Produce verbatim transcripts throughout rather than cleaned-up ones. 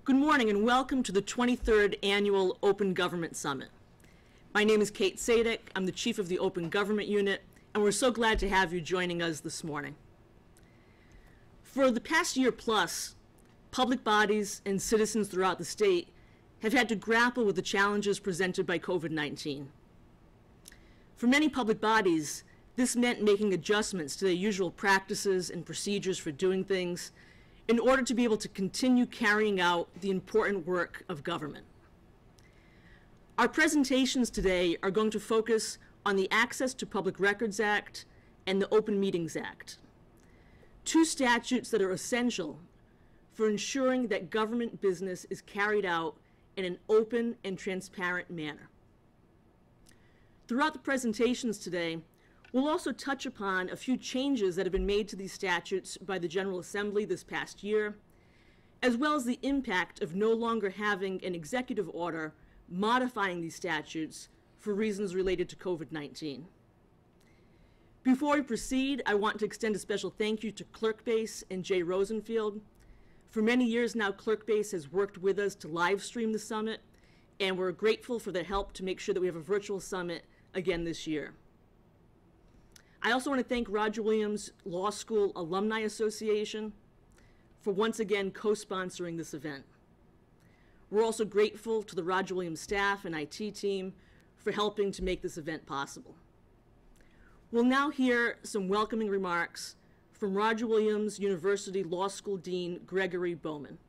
Good morning and welcome to the twenty-third Annual Open Government Summit. My name is Kate Sadek. I'm the Chief of the Open Government Unit, and we're so glad to have you joining us this morning. For the past year plus, public bodies and citizens throughout the state have had to grapple with the challenges presented by COVID nineteen. For many public bodies, this meant making adjustments to their usual practices and procedures for doing things in order to be able to continue carrying out the important work of government. Our presentations today are going to focus on the Access to Public Records Act and the Open Meetings Act, two statutes that are essential for ensuring that government business is carried out in an open and transparent manner. Throughout the presentations today, we'll also touch upon a few changes that have been made to these statutes by the General Assembly this past year, as well as the impact of no longer having an executive order modifying these statutes for reasons related to COVID nineteen. Before we proceed, I want to extend a special thank you to Clerkbase and Jay Rosenfield. For many years now, Clerkbase has worked with us to live stream the summit, and we're grateful for their help to make sure that we have a virtual summit again this year. I also want to thank Roger Williams Law School Alumni Association for once again co-sponsoring this event. We're also grateful to the Roger Williams staff and I T team for helping to make this event possible. We'll now hear some welcoming remarks from Roger Williams University Law School Dean Gregory Bowman.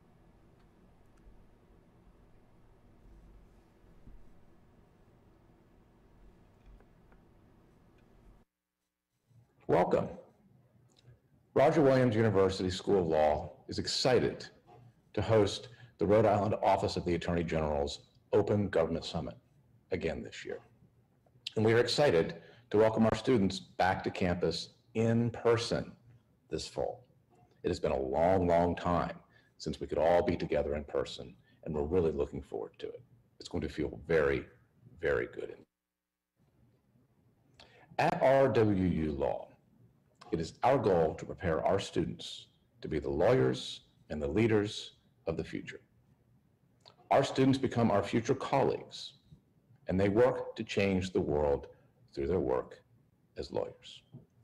Welcome. Roger Williams University School of Law is excited to host the Rhode Island Office of the Attorney General's Open Government Summit again this year. And we are excited to welcome our students back to campus in person this fall. It has been a long, long time since we could all be together in person, and we're really looking forward to it. It's going to feel very, very good. At R W U Law, it is our goal to prepare our students to be the lawyers and the leaders of the future. Our students become our future colleagues, and they work to change the world through their work as lawyers.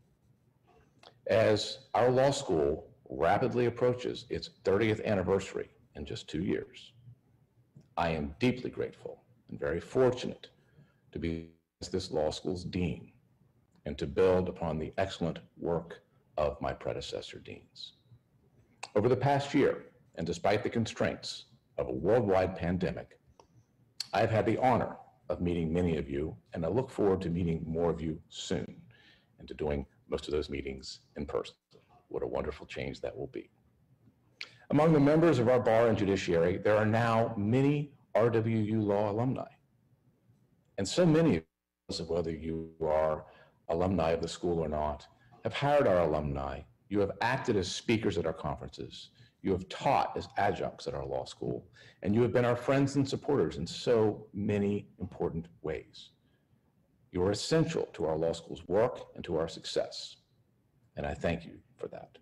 As our law school rapidly approaches its thirtieth anniversary in just two years, I am deeply grateful and very fortunate to be this law school's dean and to build upon the excellent work of my predecessor deans. Over the past year, and despite the constraints of a worldwide pandemic, I've had the honor of meeting many of you, and I look forward to meeting more of you soon and to doing most of those meetings in person. What a wonderful change that will be. Among the members of our bar and judiciary, there are now many R W U Law alumni. And so many of us, whether you are alumni of the school or not, have hired our alumni. You have acted as speakers at our conferences. You have taught as adjuncts at our law school, and you have been our friends and supporters in so many important ways. You are essential to our law school's work and to our success, and I thank you for that.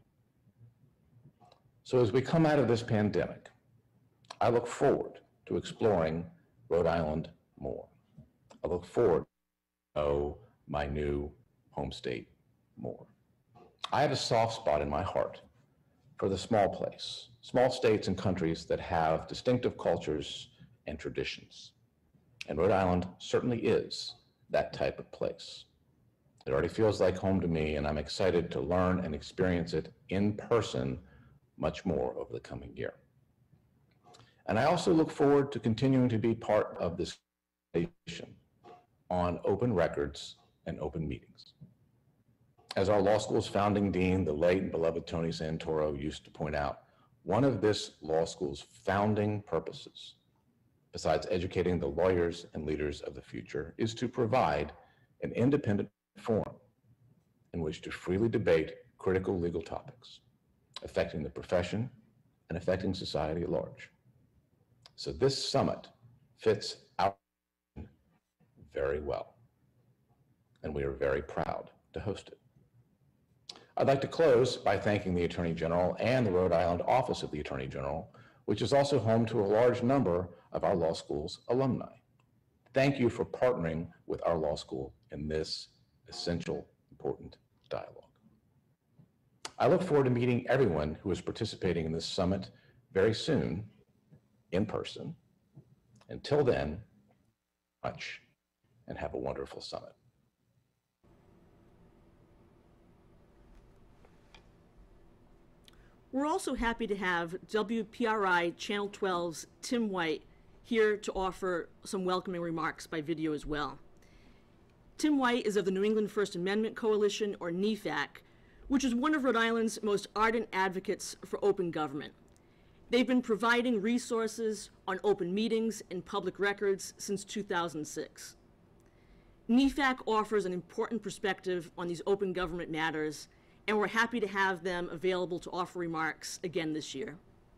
So as we come out of this pandemic, I look forward to exploring Rhode Island more. I look forward to know my new home state more. I have a soft spot in my heart for the small place, small states and countries that have distinctive cultures and traditions. And Rhode Island certainly is that type of place. It already feels like home to me, and I'm excited to learn and experience it in person much more over the coming year. And I also look forward to continuing to be part of this conversation on open records and open meetings. As our law school's founding dean, the late and beloved Tony Santoro, used to point out, one of this law school's founding purposes, besides educating the lawyers and leaders of the future, is to provide an independent forum in which to freely debate critical legal topics affecting the profession and affecting society at large. So this summit fits our mission very well, and we are very proud to host it. I'd like to close by thanking the Attorney General and the Rhode Island Office of the Attorney General which is also home to a large number of our law school's alumni. Thank you for partnering with our law school in this essential, important dialogue. I look forward to meeting everyone who is participating in this summit very soon in person. Until then, much and have a wonderful summit. We're also happy to have W P R I Channel twelve's Tim White here to offer some welcoming remarks by video as well. Tim White is of the New England First Amendment Coalition, or N E F A C, which is one of Rhode Island's most ardent advocates for open government. They've been providing resources on open meetings and public records since two thousand six. N E F A C offers an important perspective on these open government matters, and we're happy to have them available to offer remarks again this year.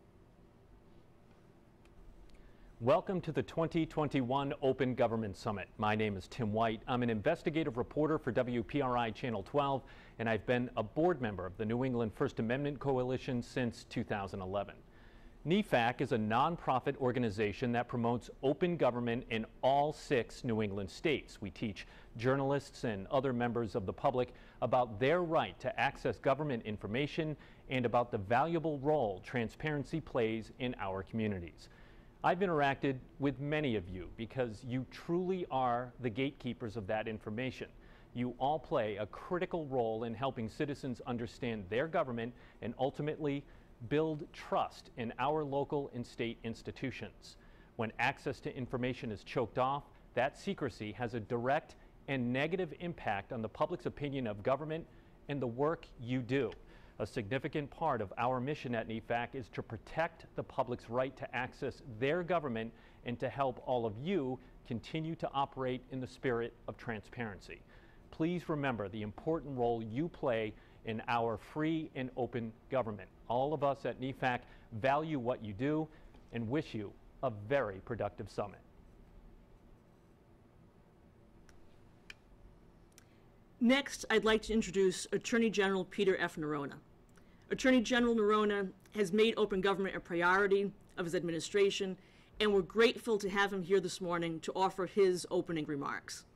Welcome to the twenty twenty-one Open Government Summit. My name is Tim White. I'm an investigative reporter for W P R I Channel twelve, and I've been a board member of the New England First Amendment Coalition since two thousand eleven. N E F A C is a nonprofit organization that promotes open government in all six New England states. We teach journalists and other members of the public about their right to access government information and about the valuable role transparency plays in our communities. I've interacted with many of you because you truly are the gatekeepers of that information. You all play a critical role in helping citizens understand their government and ultimately build trust in our local and state institutions. When access to information is choked off, that secrecy has a direct and negative impact on the public's opinion of government and the work you do. A significant part of our mission at N E F A C is to protect the public's right to access their government and to help all of you continue to operate in the spirit of transparency. Please remember the important role you play in our free and open government. All of us at N E F A C value what you do and wish you a very productive summit. Next, I'd like to introduce Attorney General Peter F. Nerona. Attorney General Nerona has made open government a priority of his administration, and we're grateful to have him here this morning to offer his opening remarks.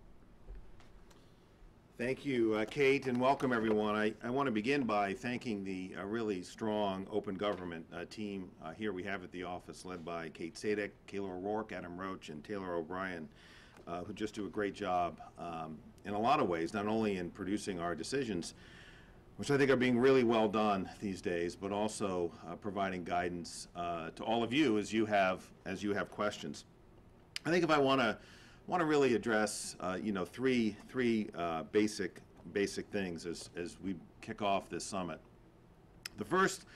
Thank you, uh, Kate, and welcome everyone. I, I want to begin by thanking the uh, really strong open government uh, team uh, here we have at the office, led by Kate Sadek, Kayla O'Rourke, Adam Roach, and Taylor O'Brien, uh, who just do a great job um, in a lot of ways, not only in producing our decisions, which I think are being really well done these days, but also uh, providing guidance uh, to all of you as you have as you have questions. I think if I want to want to really address, uh, you know, three three uh, basic basic things as as we kick off this summit. The first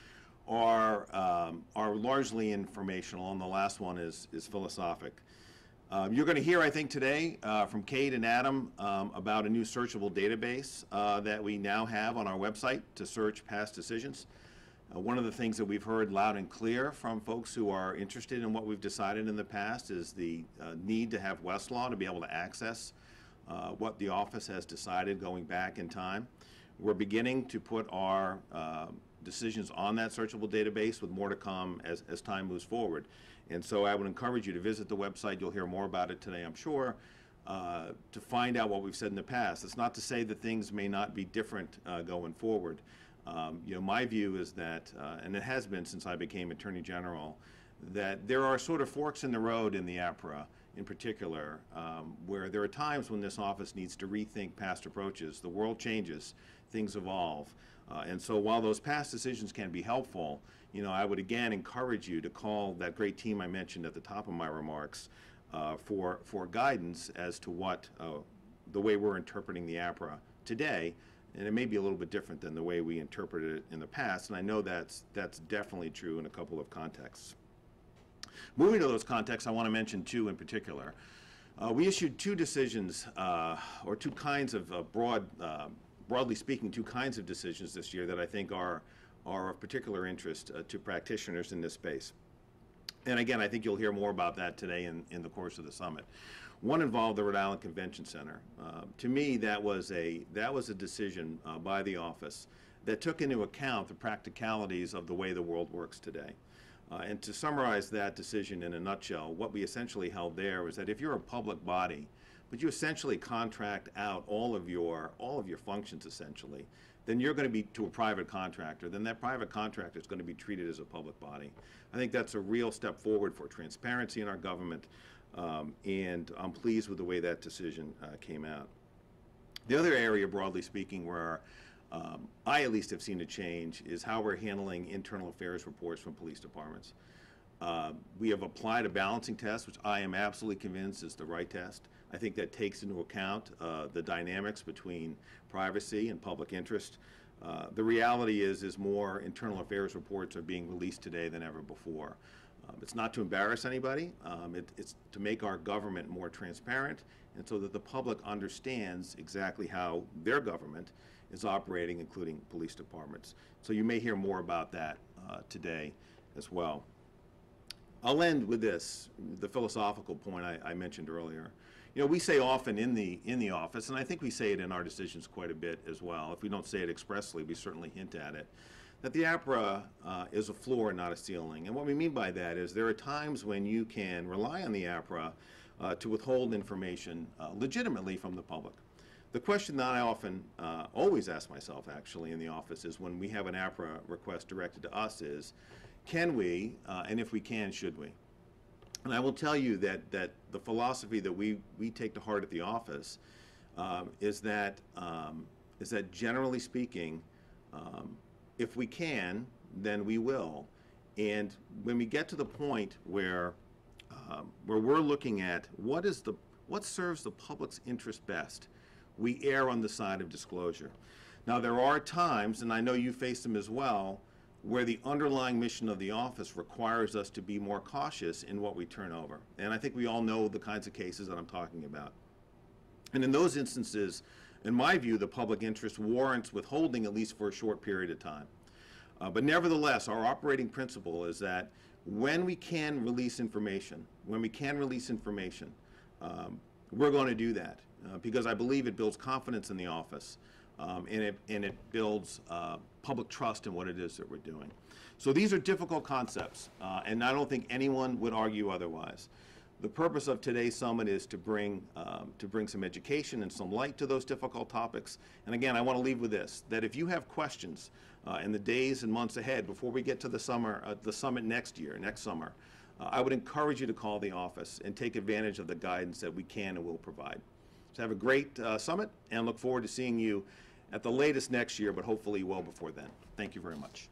are um, are largely informational, and the last one is is philosophic. Um, you're going to hear, I think, today uh, from Kate and Adam um, about a new searchable database uh, that we now have on our website to search past decisions. Uh, one of the things that we've heard loud and clear from folks who are interested in what we've decided in the past is the uh, need to have Westlaw to be able to access uh, what the office has decided going back in time. We're beginning to put our uh, decisions on that searchable database, with more to come as, as time moves forward. And so I would encourage you to visit the website. You'll hear more about it today, I'm sure, uh, to find out what we've said in the past. It's not to say that things may not be different uh, going forward. Um, you know, my view is that, uh, and it has been since I became Attorney General, that there are sort of forks in the road in the APRA in particular, um, where there are times when this office needs to rethink past approaches. The world changes, things evolve. Uh, and so while those past decisions can be helpful, you know, I would again encourage you to call that great team I mentioned at the top of my remarks uh, for, for guidance as to what, uh, the way we're interpreting the APRA today. And it may be a little bit different than the way we interpreted it in the past, and I know that's, that's definitely true in a couple of contexts. Moving to those contexts, I want to mention two in particular. Uh, we issued two decisions, uh, or two kinds of uh, broad, uh, broadly speaking, two kinds of decisions this year that I think are, are of particular interest uh, to practitioners in this space. And again, I think you'll hear more about that today in, in the course of the summit. One involved the Rhode Island Convention Center. Uh, to me, that was a, that was a decision uh, by the office that took into account the practicalities of the way the world works today. Uh, and to summarize that decision in a nutshell, what we essentially held there was that if you're a public body, but you essentially contract out all of your all of your functions essentially, then you're going to be to a private contractor. Then that private contractor is going to be treated as a public body. I think that's a real step forward for transparency in our government, um, and I'm pleased with the way that decision uh, came out. The other area, broadly speaking, where um, I at least have seen a change is how we're handling internal affairs reports from police departments. Uh, we have applied a balancing test, which I am absolutely convinced is the right test. I think that takes into account uh, the dynamics between privacy and public interest. Uh, the reality is, is more internal affairs reports are being released today than ever before. Um, it's not to embarrass anybody. Um, it, it's to make our government more transparent, and so that the public understands exactly how their government is operating, including police departments. So you may hear more about that uh, today as well. I'll end with this, the philosophical point I, I mentioned earlier. You know, we say often in the in the office, and I think we say it in our decisions quite a bit as well. If we don't say it expressly, we certainly hint at it, that the APRA uh, is a floor, not a ceiling. And what we mean by that is there are times when you can rely on the APRA uh, to withhold information uh, legitimately from the public. The question that I often, uh, always ask myself actually in the office is when we have an APRA request directed to us is, can we, uh, and if we can, should we? And I will tell you that, that the philosophy that we, we take to heart at the office um, is, that, um, is that generally speaking, um, if we can, then we will. And when we get to the point where, um, where we're looking at what, is the, what serves the public's interest best, we err on the side of disclosure. Now, there are times, and I know you face them as well, where the underlying mission of the office requires us to be more cautious in what we turn over. And I think we all know the kinds of cases that I'm talking about. And in those instances, in my view, the public interest warrants withholding at least for a short period of time. Uh, but nevertheless, our operating principle is that when we can release information, when we can release information, um, we're going to do that. Uh, because I believe it builds confidence in the office, um, and, it, and it builds uh, public trust in what it is that we're doing. So these are difficult concepts, uh, and I don't think anyone would argue otherwise. The purpose of today's summit is to bring, um, to bring some education and some light to those difficult topics. And again, I want to leave with this, that if you have questions uh, in the days and months ahead before we get to the, summer, uh, the summit next year, next summer, uh, I would encourage you to call the office and take advantage of the guidance that we can and will provide. So have a great uh, summit, and look forward to seeing you at the latest next year, but hopefully well before then. Thank you very much.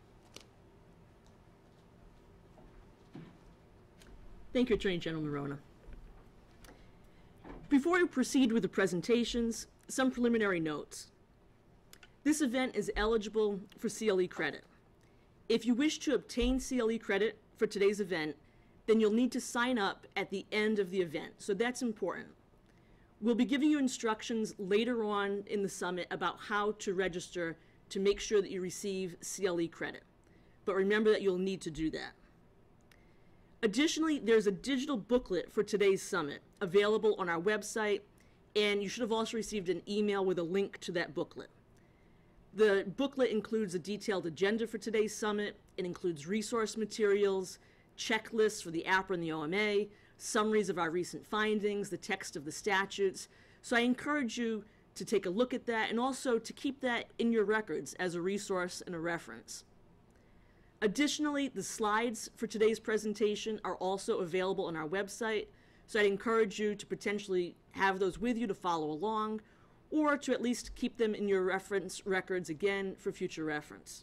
Thank you, Attorney General Morona. Before we proceed with the presentations, some preliminary notes. This event is eligible for C L E credit. If you wish to obtain C L E credit for today's event, then you'll need to sign up at the end of the event, so that's important. We'll be giving you instructions later on in the summit about how to register to make sure that you receive C L E credit. But remember that you'll need to do that. Additionally, there's a digital booklet for today's summit available on our website, and you should have also received an email with a link to that booklet. The booklet includes a detailed agenda for today's summit. It includes resource materials, checklists for the APRA and the O M A, summaries of our recent findings, the text of the statutes. So I encourage you to take a look at that and also to keep that in your records as a resource and a reference. Additionally, the slides for today's presentation are also available on our website, so I'd encourage you to potentially have those with you to follow along, or to at least keep them in your reference records again for future reference.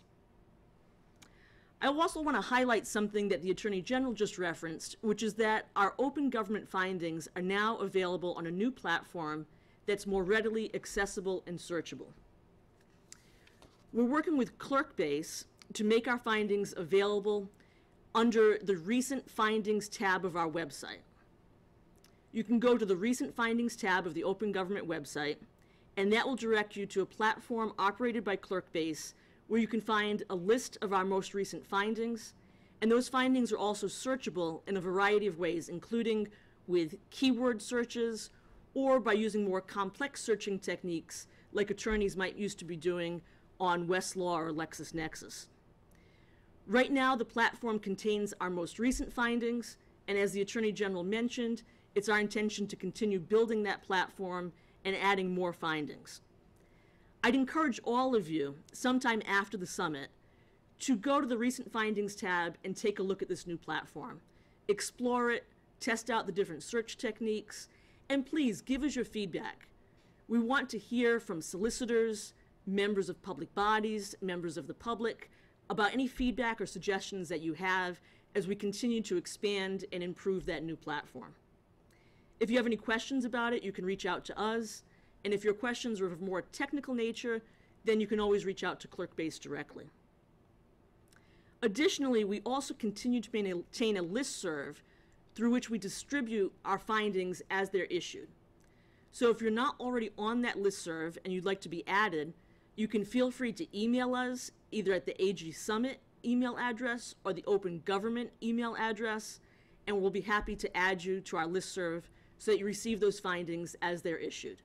I also want to highlight something that the Attorney General just referenced, which is that our open government findings are now available on a new platform that's more readily accessible and searchable. We're working with Clerkbase to make our findings available under the Recent Findings tab of our website. You can go to the Recent Findings tab of the Open Government website, and that will direct you to a platform operated by Clerkbase where you can find a list of our most recent findings, and those findings are also searchable in a variety of ways, including with keyword searches or by using more complex searching techniques like attorneys might used to be doing on Westlaw or LexisNexis. Right now, the platform contains our most recent findings, and as the Attorney General mentioned, it's our intention to continue building that platform and adding more findings. I'd encourage all of you, sometime after the summit, to go to the Recent Findings tab and take a look at this new platform. Explore it, test out the different search techniques, and please give us your feedback. We want to hear from solicitors, members of public bodies, members of the public, about any feedback or suggestions that you have as we continue to expand and improve that new platform. If you have any questions about it, you can reach out to us, and if your questions are of a more technical nature, then you can always reach out to Clerkbase directly. Additionally, we also continue to maintain a listserv through which we distribute our findings as they're issued. So if you're not already on that listserv and you'd like to be added, you can feel free to email us either at the A G Summit email address or the Open Government email address, and we'll be happy to add you to our listserv so that you receive those findings as they're issued.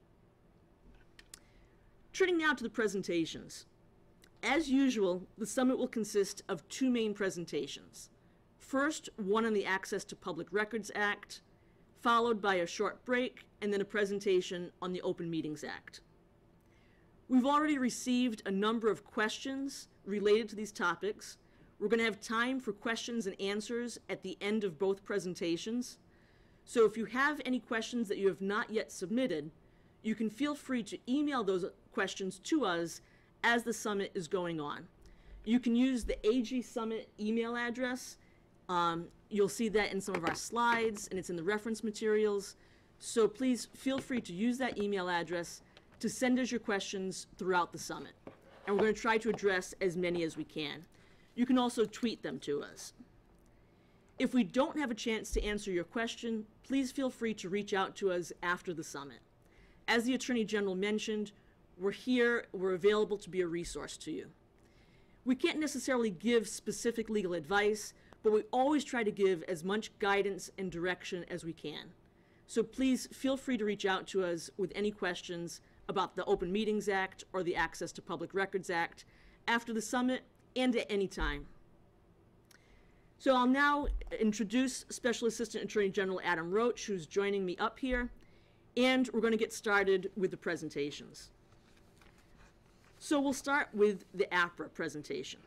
Turning now to the presentations. As usual, the summit will consist of two main presentations. First, one on the Access to Public Records Act, followed by a short break, and then a presentation on the Open Meetings Act. We've already received a number of questions related to these topics. We're going to have time for questions and answers at the end of both presentations. So if you have any questions that you have not yet submitted, you can feel free to email those questions to us as the summit is going on. You can use the A G Summit email address. Um, you'll see that in some of our slides, and it's in the reference materials. So please feel free to use that email address to send us your questions throughout the summit. And we're going to try to address as many as we can. You can also tweet them to us. If we don't have a chance to answer your question, please feel free to reach out to us after the summit. As the Attorney General mentioned, we're here, we're available to be a resource to you. We can't necessarily give specific legal advice, but we always try to give as much guidance and direction as we can. So please feel free to reach out to us with any questions about the Open Meetings Act or the Access to Public Records Act after the summit and at any time. So I'll now introduce Special Assistant Attorney General Adam Roach, who's joining me up here, and we're going to get started with the presentations. So we'll start with the A P R A presentation.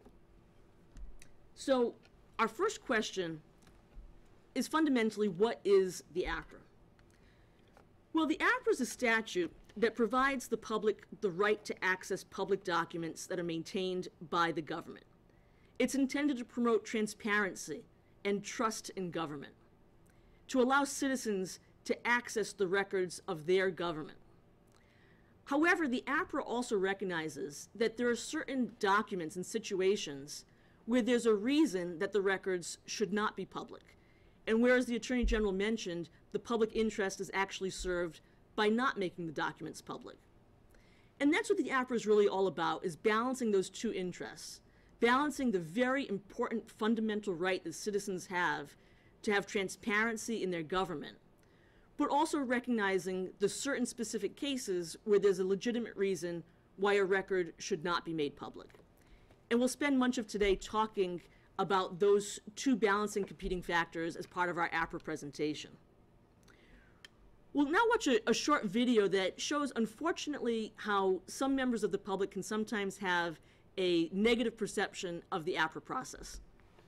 So our first question is fundamentally, what is the A P R A? Well, the A P R A is a statute that provides the public the right to access public documents that are maintained by the government. It's intended to promote transparency and trust in government, to allow citizens to access the records of their government. However, the A P R A also recognizes that there are certain documents and situations where there's a reason that the records should not be public. And whereas the Attorney General mentioned, the public interest is actually served by not making the documents public. And that's what the A P R A is really all about, is balancing those two interests, balancing the very important fundamental right that citizens have to have transparency in their government, but also recognizing the certain specific cases where there's a legitimate reason why a record should not be made public. And we'll spend much of today talking about those two balancing competing factors as part of our A P R A presentation. We'll now watch a, a short video that shows, unfortunately, how some members of the public can sometimes have a negative perception of the A P R A process.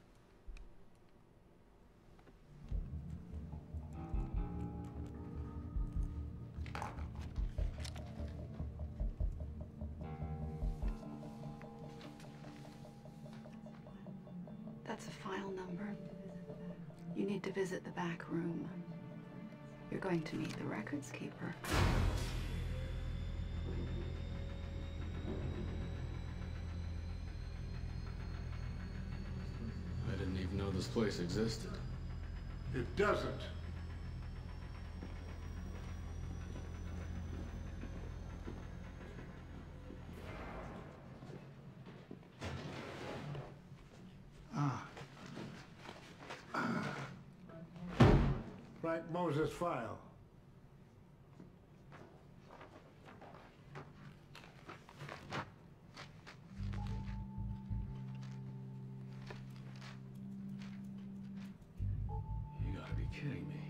That's a file number. You need to visit the back room. You're going to meet the records keeper. I didn't even know this place existed. It doesn't. Ah. Frank Moses file. kidding me.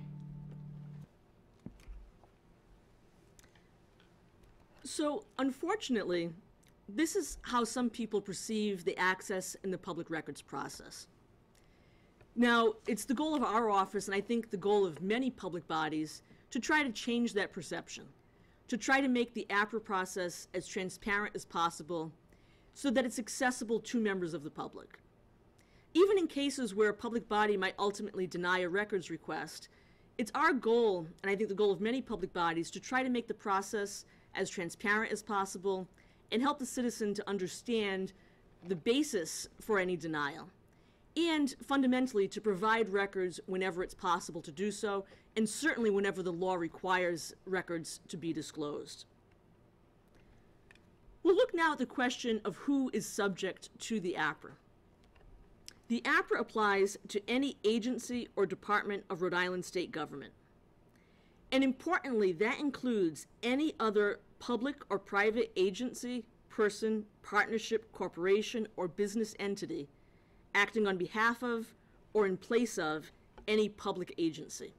So, unfortunately, this is how some people perceive the access in the public records process. Now, it's the goal of our office, and I think the goal of many public bodies, to try to change that perception, to try to make the A P R A process as transparent as possible so that it's accessible to members of the public. Even in cases where a public body might ultimately deny a records request, it's our goal, and I think the goal of many public bodies, to try to make the process as transparent as possible and help the citizen to understand the basis for any denial, and fundamentally to provide records whenever it's possible to do so, and certainly whenever the law requires records to be disclosed. We'll look now at the question of who is subject to the A P R A. The A P R A applies to any agency or department of Rhode Island state government. And importantly, that includes any other public or private agency, person, partnership, corporation, or business entity acting on behalf of or in place of any public agency.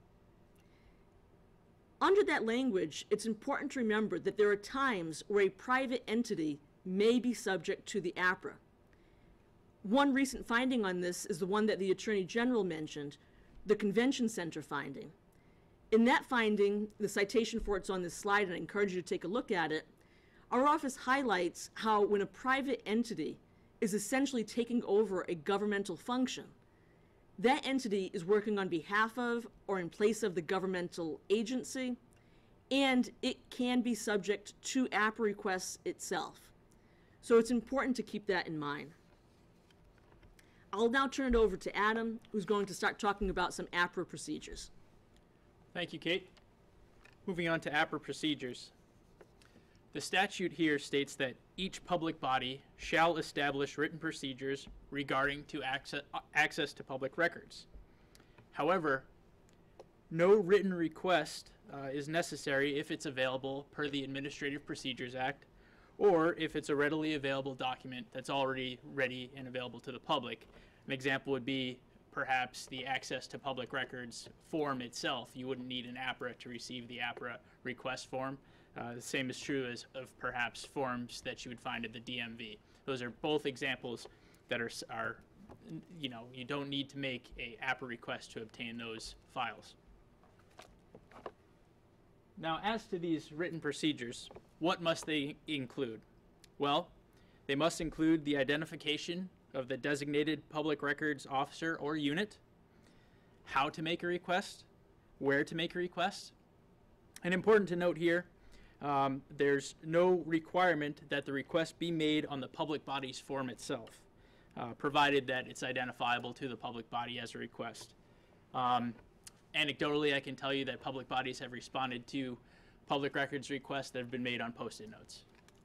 Under that language, it's important to remember that there are times where a private entity may be subject to the A P R A. One recent finding on this is the one that the Attorney General mentioned, the Convention Center finding. In that finding, the citation for it's on this slide, and I encourage you to take a look at it, our office highlights how when a private entity is essentially taking over a governmental function, that entity is working on behalf of or in place of the governmental agency, and it can be subject to A P R A requests itself. So it's important to keep that in mind. I'll now turn it over to Adam, who's going to start talking about some A P R A procedures. Thank you, Kate. Moving on to A P R A procedures. The statute here states that each public body shall establish written procedures regarding to access, access to public records. However, no written request uh, is necessary if it's available per the Administrative Procedures Act, or if it's a readily available document that's already ready and available to the public. An example would be perhaps the access to public records form itself. You wouldn't need an A P R A to receive the A P R A request form. Uh, the same is true as of perhaps forms that you would find at the D M V. Those are both examples that are, are you know, you don't need to make a A P R A request to obtain those files. Now, as to these written procedures, what must they include? Well, they must include the identification of the designated public records officer or unit, how to make a request, where to make a request. And important to note here, um, there's no requirement that the request be made on the public body's form itself, uh, provided that it's identifiable to the public body as a request. Um, anecdotally, I can tell you that public bodies have responded to public records requests that have been made on Post-it notes.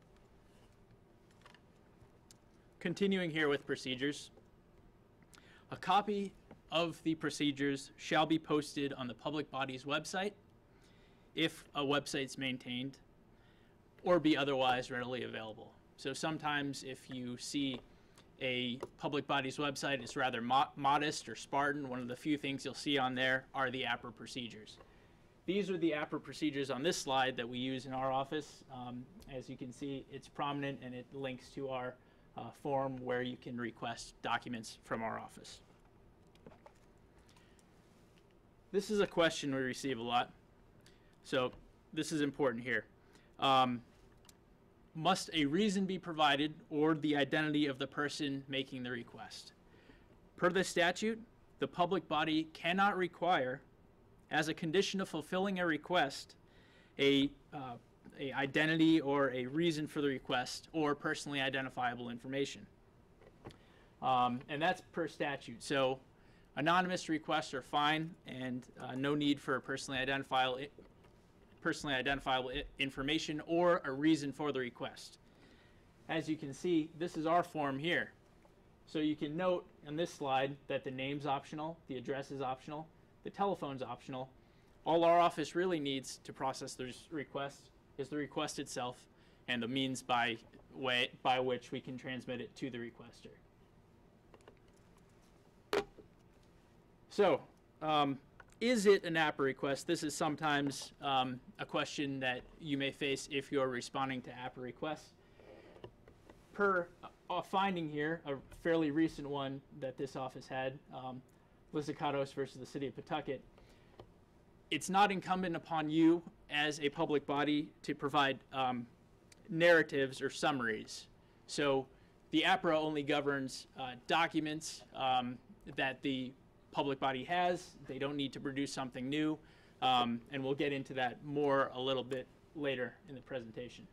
Continuing here with procedures, a copy of the procedures shall be posted on the public body's website if a website's maintained, or be otherwise readily available. So sometimes if you see a public body's website, it's rather mo modest or Spartan. One of the few things you'll see on there are the A P R A procedures. These are the A P R A procedures on this slide that we use in our office. Um, as you can see, it's prominent and it links to our uh, form where you can request documents from our office. This is a question we receive a lot, so this is important here. Um, must a reason be provided or the identity of the person making the request? Per the statute, the public body cannot require, as a condition of fulfilling a request, a, uh, a identity or a reason for the request or personally identifiable information. Um, and that's per statute. So anonymous requests are fine, and uh, no need for a personally identifiable personally identifiable information or a reason for the request. As you can see, this is our form here. So you can note on this slide that the name's optional, the address is optional, the telephone's optional. All our office really needs to process this request is the request itself and the means by way by which we can transmit it to the requester. So, um, is it an APRA request? This is sometimes um, a question that you may face if you're responding to APRA requests. Per a finding here, a fairly recent one that this office had, um, Lizacatos versus the City of Pawtucket, it's not incumbent upon you as a public body to provide um, narratives or summaries. So the APRA only governs uh, documents um, that the public body has. They don't need to produce something new, um, and we'll get into that more a little bit later in the presentation.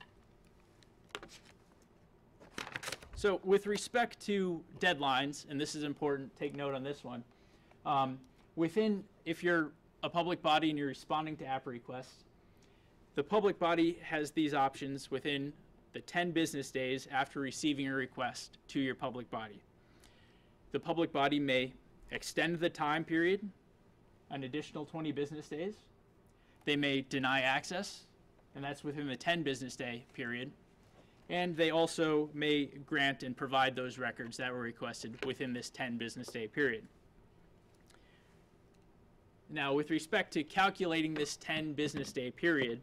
So with respect to deadlines, and this is important, take note on this one, um, within, if you're a public body and you're responding to APRA requests, the public body has these options within the ten business days after receiving a request to your public body. The public body may extend the time period an additional twenty business days. They may deny access, and that's within the ten business day period. And they also may grant and provide those records that were requested within this ten business day period. Now, with respect to calculating this ten business day period,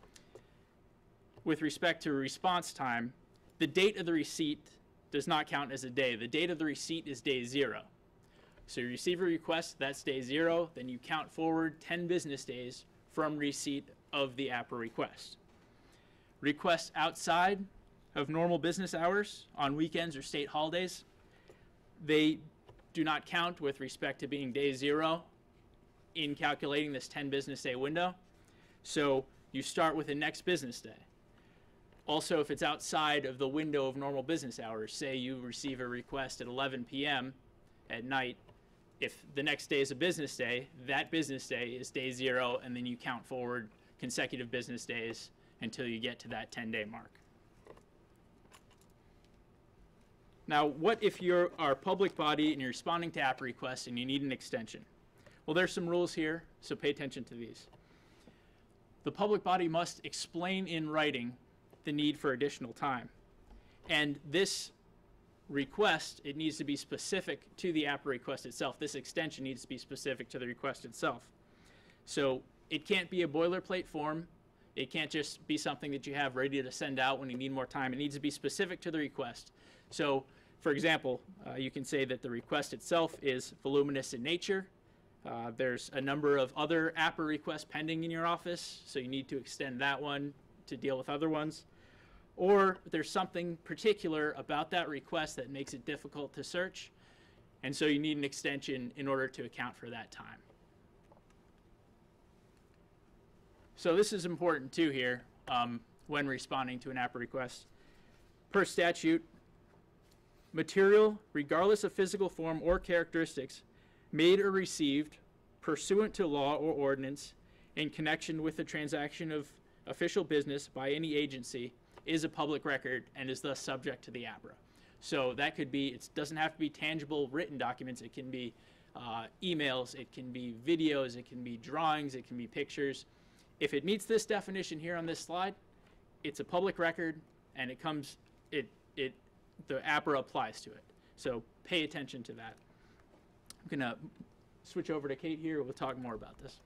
with respect to response time, the date of the receipt does not count as a day. The date of the receipt is day zero. So you receive a request, that's day zero, then you count forward ten business days from receipt of the APRA request. Requests outside of normal business hours on weekends or state holidays, they do not count with respect to being day zero in calculating this ten business day window. So you start with the next business day. Also, if it's outside of the window of normal business hours, say you receive a request at eleven p m at night, if the next day is a business day, that business day is day zero, and then you count forward consecutive business days until you get to that ten day mark. Now, what if you're our public body and you're responding to APRA requests and you need an extension? Well, there's some rules here, so pay attention to these. The public body must explain in writing the need for additional time. And this request, it needs to be specific to the APRA request itself. This extension needs to be specific to the request itself. So it can't be a boilerplate form. It can't just be something that you have ready to send out when you need more time. It needs to be specific to the request. So, for example, uh, you can say that the request itself is voluminous in nature. Uh, there's a number of other APRA requests pending in your office, so you need to extend that one to deal with other ones. Or there's something particular about that request that makes it difficult to search, and so you need an extension in order to account for that time. So this is important too here um, when responding to an APRA request. Per statute, material, regardless of physical form or characteristics, made or received pursuant to law or ordinance in connection with the transaction of official business by any agency is a public record and is thus subject to the APRA. So that could be, it doesn't have to be tangible written documents. It can be uh, emails, it can be videos, it can be drawings, it can be pictures. If it meets this definition here on this slide, it's a public record and it comes, it, it, the APRA applies to it. So pay attention to that. I'm gonna switch over to Kate here. We'll talk more about this.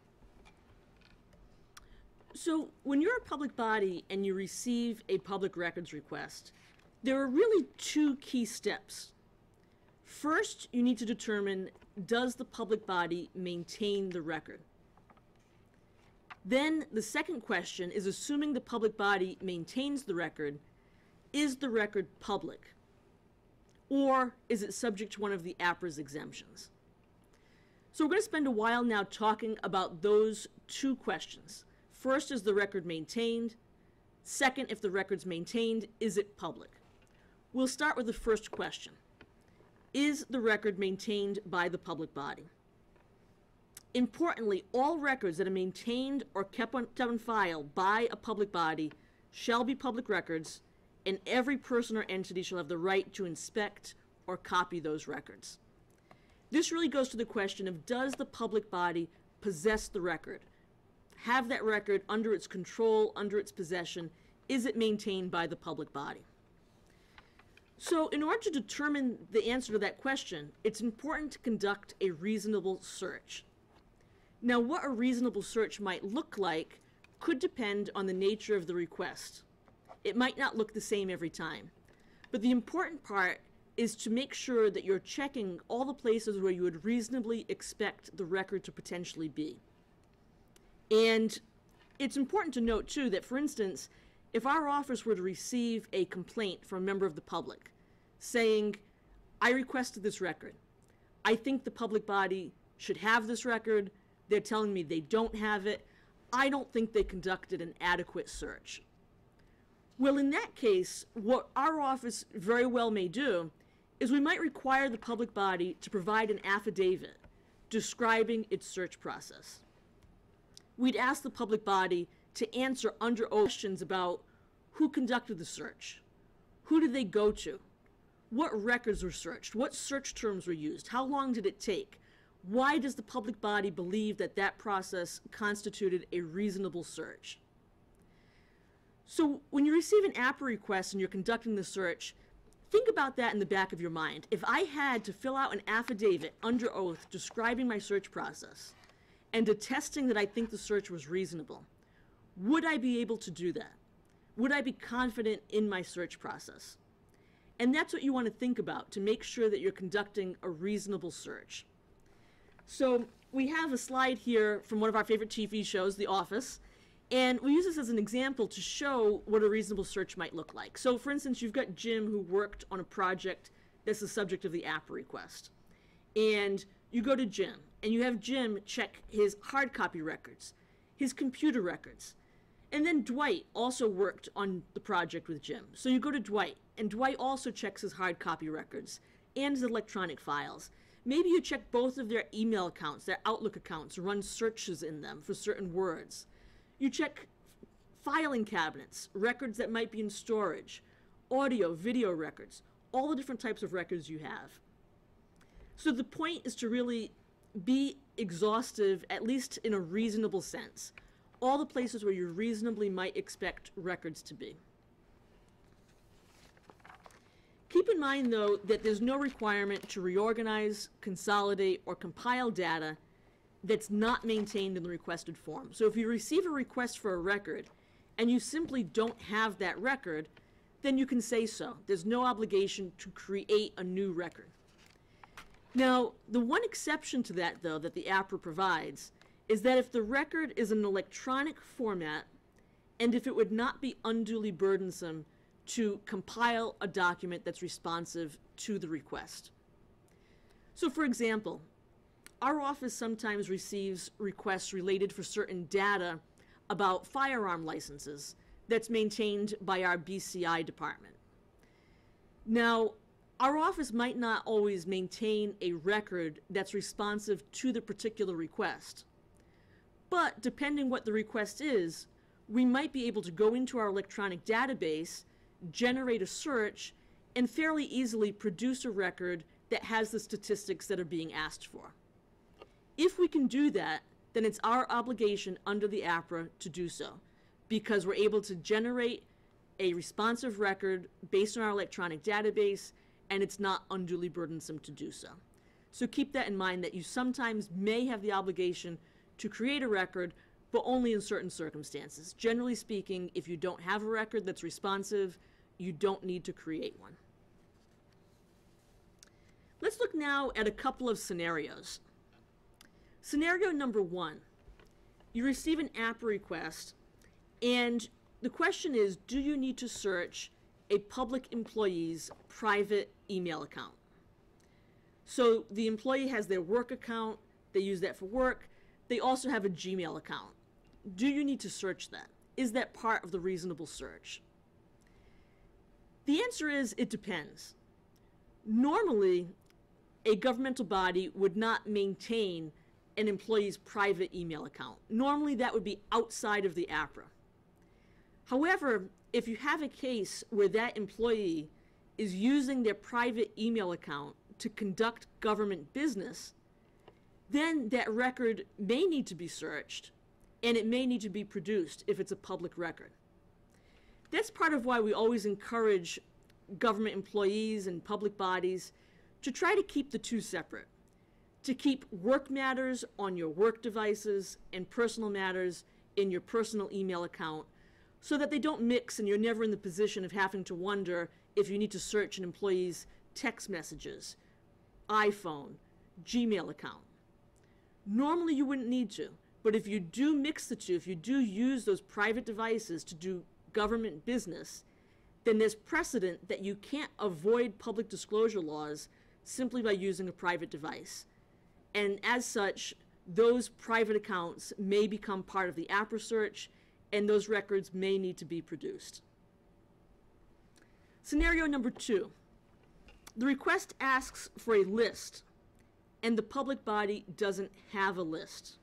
So when you're a public body and you receive a public records request, there are really two key steps. First, you need to determine, does the public body maintain the record? Then the second question is, assuming the public body maintains the record, is the record public? Or is it subject to one of the APRA's exemptions? So we're going to spend a while now talking about those two questions. First, is the record maintained? Second, if the record's maintained, is it public? We'll start with the first question. Is the record maintained by the public body? Importantly, all records that are maintained or kept on, kept on file by a public body shall be public records, and every person or entity shall have the right to inspect or copy those records. This really goes to the question of, does the public body possess the record? Have that record under its control, under its possession? Is it maintained by the public body? So in order to determine the answer to that question, it's important to conduct a reasonable search. Now, what a reasonable search might look like could depend on the nature of the request. It might not look the same every time. But the important part is to make sure that you're checking all the places where you would reasonably expect the record to potentially be. And it's important to note, too, that, for instance, if our office were to receive a complaint from a member of the public saying, I requested this record, I think the public body should have this record, they're telling me they don't have it, I don't think they conducted an adequate search. Well, in that case, what our office very well may do is we might require the public body to provide an affidavit describing its search process. We'd ask the public body to answer under oath questions about who conducted the search, who did they go to, what records were searched, what search terms were used, how long did it take, why does the public body believe that that process constituted a reasonable search? So when you receive an A P R A request and you're conducting the search, think about that in the back of your mind. If I had to fill out an affidavit under oath describing my search process and attesting that I think the search was reasonable, would I be able to do that? Would I be confident in my search process? And that's what you want to think about to make sure that you're conducting a reasonable search. So we have a slide here from one of our favorite T V shows, The Office, and we use this as an example to show what a reasonable search might look like. So for instance, you've got Jim who worked on a project that's the subject of the A P R A request. And you go to Jim, and you have Jim check his hard copy records, his computer records. And then Dwight also worked on the project with Jim. So you go to Dwight, and Dwight also checks his hard copy records and his electronic files. Maybe you check both of their email accounts, their Outlook accounts, run searches in them for certain words. You check filing cabinets, records that might be in storage, audio, video records, all the different types of records you have. So the point is to really be exhaustive, at least in a reasonable sense. All the places where you reasonably might expect records to be. Keep in mind, though, that there's no requirement to reorganize, consolidate, or compile data that's not maintained in the requested form. So if you receive a request for a record and you simply don't have that record, then you can say so. There's no obligation to create a new record. Now, the one exception to that, though, that the A P R A provides is that if the record is an electronic format and if it would not be unduly burdensome to compile a document that's responsive to the request. So for example, our office sometimes receives requests related for certain data about firearm licenses that's maintained by our B C I department. Now, our office might not always maintain a record that's responsive to the particular request, but depending what the request is, we might be able to go into our electronic database, generate a search, and fairly easily produce a record that has the statistics that are being asked for. If we can do that, then it's our obligation under the A P R A to do so, because we're able to generate a responsive record based on our electronic database, and it's not unduly burdensome to do so. So keep that in mind, that you sometimes may have the obligation to create a record, but only in certain circumstances. Generally speaking, if you don't have a record that's responsive, you don't need to create one. Let's look now at a couple of scenarios. Scenario number one, you receive an A P R A request, and the question is, do you need to search a public employee's private email account? So the employee has their work account, they use that for work, they also have a Gmail account. Do you need to search that? Is that part of the reasonable search? The answer is, it depends. Normally, a governmental body would not maintain an employee's private email account. Normally, that would be outside of the A P R A. However, if you have a case where that employee is using their private email account to conduct government business, then that record may need to be searched, and it may need to be produced if it's a public record. That's part of why we always encourage government employees and public bodies to try to keep the two separate. to keep work matters on your work devices and personal matters in your personal email account so that they don't mix and you're never in the position of having to wonder if you need to search an employee's text messages, iPhone, Gmail account. Normally you wouldn't need to, but if you do mix the two, if you do use those private devices to do government business, then there's precedent that you can't avoid public disclosure laws simply by using a private device. And as such, those private accounts may become part of the APRA search, and those records may need to be produced. Scenario number two. The request asks for a list, and the public body doesn't have a list.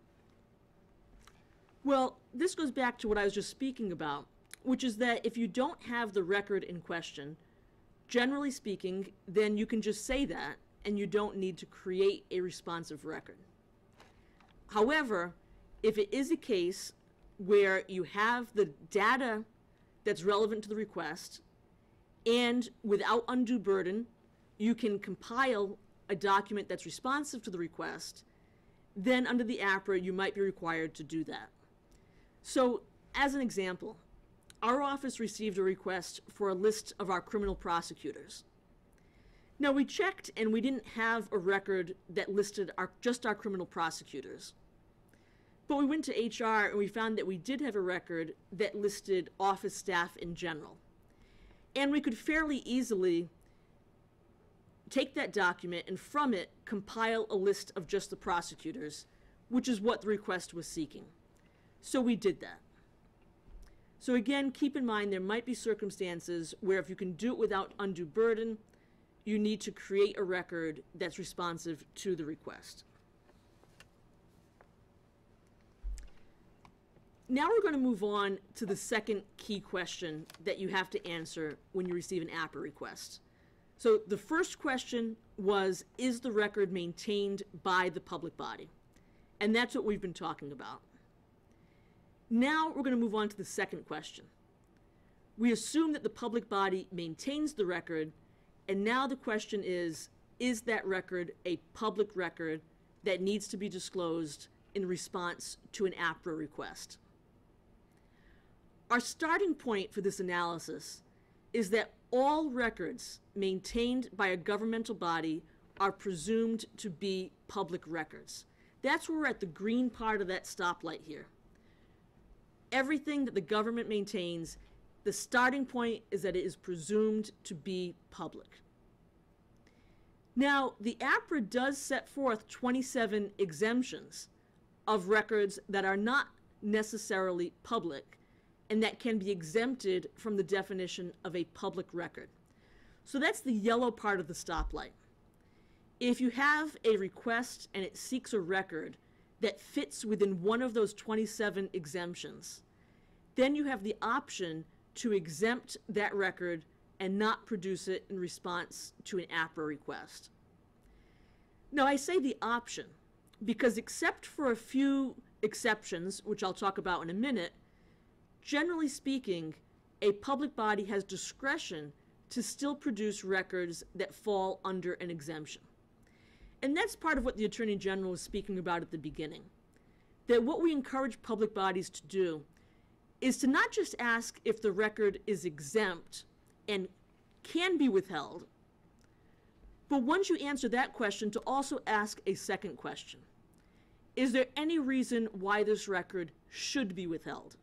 Well, this goes back to what I was just speaking about, which is that if you don't have the record in question, generally speaking, then you can just say that, and you don't need to create a responsive record. However, if it is a case where you have the data that's relevant to the request, and without undue burden, you can compile a document that's responsive to the request, then under the APRA, you might be required to do that. So, as an example, our office received a request for a list of our criminal prosecutors. Now, we checked and we didn't have a record that listed our, just our criminal prosecutors. But we went to H R and we found that we did have a record that listed office staff in general. And we could fairly easily take that document and from it compile a list of just the prosecutors, which is what the request was seeking. So we did that. So again, keep in mind there might be circumstances where if you can do it without undue burden, you need to create a record that's responsive to the request. Now we're going to move on to the second key question that you have to answer when you receive an APRA request. So the first question was, is the record maintained by the public body? And that's what we've been talking about. Now we're going to move on to the second question. We assume that the public body maintains the record, and now the question is, is that record a public record that needs to be disclosed in response to an APRA request? Our starting point for this analysis is that all records maintained by a governmental body are presumed to be public records. That's where we're at the green part of that stoplight here. Everything that the government maintains, the starting point is that it is presumed to be public. Now, the APRA does set forth twenty-seven exemptions of records that are not necessarily public and that can be exempted from the definition of a public record. So that's the yellow part of the stoplight. If you have a request and it seeks a record that fits within one of those twenty-seven exemptions, then you have the option to exempt that record and not produce it in response to an APRA request. Now, I say the option because except for a few exceptions, which I'll talk about in a minute, generally speaking, a public body has discretion to still produce records that fall under an exemption. And that's part of what the Attorney General was speaking about at the beginning. That what we encourage public bodies to do is to not just ask if the record is exempt and can be withheld, but once you answer that question, to also ask a second question. Is there any reason why this record should be withheld?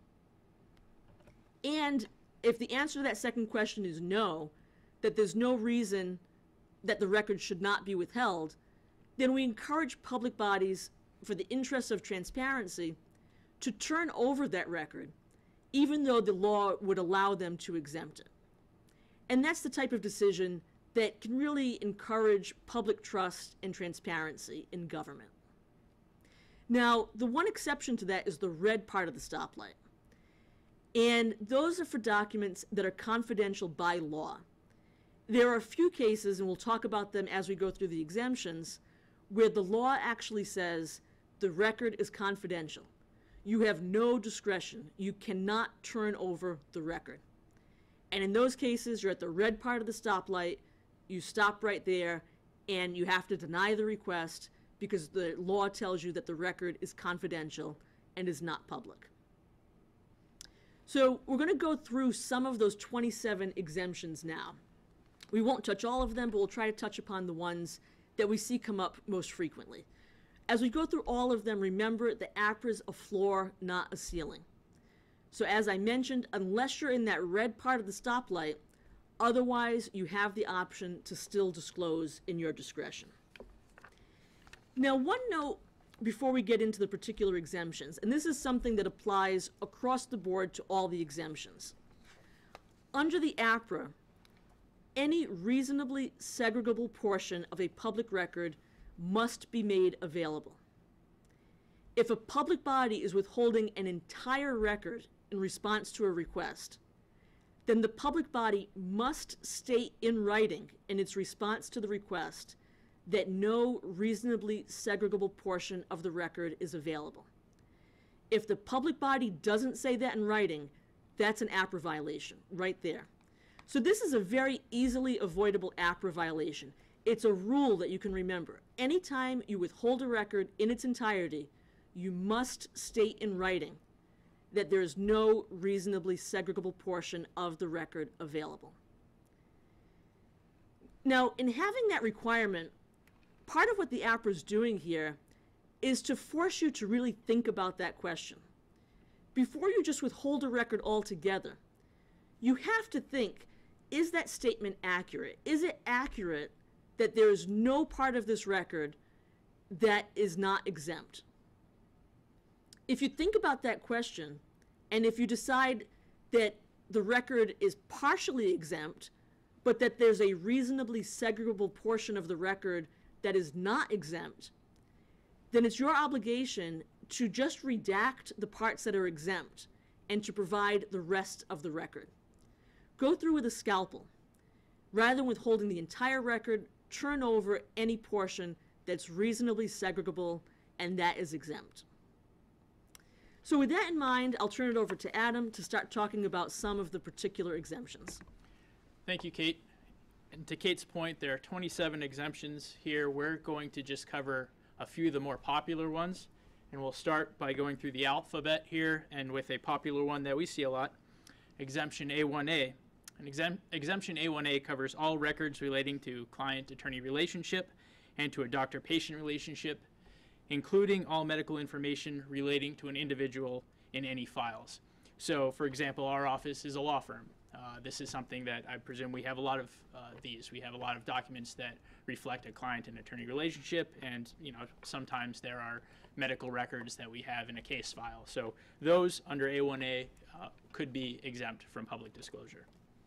And if the answer to that second question is no, that there's no reason that the record should not be withheld, then we encourage public bodies, for the interests of transparency, to turn over that record, even though the law would allow them to exempt it. And that's the type of decision that can really encourage public trust and transparency in government. Now, the one exception to that is the red part of the stoplight. And those are for documents that are confidential by law. There are a few cases, and we'll talk about them as we go through the exemptions, where the law actually says the record is confidential. You have no discretion. You cannot turn over the record. And in those cases, you're at the red part of the stoplight, you stop right there, and you have to deny the request because the law tells you that the record is confidential and is not public. So we're going to go through some of those twenty-seven exemptions now. We won't touch all of them, but we'll try to touch upon the ones that we see come up most frequently. As we go through all of them, remember the A P R A is a floor, not a ceiling. So as I mentioned, unless you're in that red part of the stoplight, otherwise you have the option to still disclose in your discretion. Now, one note before we get into the particular exemptions, and this is something that applies across the board to all the exemptions. Under the A P R A, any reasonably segregable portion of a public record must be made available. If a public body is withholding an entire record in response to a request, then the public body must state in writing in its response to the request that no reasonably segregable portion of the record is available. If the public body doesn't say that in writing, that's an A P R A violation right there. So this is a very easily avoidable A P R A violation. It's a rule that you can remember. Anytime you withhold a record in its entirety, you must state in writing that there is no reasonably segregable portion of the record available. Now, in having that requirement, part of what the A P R A is doing here is to force you to really think about that question. Before you just withhold a record altogether, you have to think, is that statement accurate? Is it accurate that there is no part of this record that is not exempt? If you think about that question, and if you decide that the record is partially exempt, but that there's a reasonably segregable portion of the record that is not exempt, then it's your obligation to just redact the parts that are exempt and to provide the rest of the record. Go through with a scalpel. Rather than withholding the entire record, turn over any portion that's reasonably segregable and that is exempt. So with that in mind, I'll turn it over to Adam to start talking about some of the particular exemptions. Thank you, Kate. And to Kate's point, there are twenty-seven exemptions here. We're going to just cover a few of the more popular ones. And we'll start by going through the alphabet here, and with a popular one that we see a lot, Exemption A one A. An exemp Exemption A one A covers all records relating to client-attorney relationship and to a doctor-patient relationship, including all medical information relating to an individual in any files. So, for example, our office is a law firm. Uh, this is something that I presume we have a lot of uh, these. We have a lot of documents that reflect a client and attorney relationship, and you know, sometimes there are medical records that we have in a case file. So those under A one A uh, could be exempt from public disclosure.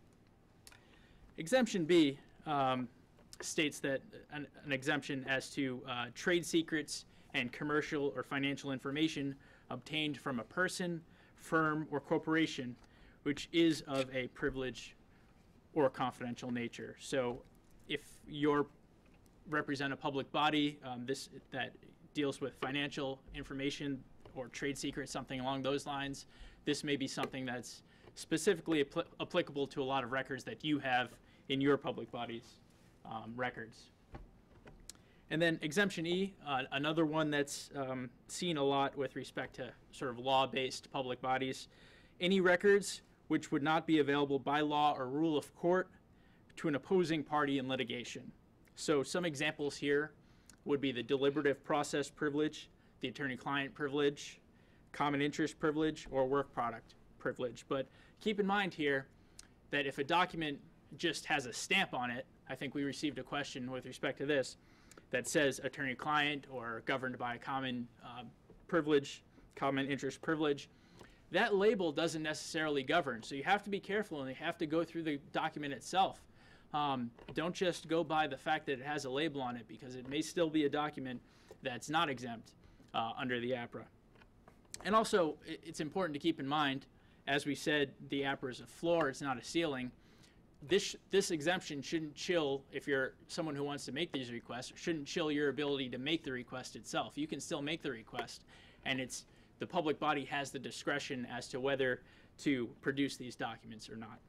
Exemption B um, states that an, an exemption as to uh, trade secrets and commercial or financial information obtained from a person, firm, or corporation which is of a privilege or confidential nature. So if you represent a public body um, this that deals with financial information or trade secrets, something along those lines, this may be something that's specifically apl applicable to a lot of records that you have in your public body's um, records. And then Exemption E, uh, another one that's um, seen a lot with respect to sort of law-based public bodies. Any records which would not be available by law or rule of court to an opposing party in litigation. So some examples here would be the deliberative process privilege, the attorney-client privilege, common interest privilege, or work product privilege. But keep in mind here that if a document just has a stamp on it, I think we received a question with respect to this, that says attorney-client or governed by a common uh, privilege, common interest privilege, that label doesn't necessarily govern. So you have to be careful, and you have to go through the document itself. Um, don't just go by the fact that it has a label on it, because it may still be a document that's not exempt uh, under the A P R A. And also, it's important to keep in mind, as we said, the A P R A is a floor, it's not a ceiling. This, this exemption shouldn't chill, if you're someone who wants to make these requests, shouldn't chill your ability to make the request itself. You can still make the request, and it's the public body has the discretion as to whether to produce these documents or not.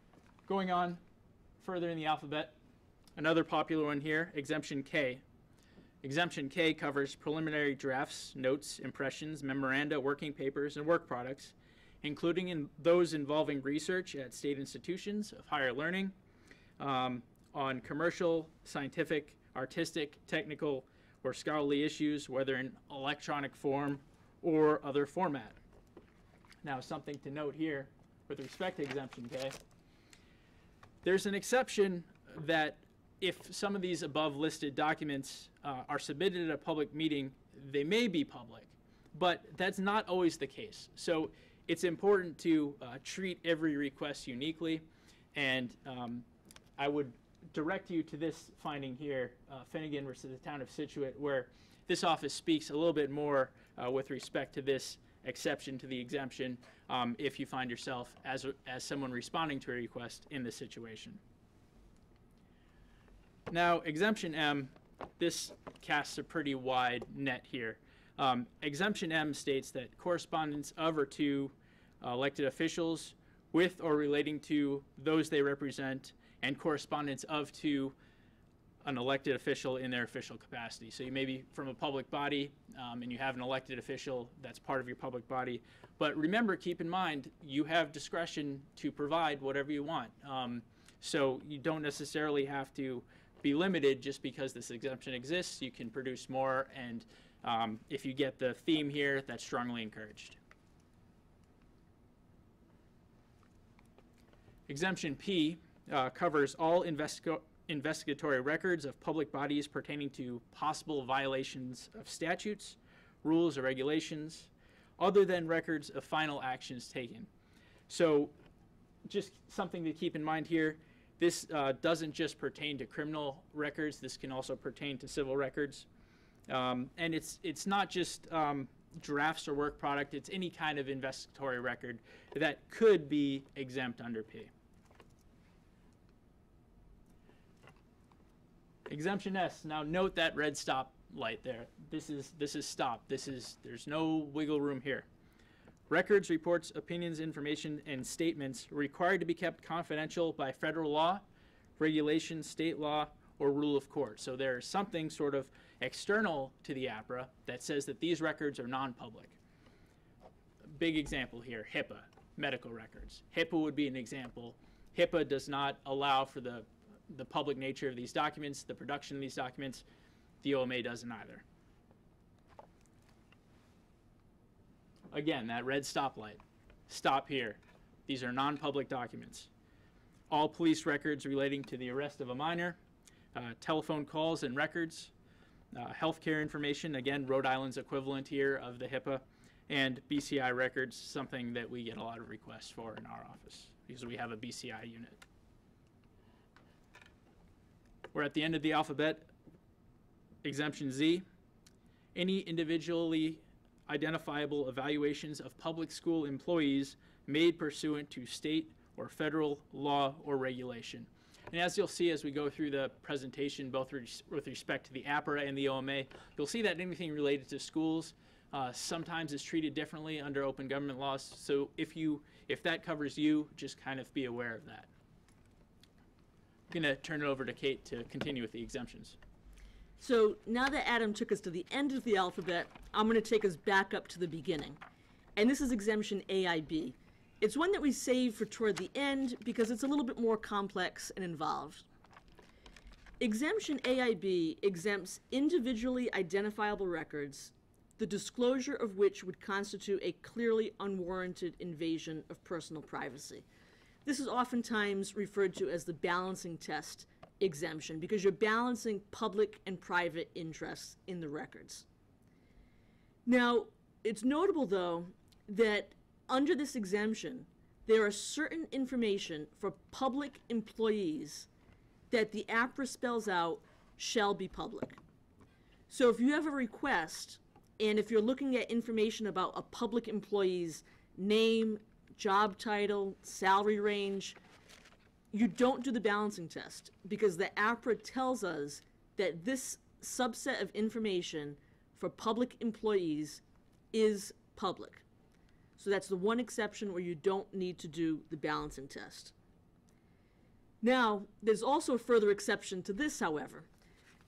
Going on further in the alphabet, another popular one here, Exemption K. Exemption K covers preliminary drafts, notes, impressions, memoranda, working papers, and work products, including in those involving research at state institutions of higher learning um, on commercial, scientific, artistic, technical, or scholarly issues, whether in electronic form or other format. Now, something to note here with respect to Exemption K, there's an exception that if some of these above listed documents uh, are submitted at a public meeting, they may be public, but that's not always the case. So it's important to uh, treat every request uniquely, and um, I would direct you to this finding here, uh, Finnegan versus the Town of Scituate, where this office speaks a little bit more uh, with respect to this exception to the exemption um, if you find yourself as, a, as someone responding to a request in this situation. Now, Exemption M, this casts a pretty wide net here. Um, Exemption M states that correspondence of or to uh, elected officials with or relating to those they represent, and correspondence of to an elected official in their official capacity. So you may be from a public body um, and you have an elected official that's part of your public body. But remember, keep in mind, you have discretion to provide whatever you want. Um, so you don't necessarily have to be limited just because this exemption exists. You can produce more, and um, if you get the theme here, that's strongly encouraged. Exemption P uh, covers all investiga investigatory records of public bodies pertaining to possible violations of statutes, rules, or regulations, other than records of final actions taken. So just something to keep in mind here, this uh, doesn't just pertain to criminal records, this can also pertain to civil records. Um, and it's, it's not just um, drafts or work product, it's any kind of investigatory record that could be exempt under P. Exemption S, now note that red stop light there. This is, this is stop, this is, there's no wiggle room here. Records, reports, opinions, information, and statements required to be kept confidential by federal law, regulation, state law, or rule of court. So there's something sort of external to the A P R A that says that these records are non-public. Big example here, HIPAA, medical records. HIPAA would be an example. HIPAA does not allow for the, the public nature of these documents, the production of these documents. The O M A doesn't either. Again, that red stoplight. Stop here. These are non-public documents. All police records relating to the arrest of a minor, uh, telephone calls and records, uh, healthcare information, again, Rhode Island's equivalent here of the HIPAA, and B C I records, something that we get a lot of requests for in our office because we have a B C I unit. We're at the end of the alphabet. Exemption Z. Any individually identifiable evaluations of public school employees made pursuant to state or federal law or regulation. And as you'll see as we go through the presentation, both res with respect to the A P R A and the O M A, you'll see that anything related to schools uh, sometimes is treated differently under open government laws. So if, you, if that covers you, just kind of be aware of that. I'm going to turn it over to Kate to continue with the exemptions. So now that Adam took us to the end of the alphabet, I'm going to take us back up to the beginning. And this is exemption A I B. It's one that we save for toward the end because it's a little bit more complex and involved. Exemption A I B exempts individually identifiable records, the disclosure of which would constitute a clearly unwarranted invasion of personal privacy. This is oftentimes referred to as the balancing test exemption because you're balancing public and private interests in the records. Now, it's notable, though, that under this exemption, there are certain information for public employees that the A P R A spells out shall be public. So if you have a request, and if you're looking at information about a public employee's name, job title, salary range, you don't do the balancing test because the A P R A tells us that this subset of information for public employees is public. So that's the one exception where you don't need to do the balancing test. Now, there's also a further exception to this, however.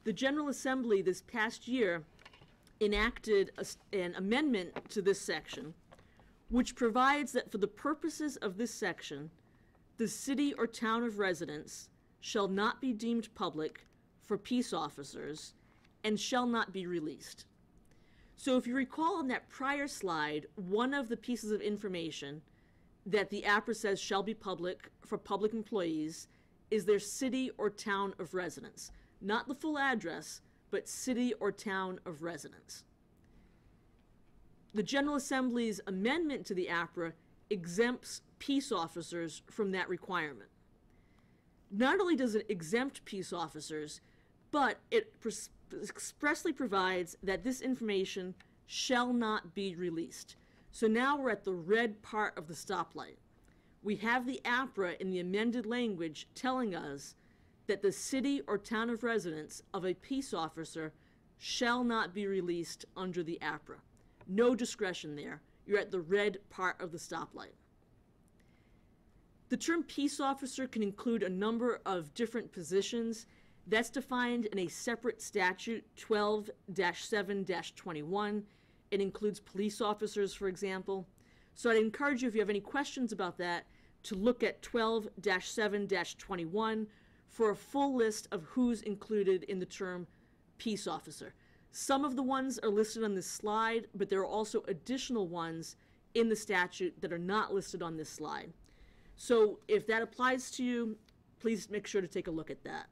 the General Assembly this past year enacted a, an amendment to this section, which provides that for the purposes of this section, the city or town of residence shall not be deemed public for peace officers and shall not be released. So if you recall on that prior slide, one of the pieces of information that the A P R A says shall be public for public employees is their city or town of residence. Not the full address, but city or town of residence. The General Assembly's amendment to the A P R A exempts peace officers from that requirement. Not only does it exempt peace officers, but it pres- expressly provides that this information shall not be released. So now we're at the red part of the stoplight. We have the A P R A in the amended language telling us that the city or town of residence of a peace officer shall not be released under the A P R A. No discretion there. You're at the red part of the stoplight. The term peace officer can include a number of different positions. That's defined in a separate statute, twelve dash seven dash twenty-one. It includes police officers, for example. So I'd encourage you, if you have any questions about that, to look at twelve dash seven dash twenty-one for a full list of who's included in the term peace officer. Some of the ones are listed on this slide, but there are also additional ones in the statute that are not listed on this slide. So if that applies to you, please make sure to take a look at that.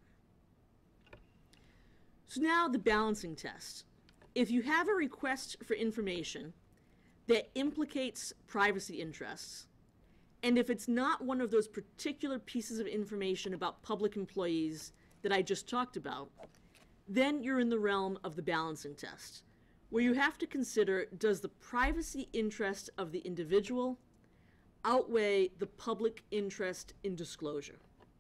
So now the balancing test. If you have a request for information that implicates privacy interests, and if it's not one of those particular pieces of information about public employees that I just talked about, then you're in the realm of the balancing test, where you have to consider, does the privacy interest of the individual outweigh the public interest in disclosure?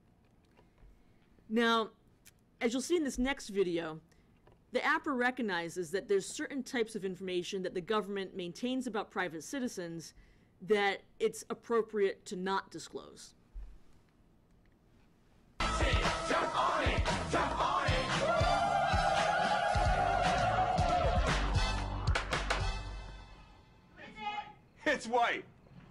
Now, as you'll see in this next video, the A P R A recognizes that there's certain types of information that the government maintains about private citizens that it's appropriate to not disclose. Jump on it! Jump on it! It's white!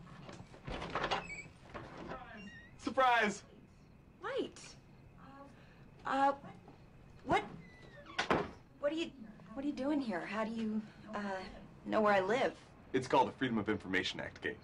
Surprise! White? Uh, what? What are you, what are you doing here? How do you, uh, know where I live? It's called the Freedom of Information Act, Kate.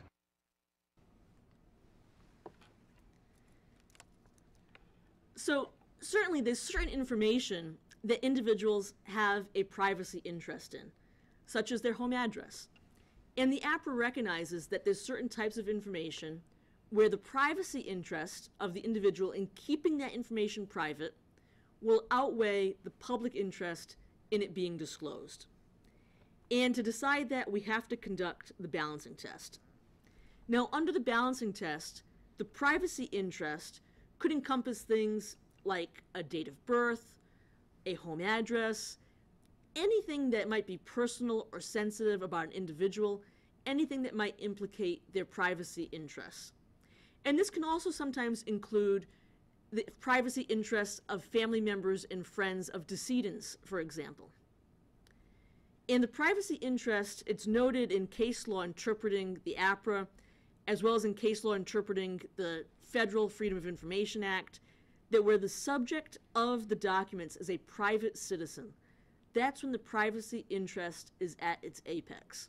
So certainly there's certain information that individuals have a privacy interest in, such as their home address. And the A P R A recognizes that there's certain types of information where the privacy interest of the individual in keeping that information private will outweigh the public interest in it being disclosed. And to decide that, we have to conduct the balancing test. Now, under the balancing test, the privacy interest could encompass things like a date of birth, a home address, anything that might be personal or sensitive about an individual, anything that might implicate their privacy interests. And this can also sometimes include the privacy interests of family members and friends of decedents, for example. In the privacy interest, it's noted in case law interpreting the A P R A, as well as in case law interpreting the Federal Freedom of Information Act, that where the subject of the documents is a private citizen, that's when the privacy interest is at its apex.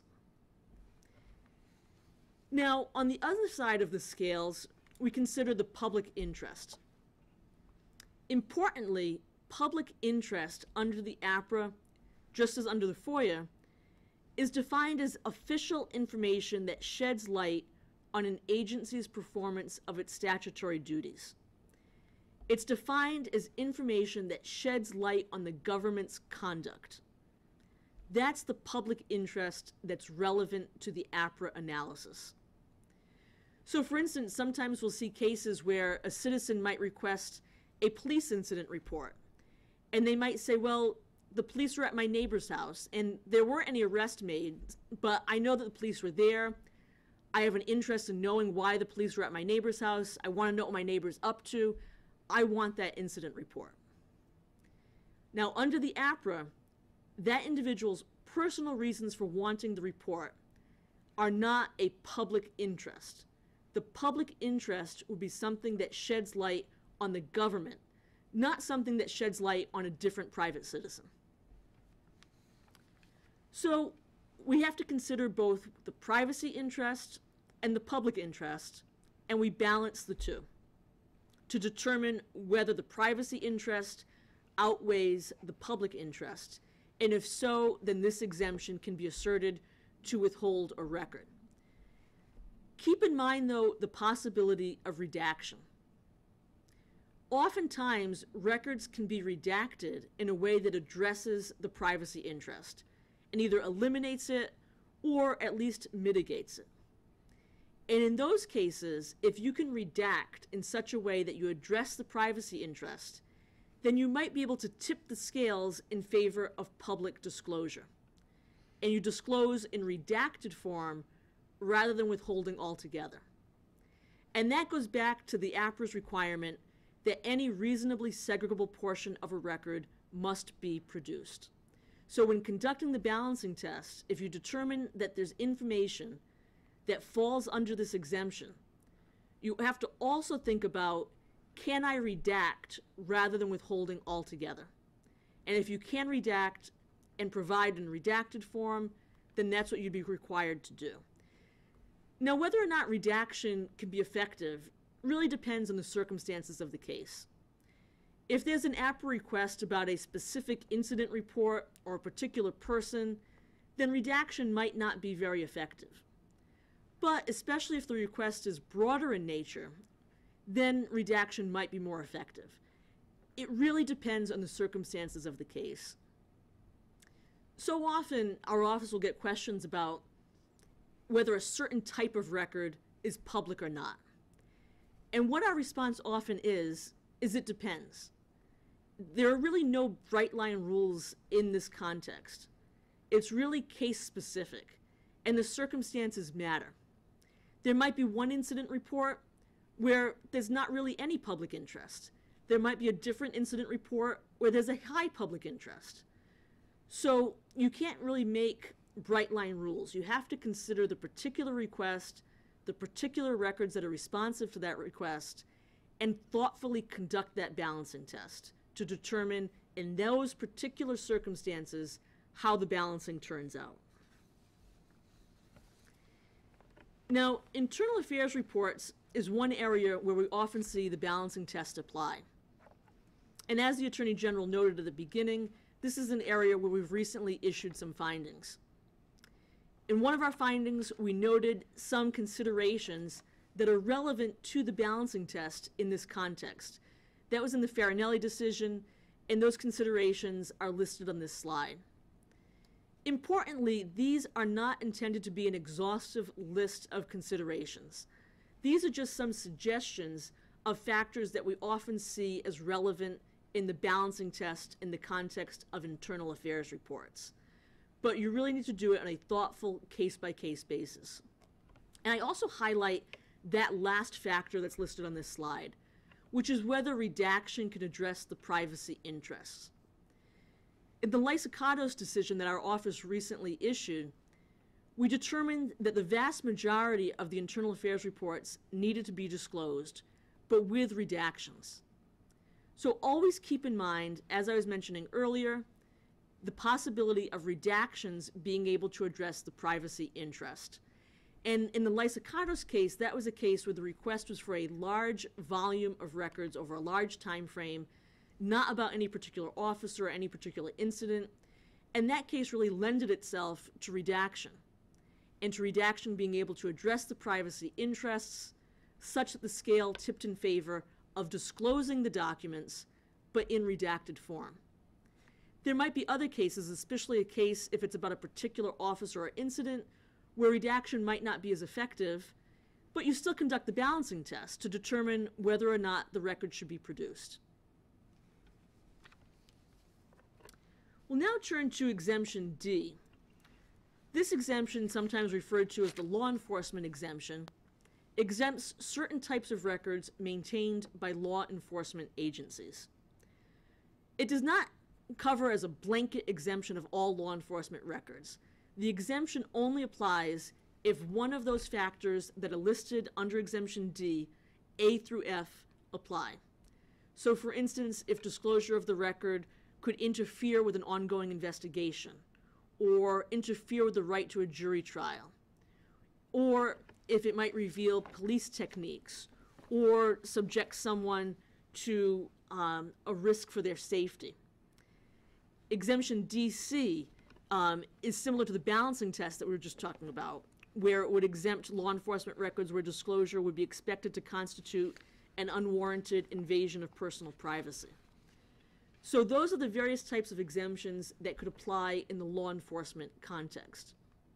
Now, on the other side of the scales, we consider the public interest. Importantly, public interest under the A P R A, just as under the FOIA, is defined as official information that sheds light on an agency's performance of its statutory duties. It's defined as information that sheds light on the government's conduct. That's the public interest that's relevant to the A P R A analysis. So for instance, sometimes we'll see cases where a citizen might request a police incident report. And they might say, well, the police were at my neighbor's house and there weren't any arrests made, but I know that the police were there. I have an interest in knowing why the police were at my neighbor's house. I want to know what my neighbor's up to. I want that incident report. Now, under the A P R A, that individual's personal reasons for wanting the report are not a public interest. The public interest would be something that sheds light on the government, not something that sheds light on a different private citizen. So we have to consider both the privacy interest and the public interest, and we balance the two to determine whether the privacy interest outweighs the public interest, and if so, then this exemption can be asserted to withhold a record. Keep in mind, though, the possibility of redaction. Oftentimes, records can be redacted in a way that addresses the privacy interest and either eliminates it or at least mitigates it. And in those cases, if you can redact in such a way that you address the privacy interest, then you might be able to tip the scales in favor of public disclosure. And you disclose in redacted form rather than withholding altogether. And that goes back to the A P Ra's requirement that any reasonably segregable portion of a record must be produced. So when conducting the balancing test, if you determine that there's information that falls under this exemption, you have to also think about, can I redact rather than withholding altogether? And if you can redact and provide in redacted form, then that's what you'd be required to do. Now, whether or not redaction can be effective really depends on the circumstances of the case. If there's an A P R A request about a specific incident report or a particular person, then redaction might not be very effective. But especially if the request is broader in nature, then redaction might be more effective. It really depends on the circumstances of the case. So often, our office will get questions about whether a certain type of record is public or not. And what our response often is, is it depends. There are really no bright line rules in this context. It's really case specific, and the circumstances matter. There might be one incident report where there's not really any public interest. There might be a different incident report where there's a high public interest. So you can't really make bright line rules. You have to consider the particular request, the particular records that are responsive to that request, and thoughtfully conduct that balancing test to determine in those particular circumstances how the balancing turns out. Now, internal affairs reports is one area where we often see the balancing test apply. And as the Attorney General noted at the beginning, this is an area where we've recently issued some findings. In one of our findings, we noted some considerations that are relevant to the balancing test in this context. That was in the Farinelli decision, and those considerations are listed on this slide. Importantly, these are not intended to be an exhaustive list of considerations. These are just some suggestions of factors that we often see as relevant in the balancing test in the context of internal affairs reports. But you really need to do it on a thoughtful case-by-case basis. And I also highlight that last factor that's listed on this slide, which is whether redaction can address the privacy interests. In the Lysicatos decision that our office recently issued, we determined that the vast majority of the internal affairs reports needed to be disclosed, but with redactions. So always keep in mind, as I was mentioning earlier, the possibility of redactions being able to address the privacy interest. And in the Lysicatos case, that was a case where the request was for a large volume of records over a large time frame, not about any particular officer or any particular incident. And that case really lended itself to redaction, and to redaction being able to address the privacy interests such that the scale tipped in favor of disclosing the documents, but in redacted form. There might be other cases, especially a case if it's about a particular officer or incident, where redaction might not be as effective, but you still conduct the balancing test to determine whether or not the record should be produced. We'll now turn to exemption D. This exemption, sometimes referred to as the law enforcement exemption, exempts certain types of records maintained by law enforcement agencies. It does not cover as a blanket exemption of all law enforcement records. The exemption only applies if one of those factors that are listed under Exemption D, A through F, apply. So for instance, if disclosure of the record could interfere with an ongoing investigation, or interfere with the right to a jury trial, or if it might reveal police techniques, or subject someone to um, a risk for their safety. Exemption D C um, is similar to the balancing test that we were just talking about, where it would exempt law enforcement records where disclosure would be expected to constitute an unwarranted invasion of personal privacy. So those are the various types of exemptions that could apply in the law enforcement context.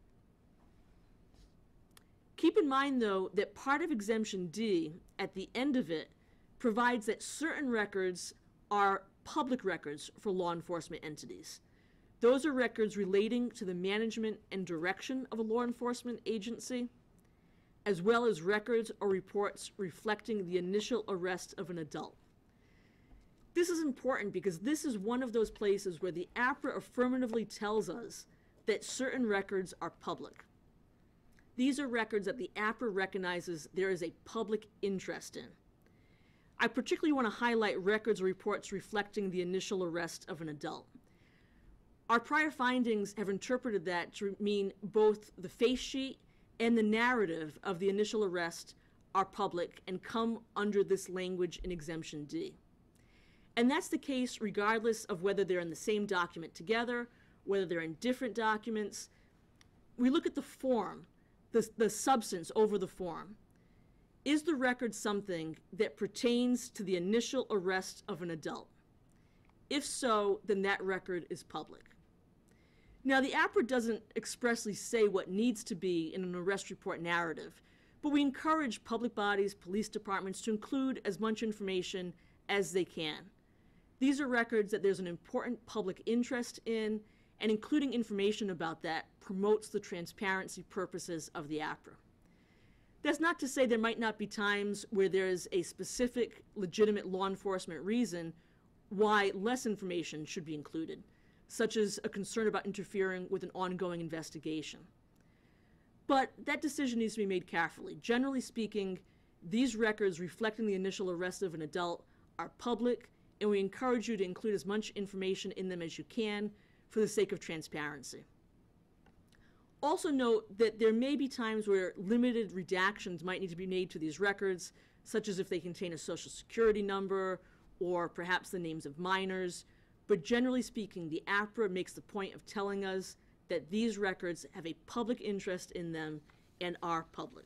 Keep in mind, though, that part of Exemption D, at the end of it, provides that certain records are public records for law enforcement entities. Those are records relating to the management and direction of a law enforcement agency, as well as records or reports reflecting the initial arrest of an adult. This is important because this is one of those places where the A P R A affirmatively tells us that certain records are public. These are records that the A P R A recognizes there is a public interest in. I particularly want to highlight records or reports reflecting the initial arrest of an adult. Our prior findings have interpreted that to mean both the face sheet and the narrative of the initial arrest are public and come under this language in Exemption D. And that's the case regardless of whether they're in the same document together, whether they're in different documents. We look at the form, the, the substance over the form. Is the record something that pertains to the initial arrest of an adult? If so, then that record is public. Now, the A P R A doesn't expressly say what needs to be in an arrest report narrative, but we encourage public bodies, police departments to include as much information as they can. These are records that there's an important public interest in, and including information about that promotes the transparency purposes of the A P R A. That's not to say there might not be times where there is a specific legitimate law enforcement reason why less information should be included, such as a concern about interfering with an ongoing investigation. But that decision needs to be made carefully. Generally speaking, these records reflecting the initial arrest of an adult are public, and we encourage you to include as much information in them as you can for the sake of transparency. Also note that there may be times where limited redactions might need to be made to these records, such as if they contain a social security number or perhaps the names of minors. But generally speaking, the A P R A makes the point of telling us that these records have a public interest in them and are public.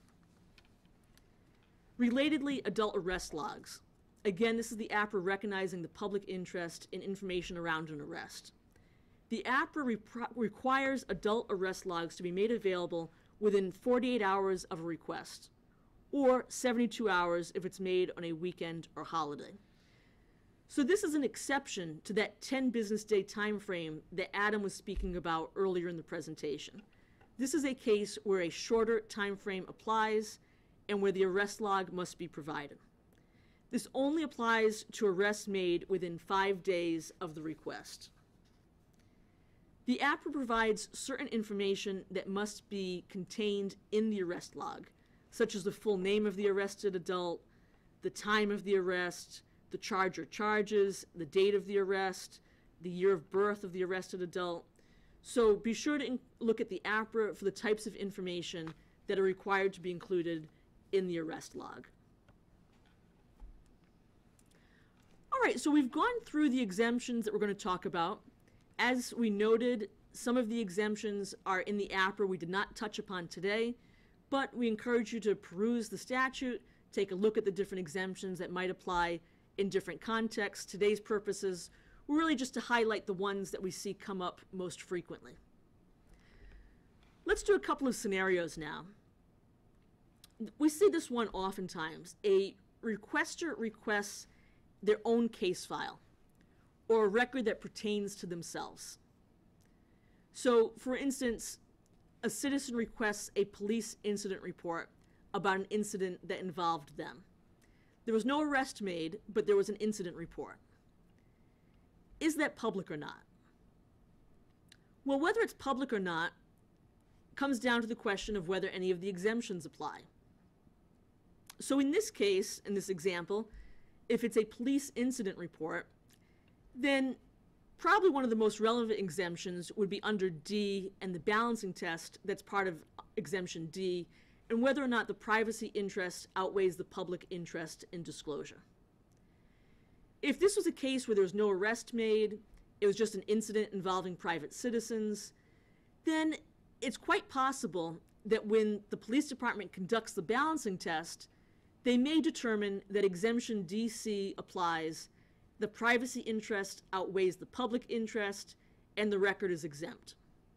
Relatedly, adult arrest logs. Again, this is the A P R A recognizing the public interest in information around an arrest. The A P R A requires adult arrest logs to be made available within forty-eight hours of a request, or seventy-two hours if it's made on a weekend or holiday. So this is an exception to that ten business day time frame that Adam was speaking about earlier in the presentation. This is a case where a shorter time frame applies and where the arrest log must be provided. This only applies to arrests made within five days of the request. The A P R A provides certain information that must be contained in the arrest log, such as the full name of the arrested adult, the time of the arrest, the charge or charges, the date of the arrest, the year of birth of the arrested adult. So be sure to look at the A P R A for the types of information that are required to be included in the arrest log. All right, so we've gone through the exemptions that we're going to talk about. As we noted, some of the exemptions are in the A P R A we did not touch upon today, but we encourage you to peruse the statute, take a look at the different exemptions that might apply in different contexts. Today's purposes were really just to highlight the ones that we see come up most frequently. Let's do a couple of scenarios now. We see this one oftentimes. A requester requests their own case file, or a record that pertains to themselves. So, for instance, a citizen requests a police incident report about an incident that involved them. There was no arrest made, but there was an incident report. is that public or not? Well, whether it's public or not comes down to the question of whether any of the exemptions apply. So in this case, in this example, if it's a police incident report, then probably one of the most relevant exemptions would be under D and the balancing test that's part of exemption D, and whether or not the privacy interest outweighs the public interest in disclosure. If this was a case where there was no arrest made, it was just an incident involving private citizens, then it's quite possible that when the police department conducts the balancing test, they may determine that exemption D C applies, the privacy interest outweighs the public interest, and the record is exempt.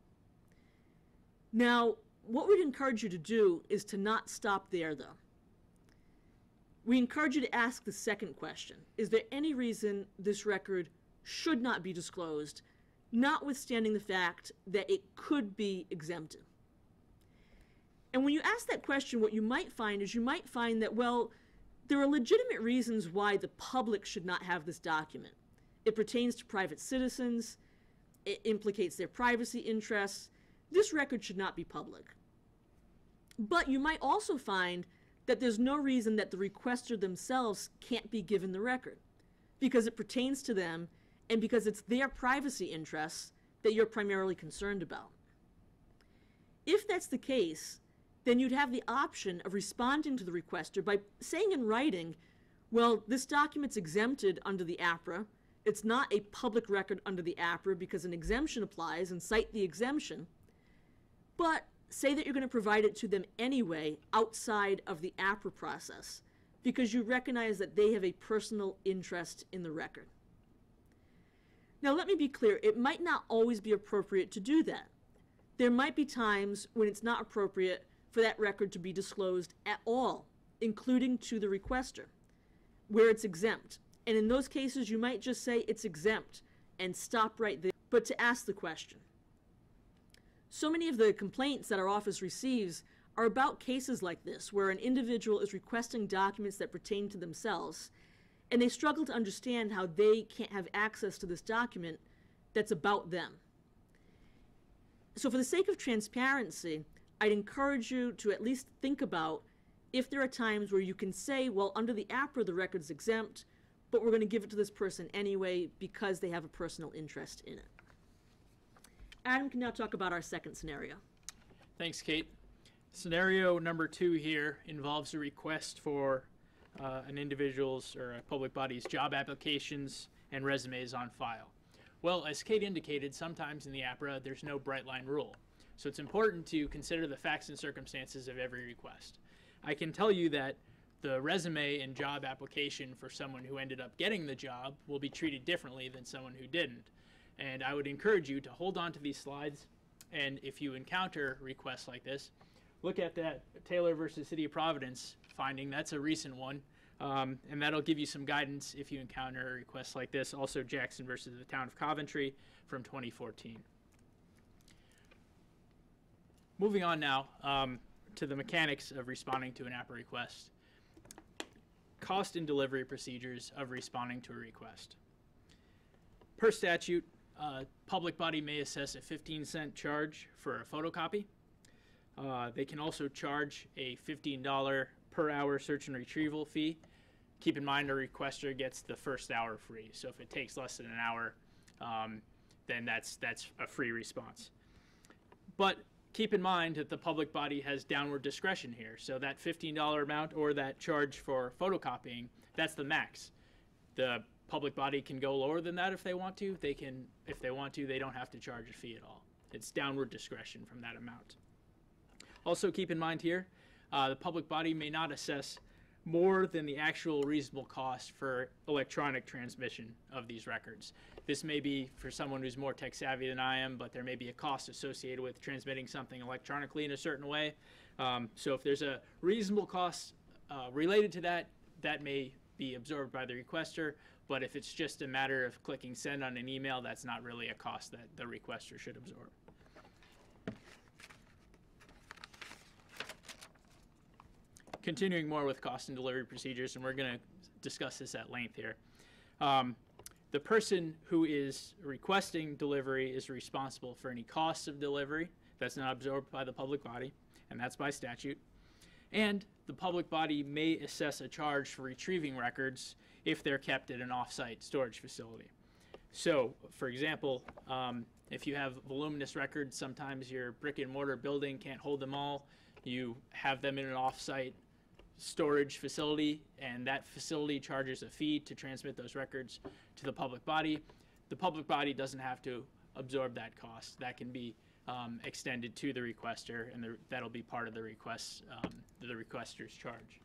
Now, what we'd encourage you to do is to not stop there, though. We encourage you to ask the second question. Is there any reason this record should not be disclosed, notwithstanding the fact that it could be exempted? And when you ask that question, what you might find is you might find that, well, there are legitimate reasons why the public should not have this document. It pertains to private citizens. It implicates their privacy interests. This record should not be public. But you might also find that there's no reason that the requester themselves can't be given the record, because it pertains to them and because it's their privacy interests that you're primarily concerned about. If that's the case, then you'd have the option of responding to the requester by saying in writing, well, this document's exempted under the A P R A. It's not a public record under the A P R A because an exemption applies, and cite the exemption. But say that you're going to provide it to them anyway outside of the A P R A process because you recognize that they have a personal interest in the record. Now, let me be clear. It might not always be appropriate to do that. There might be times when it's not appropriate for that record to be disclosed at all, including to the requester, where it's exempt. And in those cases, you might just say it's exempt and stop right there, but to ask the question. So many of the complaints that our office receives are about cases like this, where an individual is requesting documents that pertain to themselves, and they struggle to understand how they can't have access to this document that's about them. So for the sake of transparency, I'd encourage you to at least think about if there are times where you can say, well, under the A P R A, the record's exempt, but we're going to give it to this person anyway because they have a personal interest in it. Adam can now talk about our second scenario. Thanks, Kate. Scenario number two here involves a request for uh, an individual's or a public body's job applications and resumes on file. Well, as Kate indicated, sometimes in the A P R A, there's no bright line rule. So it's important to consider the facts and circumstances of every request. I can tell you that the resume and job application for someone who ended up getting the job will be treated differently than someone who didn't. And I would encourage you to hold on to these slides, and if you encounter requests like this, look at that Taylor versus City of Providence finding. That's a recent one, um, and that'll give you some guidance if you encounter requests like this. Also Jackson versus the Town of Coventry from twenty fourteen. Moving on now um, to the mechanics of responding to an A P R A request. Cost and delivery procedures of responding to a request. Per statute, a public body may assess a fifteen cent charge for a photocopy. Uh, they can also charge a fifteen dollar per hour search and retrieval fee. Keep in mind a requester gets the first hour free. So if it takes less than an hour, um, then that's, that's a free response. But keep in mind that the public body has downward discretion here. So that fifteen dollar amount or that charge for photocopying, that's the max. The public body can go lower than that if they want to. They can, if they want to, they don't have to charge a fee at all. It's downward discretion from that amount. Also keep in mind here, uh, the public body may not assess more than the actual reasonable cost for electronic transmission of these records. This may be for someone who's more tech savvy than I am, but there may be a cost associated with transmitting something electronically in a certain way. Um, so if there's a reasonable cost uh, related to that, that may be absorbed by the requester, but if it's just a matter of clicking send on an email, that's not really a cost that the requester should absorb. Continuing more with cost and delivery procedures, and we're going to discuss this at length here. Um, the person who is requesting delivery is responsible for any costs of delivery that's not absorbed by the public body, and that's by statute. And the public body may assess a charge for retrieving records if they're kept at an off-site storage facility. So, for example, um, if you have voluminous records, sometimes your brick and mortar building can't hold them all. You have them in an off-site storage facility, and that facility charges a fee to transmit those records to the public body. The public body doesn't have to absorb that cost. That can be um, extended to the requester, and the, that'll be part of the request, um, the requester's charge.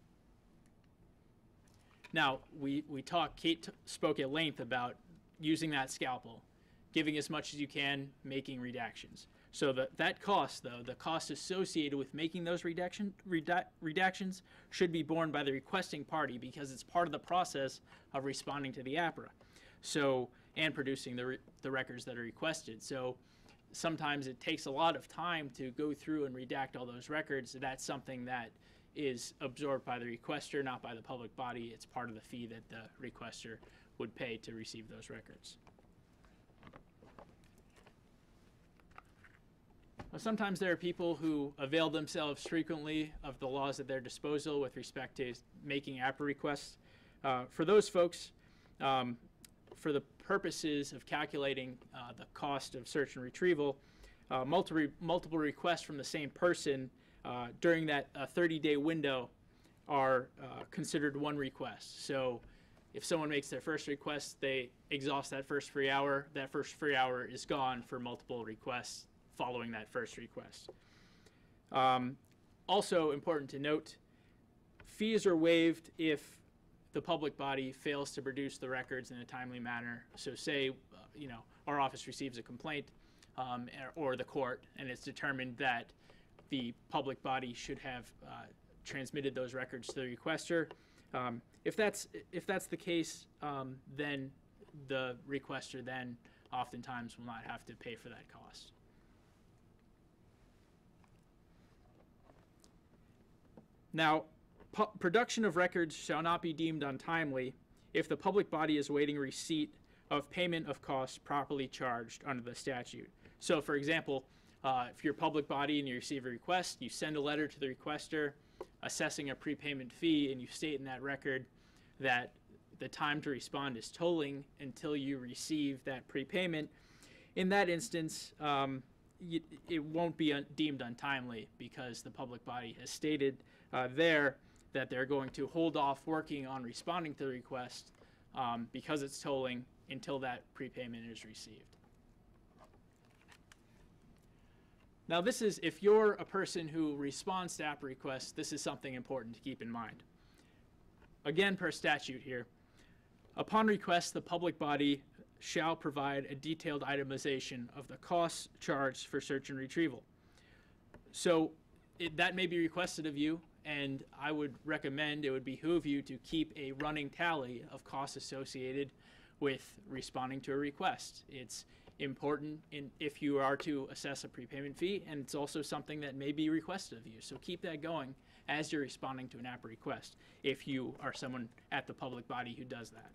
Now, we, we talked, Kate t spoke at length about using that scalpel, giving as much as you can, making redactions. So the, that cost, though, the cost associated with making those redaction, redac, redactions should be borne by the requesting party because it's part of the process of responding to the A P R A. So, and producing the, re, the records that are requested. So sometimes it takes a lot of time to go through and redact all those records. That's something that is absorbed by the requester, not by the public body. It's part of the fee that the requester would pay to receive those records. Sometimes there are people who avail themselves frequently of the laws at their disposal with respect to making A P R A requests. Uh, for those folks, um, for the purposes of calculating uh, the cost of search and retrieval, uh, multiple, multiple requests from the same person uh, during that thirty-day window are uh, considered one request. So if someone makes their first request, they exhaust that first free hour. That first free hour is gone for multiple requests following that first request. Um, also important to note, fees are waived if the public body fails to produce the records in a timely manner. So say, uh, you know, our office receives a complaint um, or the court, and it's determined that the public body should have uh, transmitted those records to the requester. Um, if that's if that's the case, um, then the requester then oftentimes will not have to pay for that cost. Now, production of records shall not be deemed untimely if the public body is awaiting receipt of payment of costs properly charged under the statute. So, for example, uh, if you're a public body and you receive a request, you send a letter to the requester assessing a prepayment fee, and you state in that record that the time to respond is tolling until you receive that prepayment. In that instance, um, you, it won't be un deemed untimely because the public body has stated uh, there that they're going to hold off working on responding to the request um, because it's tolling until that prepayment is received. Now this is, if you're a person who responds to A P R A requests, this is something important to keep in mind. Again, per statute here, upon request, the public body shall provide a detailed itemization of the costs charged for search and retrieval. So it, that may be requested of you, and I would recommend, it would behoove you to keep a running tally of costs associated with responding to a request. It's important in, if you are to assess a prepayment fee, and it's also something that may be requested of you. So keep that going as you're responding to an A P R A request if you are someone at the public body who does that.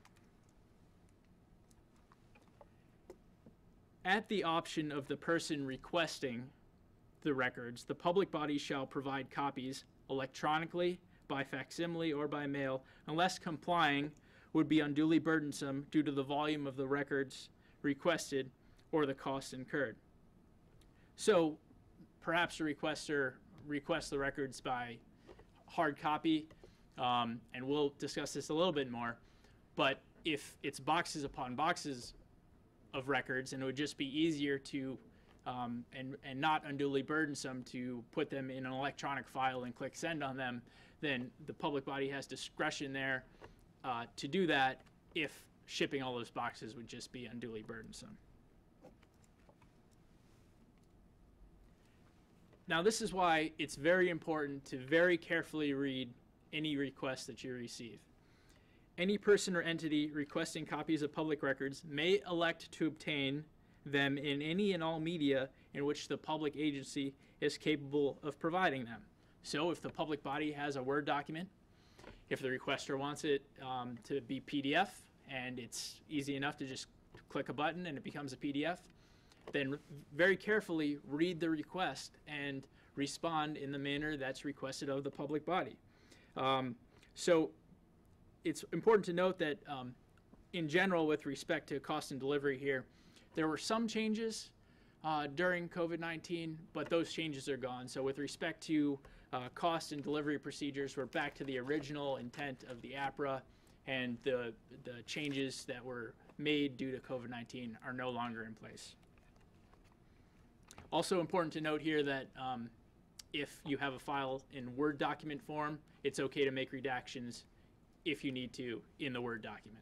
At the option of the person requesting the records, the public body shall provide copies electronically, by facsimile, or by mail, unless complying would be unduly burdensome due to the volume of the records requested or the costs incurred. So perhaps the requester requests the records by hard copy, um, and we'll discuss this a little bit more, but if it's boxes upon boxes of records, and it would just be easier to um, and, and not unduly burdensome to put them in an electronic file and click send on them, then the public body has discretion there uh, to do that if shipping all those boxes would just be unduly burdensome. Now this is why it's very important to very carefully read any request that you receive. Any person or entity requesting copies of public records may elect to obtain them in any and all media in which the public agency is capable of providing them. So if the public body has a Word document, if the requester wants it um, to be P D F, and it's easy enough to just click a button and it becomes a P D F, then very carefully read the request and respond in the manner that's requested of the public body. Um, so it's important to note that um, in general, with respect to cost and delivery here, there were some changes uh, during COVID nineteen, but those changes are gone. So with respect to uh, cost and delivery procedures, we're back to the original intent of the A P R A, and the, the changes that were made due to COVID nineteen are no longer in place. Also important to note here that um, if you have a file in Word document form, it's okay to make redactions if you need to in the Word document.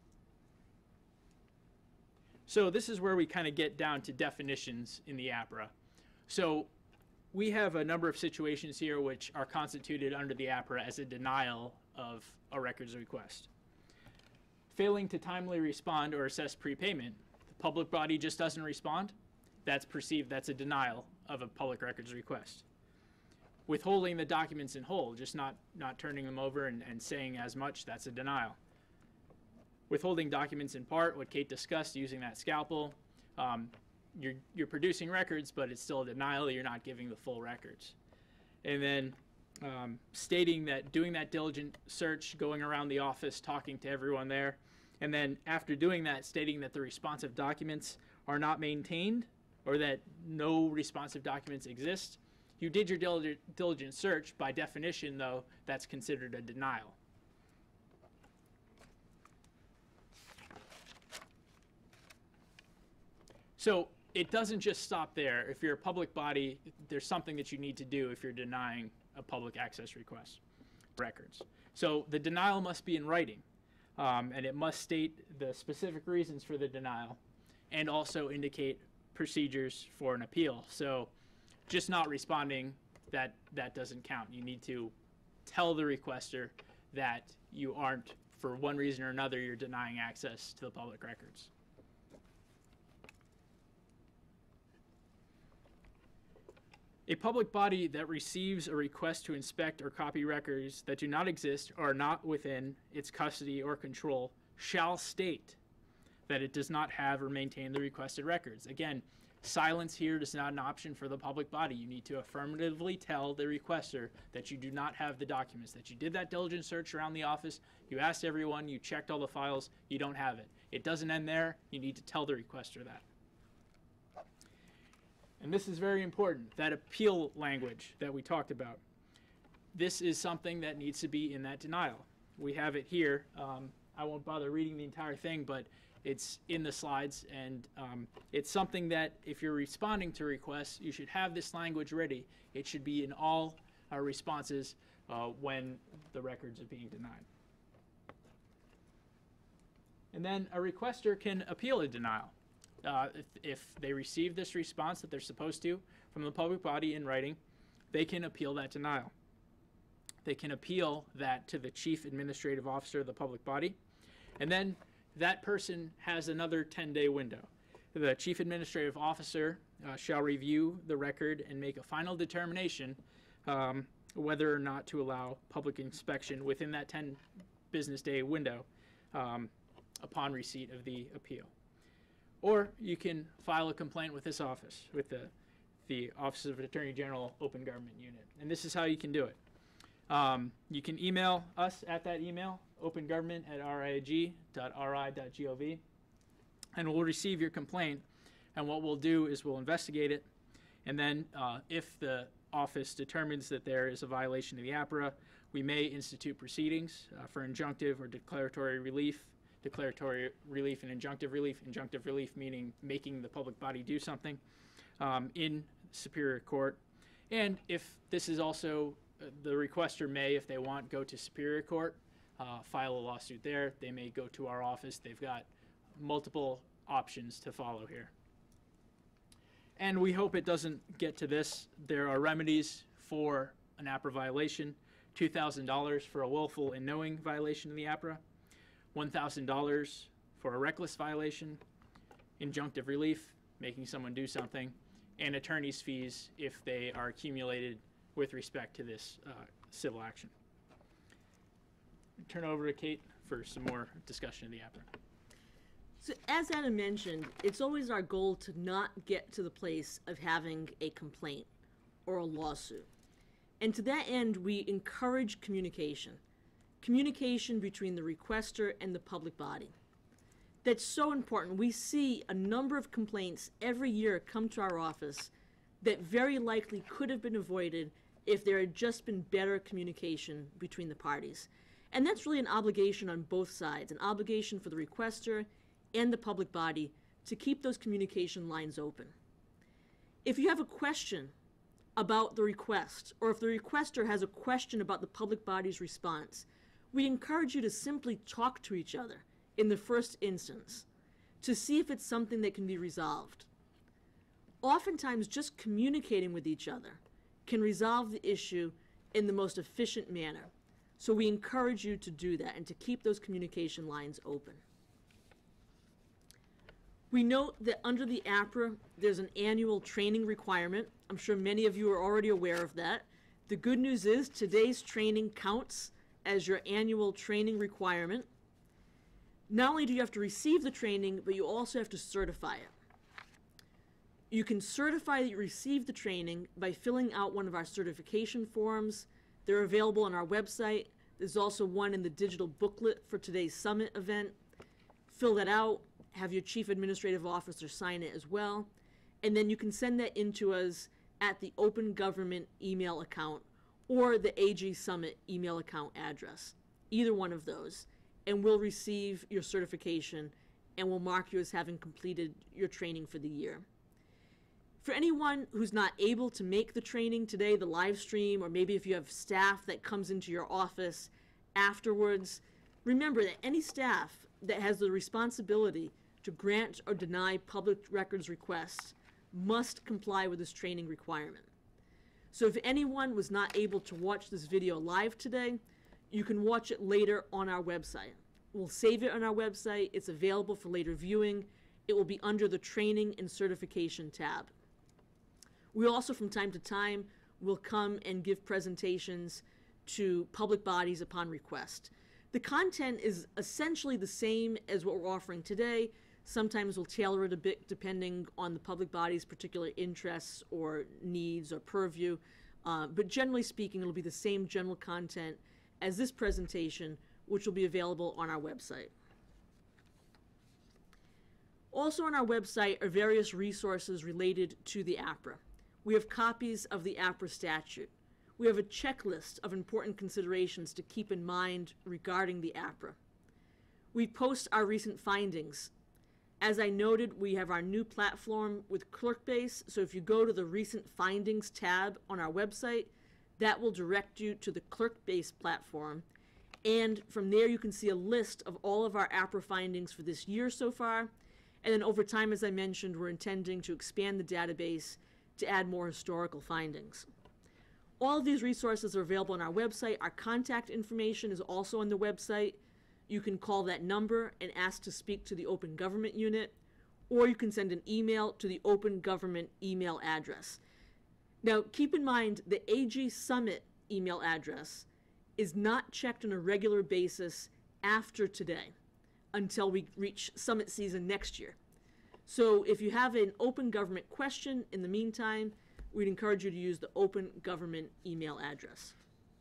So this is where we kind of get down to definitions in the A P R A. So we have a number of situations here which are constituted under the A P R A as a denial of a records request. Failing to timely respond or assess prepayment, the public body just doesn't respond. That's perceived, that's a denial of a public records request. Withholding the documents in whole, just not, not turning them over and, and saying as much, that's a denial. Withholding documents in part, what Kate discussed, using that scalpel, um, you're, you're producing records, but it's still a denial that you're not giving the full records. And then um, stating that, doing that diligent search, going around the office, talking to everyone there, and then after doing that, stating that the responsive documents are not maintained, or that no responsive documents exist. You did your diligent, diligent search. By definition, though, that's considered a denial. So it doesn't just stop there. If you're a public body, there's something that you need to do if you're denying a public access request records. So the denial must be in writing, um, and it must state the specific reasons for the denial and also indicate procedures for an appeal. So just not responding, that that doesn't count. You need to tell the requester that you aren't, for one reason or another, you're denying access to the public records. A public body that receives a request to inspect or copy records that do not exist or are not within its custody or control shall state that it does not have or maintain the requested records. Again, silence here is not an option for the public body. You need to affirmatively tell the requester that you do not have the documents, that you did that diligent search around the office, you asked everyone, you checked all the files, you don't have it. It doesn't end there. You need to tell the requester that. And this is very important, that appeal language that we talked about. This is something that needs to be in that denial. We have it here. Um, I won't bother reading the entire thing, but it's in the slides, and um, it's something that if you're responding to requests, you should have this language ready. It should be in all uh, responses uh, when the records are being denied. And then a requester can appeal a denial. Uh, if, if they receive this response that they're supposed to from the public body in writing, they can appeal that denial. They can appeal that to the chief administrative officer of the public body, and then that person has another ten-day window. The chief administrative officer uh, shall review the record and make a final determination um, whether or not to allow public inspection within that ten business day window um, upon receipt of the appeal. Or you can file a complaint with this office, with the, the Office of Attorney General Open Government Unit. And this is how you can do it. Um, you can email us at that email, opengovernment at r i a g dot r i dot gov, and we'll receive your complaint. And what we'll do is we'll investigate it. And then uh, if the office determines that there is a violation of the A P R A, we may institute proceedings uh, for injunctive or declaratory relief. Declaratory relief and injunctive relief. Injunctive relief meaning making the public body do something um, in Superior Court. And if this is also, uh, the requester may, if they want, go to Superior Court, uh, file a lawsuit there. They may go to our office. They've got multiple options to follow here. And we hope it doesn't get to this. There are remedies for an A P R A violation, two thousand dollars for a willful and knowing violation of the A P R A, one thousand dollars for a reckless violation, injunctive relief, making someone do something, and attorney's fees if they are accumulated with respect to this uh, civil action. Turn over to Kate for some more discussion of the APRA. So as Adam mentioned, it's always our goal to not get to the place of having a complaint or a lawsuit. And to that end, we encourage communication. Communication between the requester and the public body. That's so important. We see a number of complaints every year come to our office that very likely could have been avoided if there had just been better communication between the parties. And that's really an obligation on both sides, an obligation for the requester and the public body to keep those communication lines open. If you have a question about the request, or if the requester has a question about the public body's response, we encourage you to simply talk to each other in the first instance to see if it's something that can be resolved. Oftentimes, just communicating with each other can resolve the issue in the most efficient manner. So we encourage you to do that and to keep those communication lines open. We note that under the APRA, there's an annual training requirement. I'm sure many of you are already aware of that. The good news is today's training counts as your annual training requirement. Not only do you have to receive the training, but you also have to certify it. You can certify that you received the training by filling out one of our certification forms. They're available on our website. There's also one in the digital booklet for today's summit event. Fill that out, have your chief administrative officer sign it as well, and then you can send that in to us at the Open Government email account or the A G Summit email account address, either one of those, and we'll receive your certification and we'll mark you as having completed your training for the year. For anyone who's not able to make the training today, the live stream, or maybe if you have staff that comes into your office afterwards, remember that any staff that has the responsibility to grant or deny public records requests must comply with this training requirement. So if anyone was not able to watch this video live today, you can watch it later on our website. We'll save it on our website. It's available for later viewing. It will be under the Training and Certification tab. We also, from time to time, will come and give presentations to public bodies upon request. The content is essentially the same as what we're offering today. Sometimes we'll tailor it a bit depending on the public body's particular interests or needs or purview. Uh, but generally speaking, it'll be the same general content as this presentation, which will be available on our website. Also on our website are various resources related to the APRA. We have copies of the APRA statute. We have a checklist of important considerations to keep in mind regarding the APRA. We post our recent findings. As I noted, we have our new platform with ClerkBase, so if you go to the Recent Findings tab on our website, that will direct you to the ClerkBase platform, and from there you can see a list of all of our APRA findings for this year so far, and then over time, as I mentioned, we're intending to expand the database to add more historical findings. All of these resources are available on our website. Our contact information is also on the website. You can call that number and ask to speak to the Open Government Unit, or you can send an email to the Open Government email address. Now, keep in mind the A G Summit email address is not checked on a regular basis after today until we reach summit season next year. So if you have an open government question in the meantime, we'd encourage you to use the Open Government email address.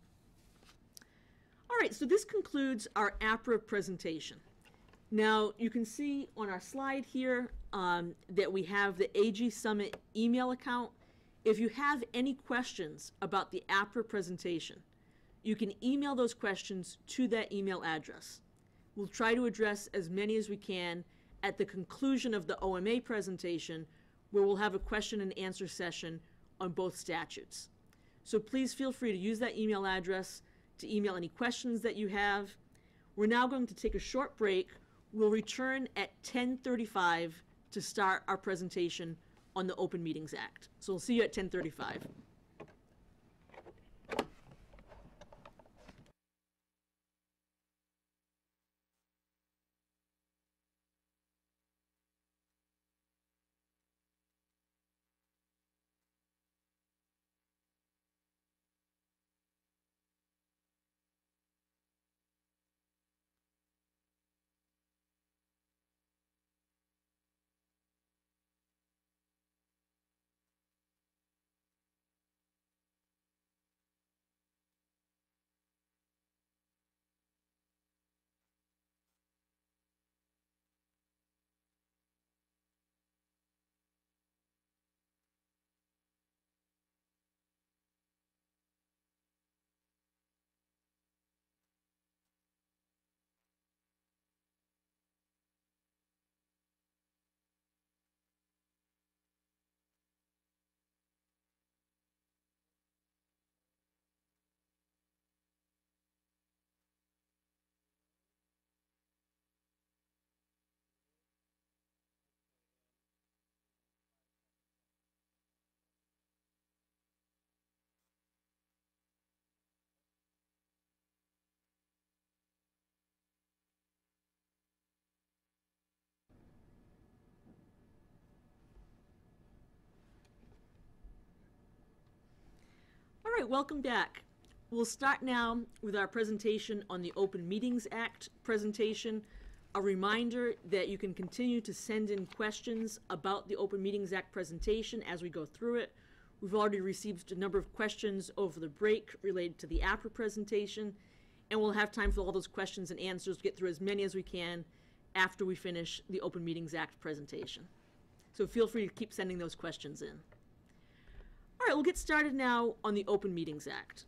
All right, so this concludes our APRA presentation. Now, you can see on our slide here um, that we have the A G Summit email account. If you have any questions about the APRA presentation, you can email those questions to that email address. We'll try to address as many as we can at the conclusion of the O M A presentation, where we'll have a question and answer session on both statutes. So please feel free to use that email address to email any questions that you have. We're now going to take a short break. We'll return at ten thirty-five to start our presentation on the Open Meetings Act. So we'll see you at ten thirty-five. right, welcome back. We'll start now with our presentation on the Open Meetings Act presentation. A reminder that you can continue to send in questions about the Open Meetings Act presentation as we go through it. We've already received a number of questions over the break related to the A P R A presentation, and we'll have time for all those questions and answers to get through as many as we can after we finish the Open Meetings Act presentation. So feel free to keep sending those questions in. All right, we'll get started now on the Open Meetings Act.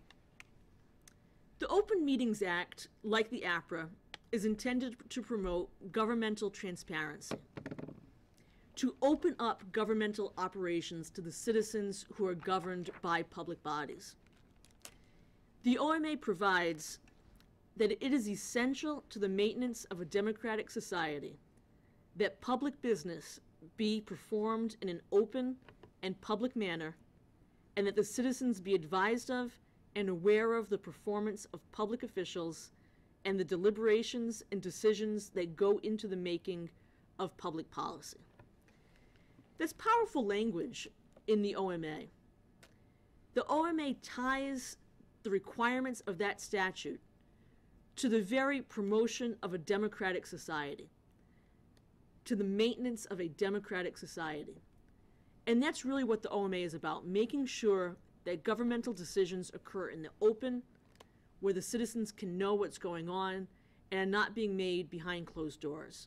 The Open Meetings Act, like the A P R A, is intended to promote governmental transparency, to open up governmental operations to the citizens who are governed by public bodies. The O M A provides that it is essential to the maintenance of a democratic society that public business be performed in an open and public manner, and that the citizens be advised of and aware of the performance of public officials and the deliberations and decisions that go into the making of public policy. That's powerful language in the O M A. The O M A ties the requirements of that statute to the very promotion of a democratic society, to the maintenance of a democratic society. And that's really what the O M A is about, making sure that governmental decisions occur in the open, where the citizens can know what's going on and are not being made behind closed doors.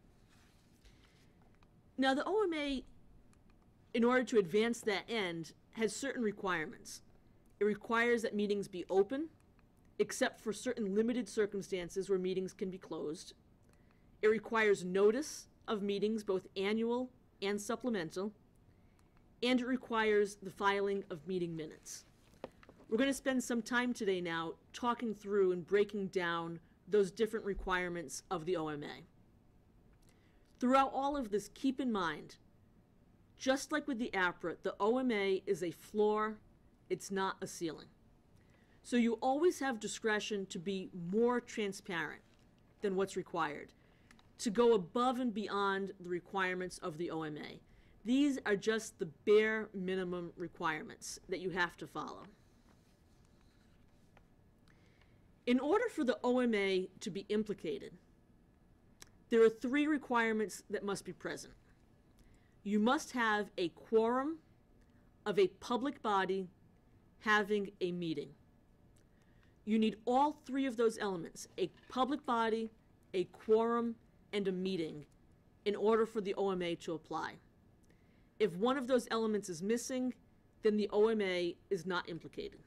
Now, the O M A, in order to advance that end, has certain requirements. It requires that meetings be open, except for certain limited circumstances where meetings can be closed. It requires notice of meetings, both annual and supplemental, and it requires the filing of meeting minutes. We're going to spend some time today now talking through and breaking down those different requirements of the O M A. Throughout all of this, keep in mind, just like with the A P R A, the O M A is a floor, it's not a ceiling. So you always have discretion to be more transparent than what's required, to go above and beyond the requirements of the O M A. These are just the bare minimum requirements that you have to follow. In order for the O M A to be implicated, there are three requirements that must be present. You must have a quorum of a public body having a meeting. You need all three of those elements, a public body, a quorum, and a meeting, in order for the O M A to apply. If one of those elements is missing, then the O M A is not implicated.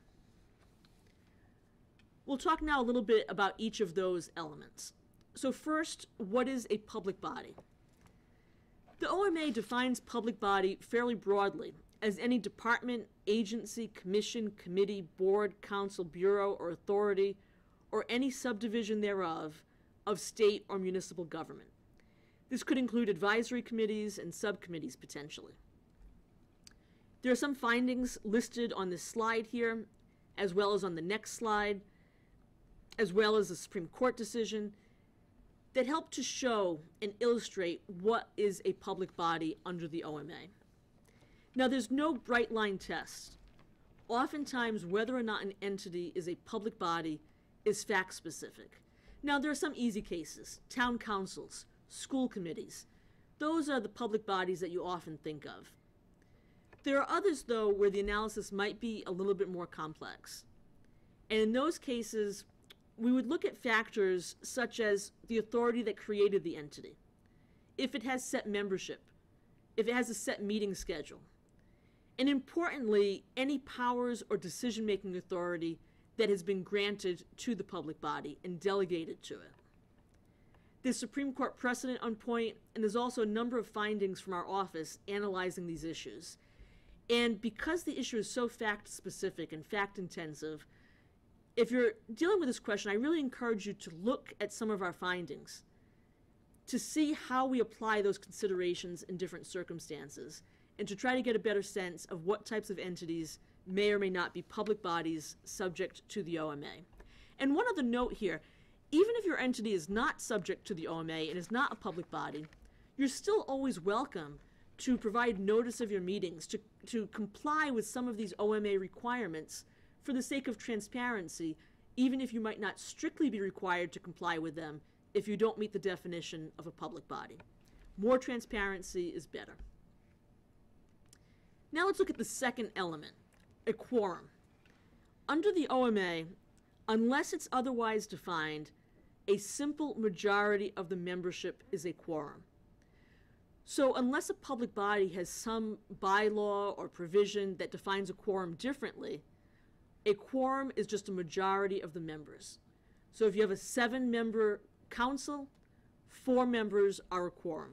We'll talk now a little bit about each of those elements. So first, what is a public body? The O M A defines public body fairly broadly as any department, agency, commission, committee, board, council, bureau, or authority, or any subdivision thereof of state or municipal government. This could include advisory committees and subcommittees potentially. There are some findings listed on this slide here, as well as on the next slide, as well as a Supreme Court decision, that help to show and illustrate what is a public body under the O M A. Now, there's no bright line test. Oftentimes, whether or not an entity is a public body is fact specific. Now, there are some easy cases, town councils, school committees. Those are the public bodies that you often think of. There are others, though, where the analysis might be a little bit more complex. And in those cases, we would look at factors such as the authority that created the entity, if it has set membership, if it has a set meeting schedule, and importantly, any powers or decision-making authority that has been granted to the public body and delegated to it. There's Supreme Court precedent on point, and there's also a number of findings from our office analyzing these issues. And because the issue is so fact-specific and fact-intensive, if you're dealing with this question, I really encourage you to look at some of our findings to see how we apply those considerations in different circumstances and to try to get a better sense of what types of entities may or may not be public bodies subject to the O M A. And one other note here, even if your entity is not subject to the O M A and is not a public body, you're still always welcome to provide notice of your meetings, to, to comply with some of these O M A requirements for the sake of transparency, even if you might not strictly be required to comply with them if you don't meet the definition of a public body. More transparency is better. Now let's look at the second element, a quorum. Under the O M A, unless it's otherwise defined, a simple majority of the membership is a quorum. So unless a public body has some bylaw or provision that defines a quorum differently, a quorum is just a majority of the members. So if you have a seven-member council, four members are a quorum.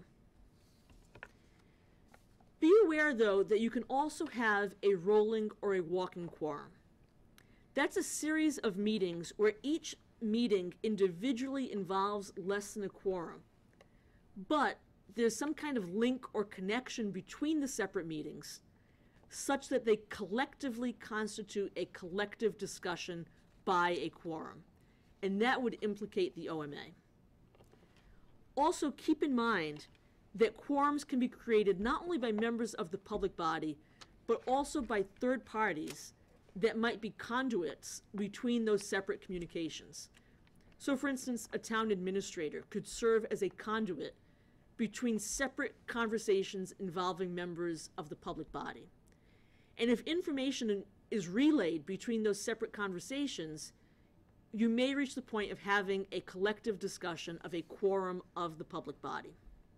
Be aware, though, that you can also have a rolling or a walking quorum. That's a series of meetings where each meeting individually involves less than a quorum, but there's some kind of link or connection between the separate meetings such that they collectively constitute a collective discussion by a quorum, and that would implicate the O M A. Also, keep in mind that quorums can be created not only by members of the public body, but also by third parties that might be conduits between those separate communications. So, for instance, a town administrator could serve as a conduit between separate conversations involving members of the public body. And if information is relayed between those separate conversations, you may reach the point of having a collective discussion of a quorum of the public body.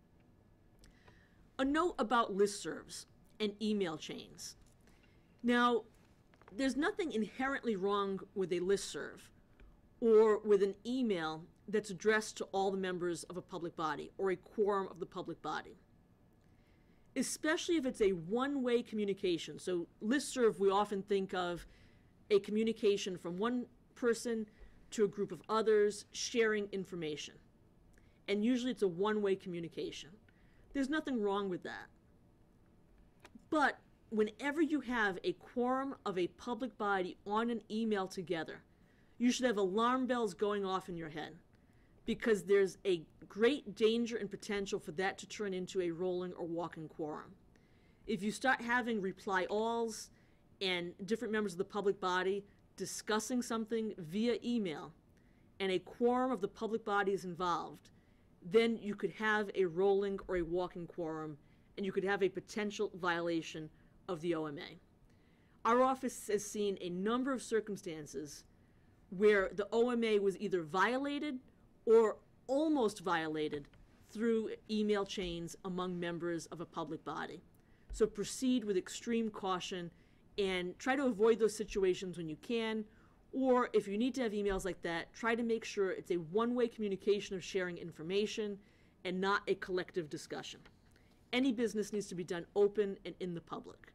A note about listservs and email chains. Now, there's nothing inherently wrong with a listserv or with an email that's addressed to all the members of a public body or a quorum of the public body, especially if it's a one-way communication. So listserv, we often think of a communication from one person to a group of others sharing information. And usually it's a one-way communication. There's nothing wrong with that. But whenever you have a quorum of a public body on an email together, you should have alarm bells going off in your head, because there's a great danger and potential for that to turn into a rolling or walking quorum. If you start having reply alls and different members of the public body discussing something via email, and a quorum of the public body is involved, then you could have a rolling or a walking quorum, and you could have a potential violation of the O M A. Our office has seen a number of circumstances where the O M A was either violated or almost violated through email chains among members of a public body. So proceed with extreme caution and try to avoid those situations when you can, or if you need to have emails like that, try to make sure it's a one-way communication of sharing information and not a collective discussion. Any business needs to be done open and in the public.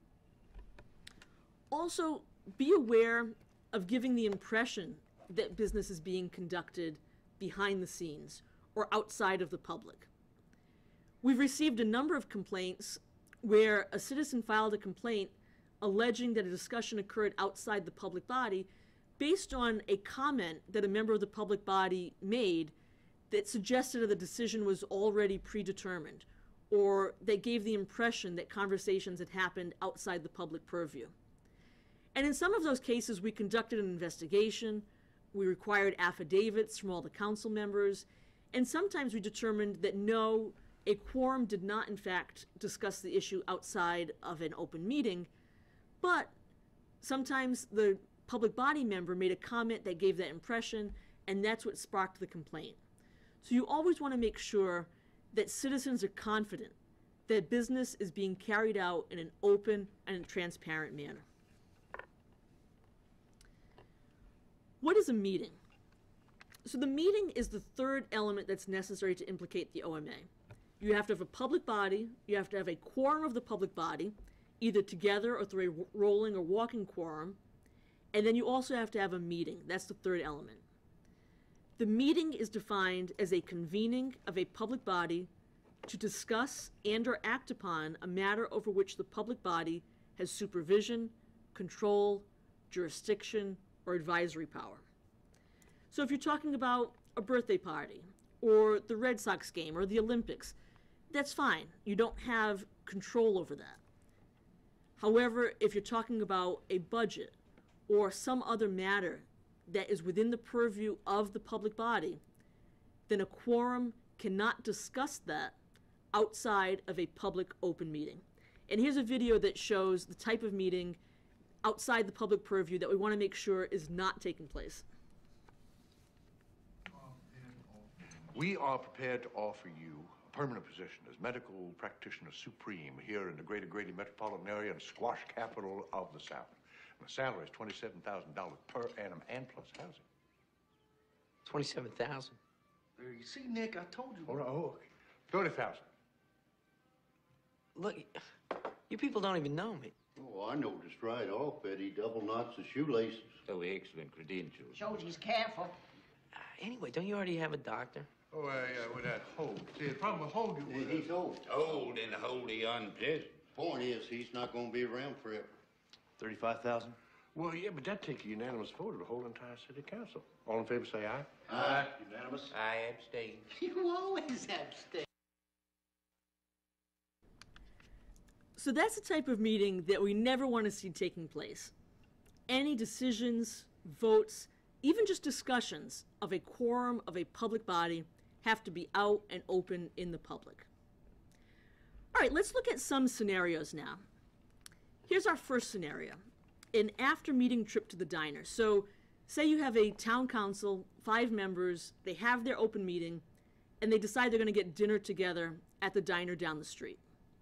Also, be aware of giving the impression that business is being conducted behind the scenes or outside of the public. We've received a number of complaints where a citizen filed a complaint alleging that a discussion occurred outside the public body based on a comment that a member of the public body made that suggested that the decision was already predetermined, or that gave the impression that conversations had happened outside the public purview. And in some of those cases, we conducted an investigation, we required affidavits from all the council members, and sometimes we determined that no, a quorum did not in fact discuss the issue outside of an open meeting, but sometimes the public body member made a comment that gave that impression, and that's what sparked the complaint. So you always want to make sure that citizens are confident that business is being carried out in an open and transparent manner. What is a meeting? So the meeting is the third element that's necessary to implicate the O M A. You have to have a public body, you have to have a quorum of the public body, either together or through a rolling or walking quorum, and then you also have to have a meeting. That's the third element. The meeting is defined as a convening of a public body to discuss and or act upon a matter over which the public body has supervision, control, jurisdiction, or advisory power. So if you're talking about a birthday party or the Red Sox game or the Olympics, that's fine. You don't have control over that. However, if you're talking about a budget or some other matter that is within the purview of the public body, then a quorum cannot discuss that outside of a public open meeting. And here's a video that shows the type of meeting outside the public purview that we want to make sure is not taking place. We are prepared to offer you a permanent position as medical practitioner supreme here in the greater Grady metropolitan area and squash capital of the South. And the salary is twenty-seven thousand dollars per annum and plus housing. twenty-seven thousand dollars. You see, Nick, I told you. Oh, no, oh, okay. thirty thousand dollars. Look, you people don't even know me. Oh, I know just right off, Eddie. Double knots of shoelaces. Oh, excellent credentials. Shows he's careful. Uh, anyway, don't you already have a doctor? Oh, uh, yeah, with that Hogue. See, the problem with Hogue is... Yeah, he's old. Old and wholly unpleasant. Point is, he's not going to be around forever. thirty-five thousand dollars? Well, yeah, but that takes a unanimous vote of the whole entire city council. All in favor, say aye. Aye. Unanimous. I abstain. You always abstain. So that's the type of meeting that we never want to see taking place. Any decisions, votes, even just discussions of a quorum of a public body have to be out and open in the public. All right, let's look at some scenarios now. Here's our first scenario, an after-meeting trip to the diner. So say you have a town council, five members, they have their open meeting, and they decide they're going to get dinner together at the diner down the street.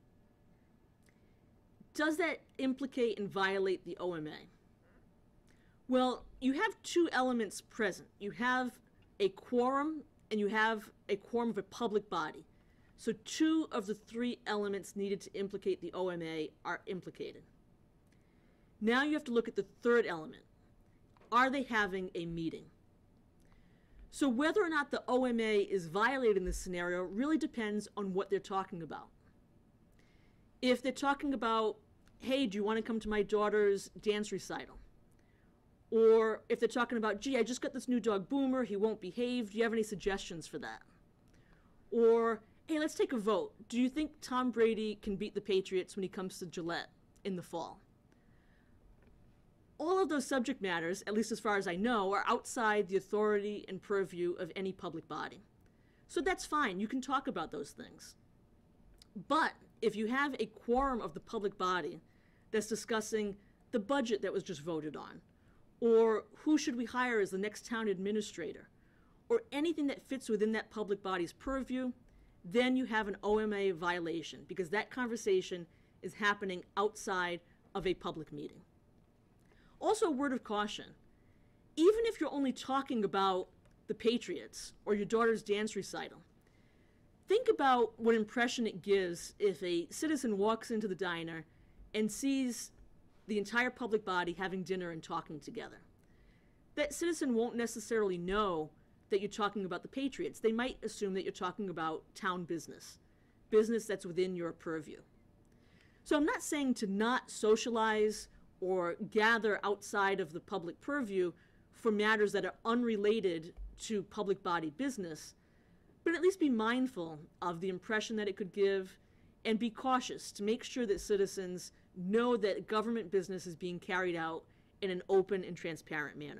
Does that implicate and violate the O M A? Well, you have two elements present. You have a quorum and you have a quorum of a public body. So two of the three elements needed to implicate the O M A are implicated. Now you have to look at the third element. Are they having a meeting? So whether or not the O M A is violated in this scenario really depends on what they're talking about. If they're talking about, hey, do you want to come to my daughter's dance recital? Or if they're talking about, gee, I just got this new dog, Boomer, he won't behave, do you have any suggestions for that? Or, hey, let's take a vote. Do you think Tom Brady can beat the Patriots when he comes to Gillette in the fall? All of those subject matters, at least as far as I know, are outside the authority and purview of any public body. So that's fine, you can talk about those things. But if you have a quorum of the public body that's discussing the budget that was just voted on, or who should we hire as the next town administrator, or anything that fits within that public body's purview, then you have an O M A violation because that conversation is happening outside of a public meeting. Also, a word of caution. Even if you're only talking about the Patriots or your daughter's dance recital, think about what impression it gives if a citizen walks into the diner and sees the entire public body having dinner and talking together. That citizen won't necessarily know that you're talking about the Patriots. They might assume that you're talking about town business, business that's within your purview. So I'm not saying to not socialize or gather outside of the public purview for matters that are unrelated to public body business, but at least be mindful of the impression that it could give and be cautious to make sure that citizens know that government business is being carried out in an open and transparent manner.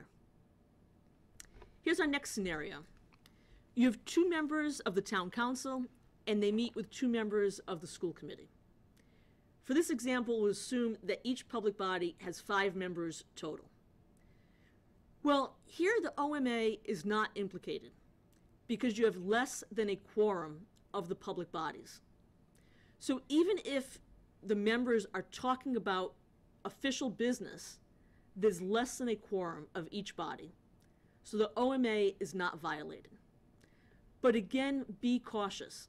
Here's our next scenario. You have two members of the town council and they meet with two members of the school committee. For this example, we'll assume that each public body has five members total. Well, here the O M A is not implicated because you have less than a quorum of the public bodies. So even if the members are talking about official business, there's less than a quorum of each body. So the O M A is not violated. But again, be cautious.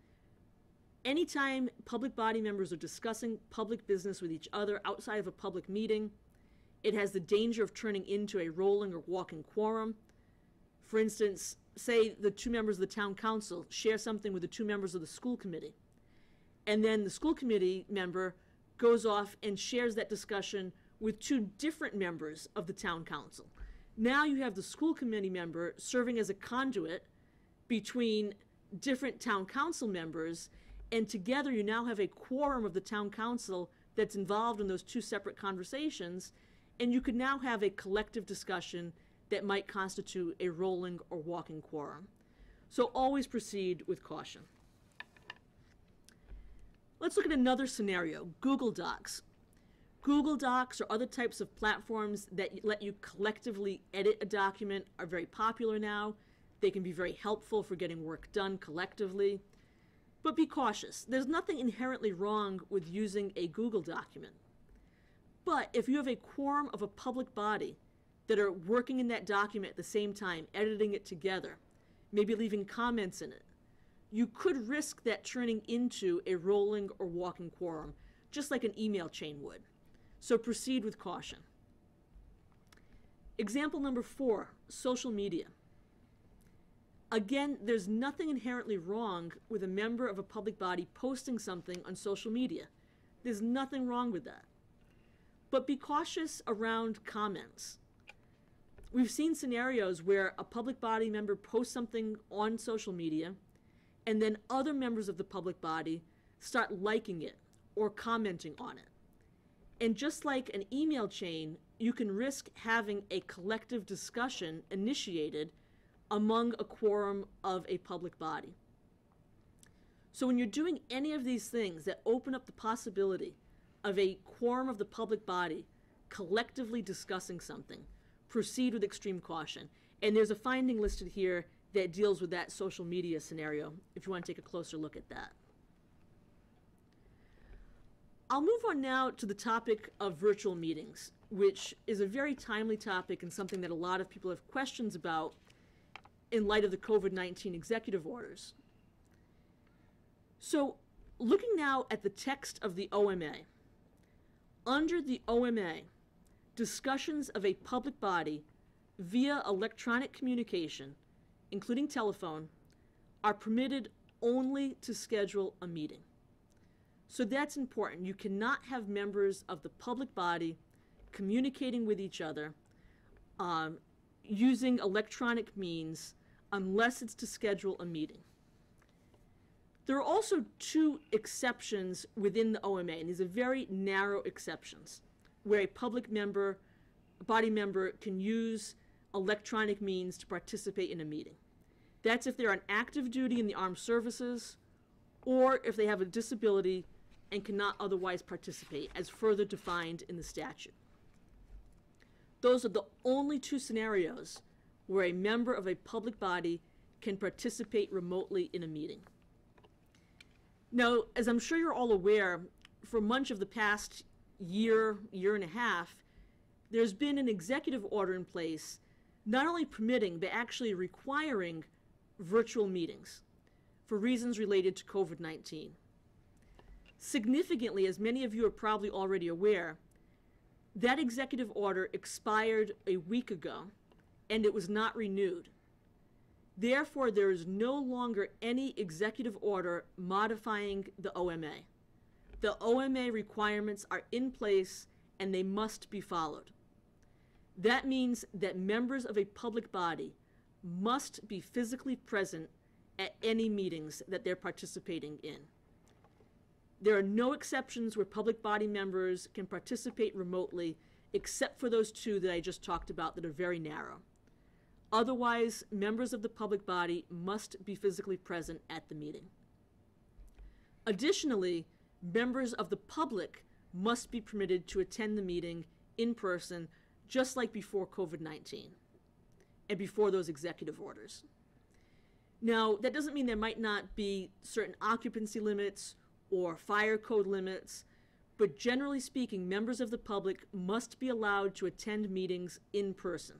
Anytime public body members are discussing public business with each other outside of a public meeting, it has the danger of turning into a rolling or walking quorum. For instance, say the two members of the town council share something with the two members of the school committee, and then the school committee member goes off and shares that discussion with two different members of the town council. Now you have the school committee member serving as a conduit between different town council members, And together you now have a quorum of the town council that's involved in those two separate conversations, and you could now have a collective discussion that might constitute a rolling or walking quorum. So always proceed with caution. Let's look at another scenario, Google Docs. Google Docs or other types of platforms that let you collectively edit a document are very popular now. They can be very helpful for getting work done collectively. But be cautious. There's nothing inherently wrong with using a Google document. But if you have a quorum of a public body that are working in that document at the same time, editing it together, maybe leaving comments in it, you could risk that turning into a rolling or walking quorum, just like an email chain would. So proceed with caution. Example number four, social media. Again, there's nothing inherently wrong with a member of a public body posting something on social media. There's nothing wrong with that. But be cautious around comments. We've seen scenarios where a public body member posts something on social media, and then other members of the public body start liking it or commenting on it. And just like an email chain, you can risk having a collective discussion initiated among a quorum of a public body. So when you're doing any of these things that open up the possibility of a quorum of the public body collectively discussing something, proceed with extreme caution. And there's a finding listed here that deals with that social media scenario, if you want to take a closer look at that. I'll move on now to the topic of virtual meetings, which is a very timely topic and something that a lot of people have questions about in light of the COVID nineteen executive orders. So, looking now at the text of the O M A, under the O M A, discussions of a public body via electronic communication, including telephone, are permitted only to schedule a meeting. So that's important. You cannot have members of the public body communicating with each other um, using electronic means unless it's to schedule a meeting. There are also two exceptions within the O M A, and these are very narrow exceptions, where a public member, a body member, can use electronic means to participate in a meeting. That's if they're on active duty in the armed services, or if they have a disability and cannot otherwise participate, as further defined in the statute. Those are the only two scenarios where a member of a public body can participate remotely in a meeting. Now, as I'm sure you're all aware, for much of the past year, year and a half, there's been an executive order in place not only permitting, but actually requiring virtual meetings for reasons related to COVID nineteen. Significantly, as many of you are probably already aware, that executive order expired a week ago, and it was not renewed. Therefore, there is no longer any executive order modifying the O M A. The O M A requirements are in place, and they must be followed. That means that members of a public body must be physically present at any meetings that they're participating in. There are no exceptions where public body members can participate remotely, except for those two that I just talked about that are very narrow. Otherwise, members of the public body must be physically present at the meeting. Additionally, members of the public must be permitted to attend the meeting in person, just like before COVID nineteen and before those executive orders. Now, that doesn't mean there might not be certain occupancy limits or fire code limits, but generally speaking, members of the public must be allowed to attend meetings in person.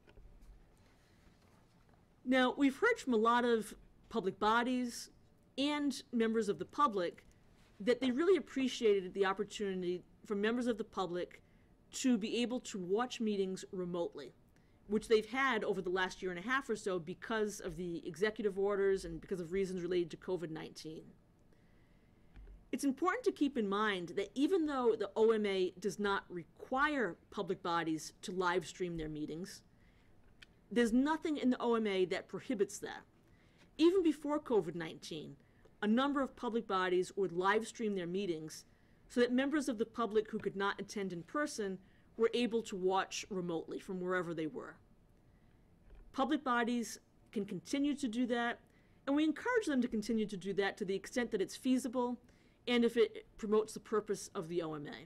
Now, we've heard from a lot of public bodies and members of the public that they really appreciated the opportunity for members of the public to be able to watch meetings remotely, which they've had over the last year and a half or so because of the executive orders and because of reasons related to COVID nineteen. It's important to keep in mind that even though the O M A does not require public bodies to live stream their meetings, there's nothing in the O M A that prohibits that. Even before COVID nineteen, a number of public bodies would live stream their meetings so that members of the public who could not attend in person were able to watch remotely from wherever they were. Public bodies can continue to do that, and we encourage them to continue to do that to the extent that it's feasible and if it promotes the purpose of the O M A.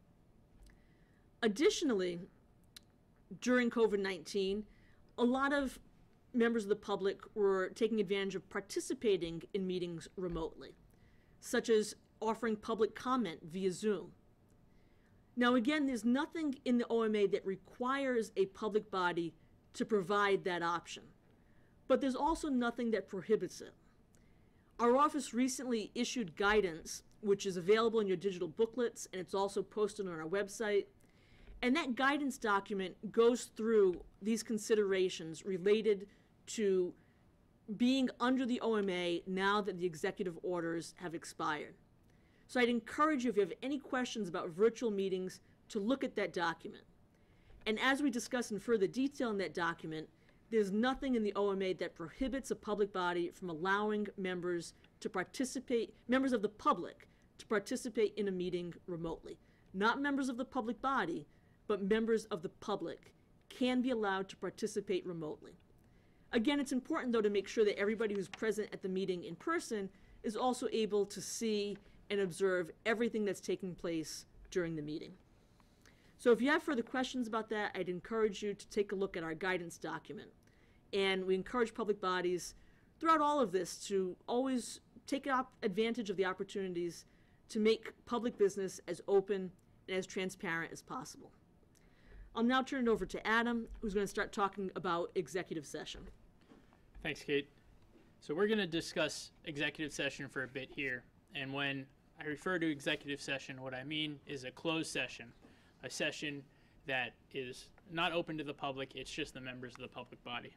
Additionally, during COVID nineteen, a lot of members of the public were taking advantage of participating in meetings remotely, such as offering public comment via Zoom. Now again, there's nothing in the O M A that requires a public body to provide that option, but there's also nothing that prohibits it. Our office recently issued guidance, which is available in your digital booklets, and it's also posted on our website. And that guidance document goes through these considerations related to being under the O M A now that the executive orders have expired. So I'd encourage you, if you have any questions about virtual meetings, to look at that document. And as we discuss in further detail in that document, there's nothing in the O M A that prohibits a public body from allowing members to participate, members of the public, to participate in a meeting remotely. Not members of the public body, but members of the public can be allowed to participate remotely. Again, it's important, though, to make sure that everybody who's present at the meeting in person is also able to see and observe everything that's taking place during the meeting. So if you have further questions about that, I'd encourage you to take a look at our guidance document. And we encourage public bodies throughout all of this to always take advantage of the opportunities to make public business as open and as transparent as possible. I'll now turn it over to Adam, who's going to start talking about executive session. Thanks, Kate. So we're going to discuss executive session for a bit here. And when I refer to executive session, what I mean is a closed session, a session that is not open to the public, it's just the members of the public body.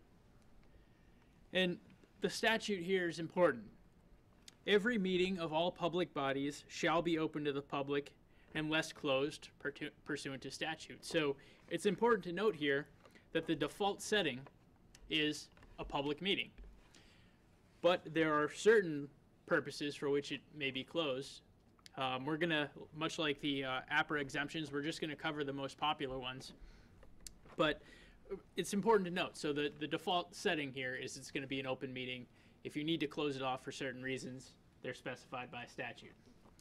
And the statute here is important. Every meeting of all public bodies shall be open to the public unless closed pursuant to statute. So it's important to note here that the default setting is a public meeting. But there are certain purposes for which it may be closed. Um, we're going to, much like the uh, A P R A exemptions, we're just going to cover the most popular ones. But it's important to note, so the, the default setting here is it's going to be an open meeting. If you need to close it off for certain reasons, they're specified by statute.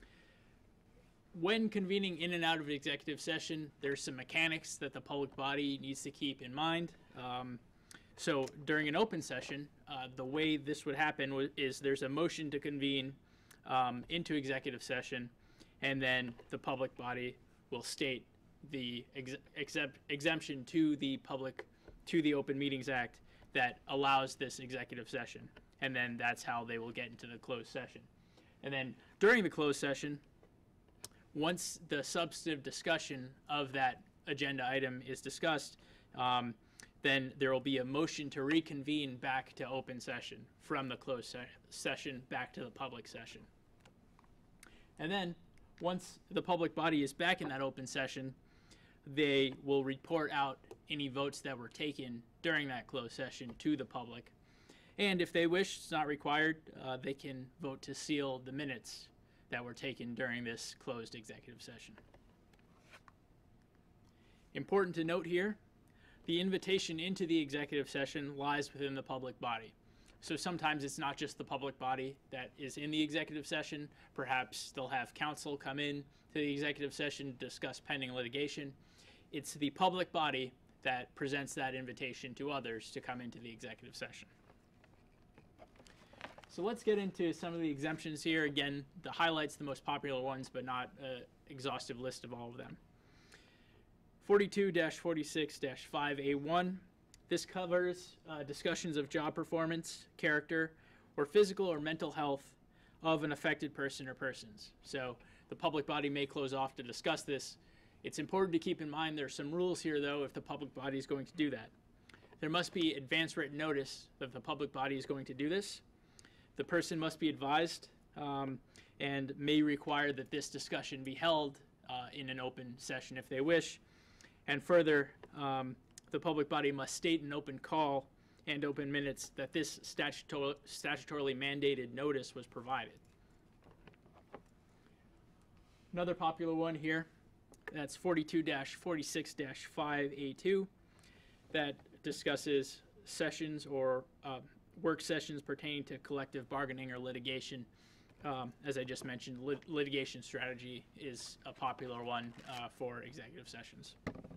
When convening in and out of executive session, there's some mechanics that the public body needs to keep in mind. Um, so during an open session, uh, the way this would happen is there's a motion to convene um, into executive session, and then the public body will state the ex exempt exemption to the public, to the Open Meetings Act that allows this executive session. And then that's how they will get into the closed session. And then during the closed session, once the substantive discussion of that agenda item is discussed, um, then there will be a motion to reconvene back to open session from the closed se session back to the public session. And then once the public body is back in that open session, they will report out any votes that were taken during that closed session to the public. And if they wish, it's not required, uh, they can vote to seal the minutes that were taken during this closed executive session. Important to note here, the invitation into the executive session lies within the public body. So sometimes it's not just the public body that is in the executive session. Perhaps they'll have counsel come in to the executive session to discuss pending litigation. It's the public body that presents that invitation to others to come into the executive session. So let's get into some of the exemptions here. Again, the highlights, the most popular ones, but not an exhaustive list of all of them. forty-two dash forty-six dash five A one. This covers uh, discussions of job performance, character, or physical or mental health of an affected person or persons. So the public body may close off to discuss this. It's important to keep in mind there are some rules here, though, if the public body is going to do that. There must be advance written notice that the public body is going to do this. The person must be advised um, and may require that this discussion be held uh, in an open session if they wish. And further, um, the public body must state in open call and open minutes that this statutor statutorily mandated notice was provided. Another popular one here, that's forty-two dash forty-six dash five A two, that discusses sessions or uh, work sessions pertaining to collective bargaining or litigation. Um, as I just mentioned, lit litigation strategy is a popular one uh, for executive sessions.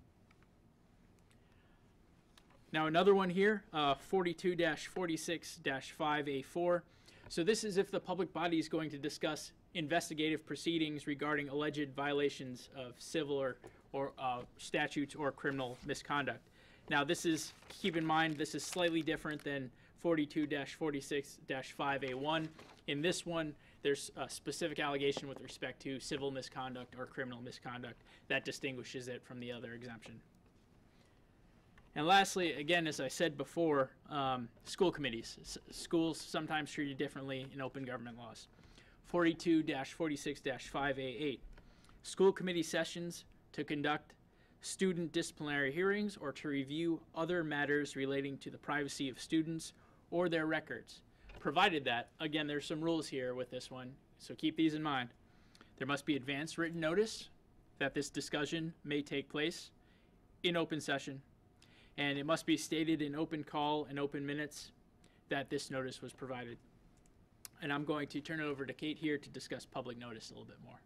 Now another one here, uh, forty-two dash forty-six dash five A four. So this is if the public body is going to discuss investigative proceedings regarding alleged violations of civil or, or uh, statutes or criminal misconduct. Now this is, keep in mind, this is slightly different than forty-two dash forty-six dash five A one. In this one, there's a specific allegation with respect to civil misconduct or criminal misconduct that distinguishes it from the other exemption. And lastly, again, as I said before, um, school committees. S schools sometimes treated differently in open government laws. forty-two dash forty-six dash five A eight. School committee sessions to conduct student disciplinary hearings or to review other matters relating to the privacy of students or their records. Provided that, again, there's some rules here with this one, so keep these in mind. There must be advance written notice that this discussion may take place in open session, and it must be stated in open call and open minutes that this notice was provided. And I'm going to turn it over to Kate here to discuss public notice a little bit more.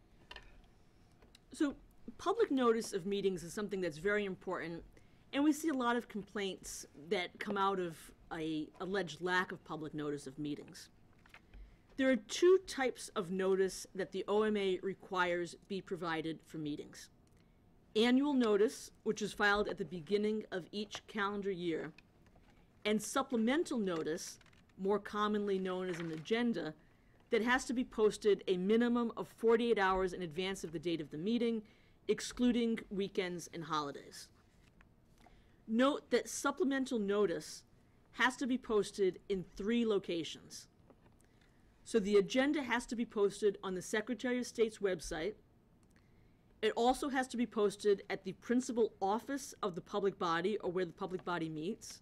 So public notice of meetings is something that's very important, and we see a lot of complaints that come out of a alleged lack of public notice of meetings. There are two types of notice that the O M A requires be provided for meetings. Annual notice, which is filed at the beginning of each calendar year, and supplemental notice, more commonly known as an agenda, that has to be posted a minimum of forty-eight hours in advance of the date of the meeting, excluding weekends and holidays. Note that supplemental notice has to be posted in three locations. So the agenda has to be posted on the Secretary of State's website. It also has to be posted at the principal office of the public body or where the public body meets,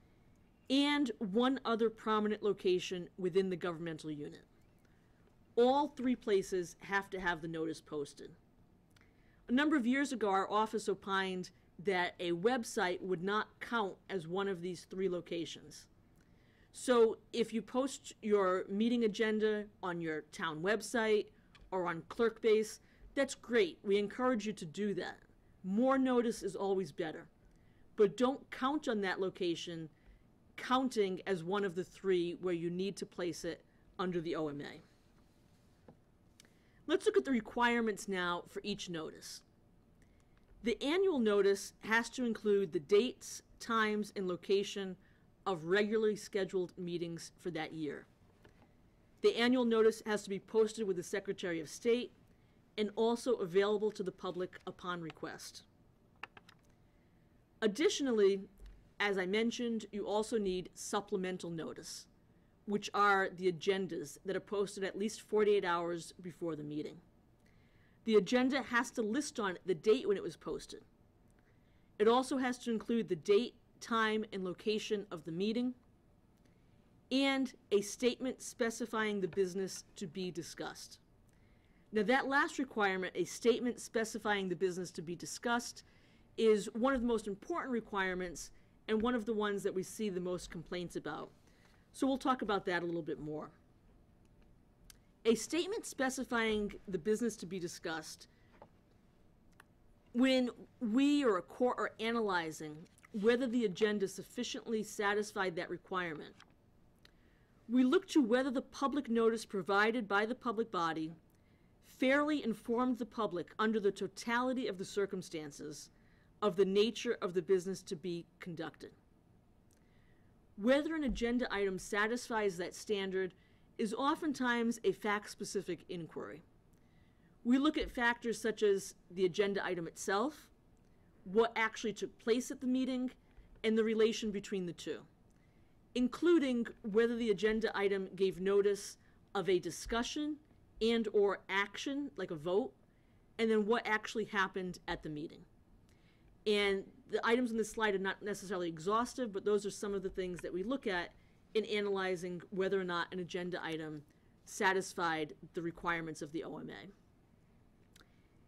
and one other prominent location within the governmental unit. All three places have to have the notice posted. A number of years ago, our office opined that a website would not count as one of these three locations. So if you post your meeting agenda on your town website or on Clerkbase, that's great. We encourage you to do that. More notice is always better. But don't count on that location counting as one of the three where you need to place it under the O M A. Let's look at the requirements now for each notice. The annual notice has to include the dates, times, and location of regularly scheduled meetings for that year. The annual notice has to be posted with the Secretary of State and also available to the public upon request. Additionally, as I mentioned, you also need supplemental notice, which are the agendas that are posted at least forty-eight hours before the meeting. The agenda has to list on it the date when it was posted. It also has to include the date, time, and location of the meeting, and a statement specifying the business to be discussed. Now, that last requirement, a statement specifying the business to be discussed, is one of the most important requirements and one of the ones that we see the most complaints about. So we'll talk about that a little bit more. A statement specifying the business to be discussed, when we or a court are analyzing whether the agenda sufficiently satisfied that requirement, we look to whether the public notice provided by the public body fairly informed the public under the totality of the circumstances of the nature of the business to be conducted. Whether an agenda item satisfies that standard is oftentimes a fact-specific inquiry. We look at factors such as the agenda item itself, what actually took place at the meeting, and the relation between the two, including whether the agenda item gave notice of a discussion and or action, like a vote, and then what actually happened at the meeting. And the items on this slide are not necessarily exhaustive, but those are some of the things that we look at in analyzing whether or not an agenda item satisfied the requirements of the O M A.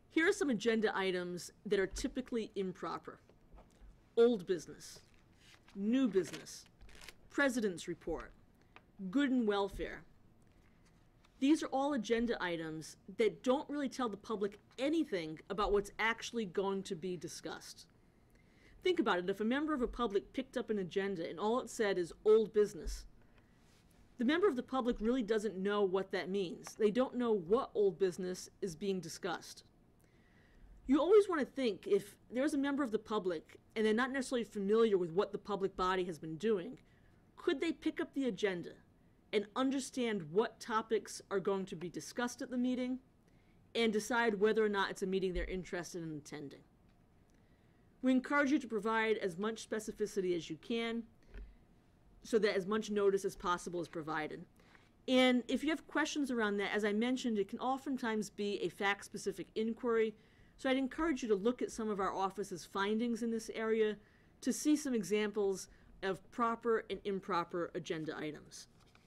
Here are some agenda items that are typically improper. Old business, new business, president's report, good and welfare. These are all agenda items that don't really tell the public anything about what's actually going to be discussed. Think about it. If a member of the public picked up an agenda and all it said is old business, the member of the public really doesn't know what that means. They don't know what old business is being discussed. You always want to think, if there's a member of the public and they're not necessarily familiar with what the public body has been doing, could they pick up the agenda and understand what topics are going to be discussed at the meeting and decide whether or not it's a meeting they're interested in attending? We encourage you to provide as much specificity as you can so that as much notice as possible is provided. And if you have questions around that, as I mentioned, it can oftentimes be a fact-specific inquiry. So I'd encourage you to look at some of our office's findings in this area to see some examples of proper and improper agenda items.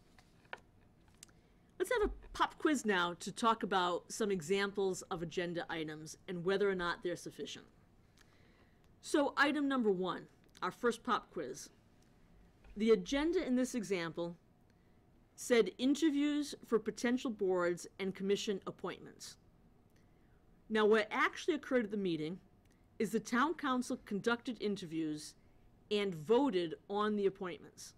Let's have a pop quiz now to talk about some examples of agenda items and whether or not they're sufficient. So item number one, our first pop quiz. The agenda in this example said interviews for potential boards and commission appointments. Now, what actually occurred at the meeting is the town council conducted interviews and voted on the appointments.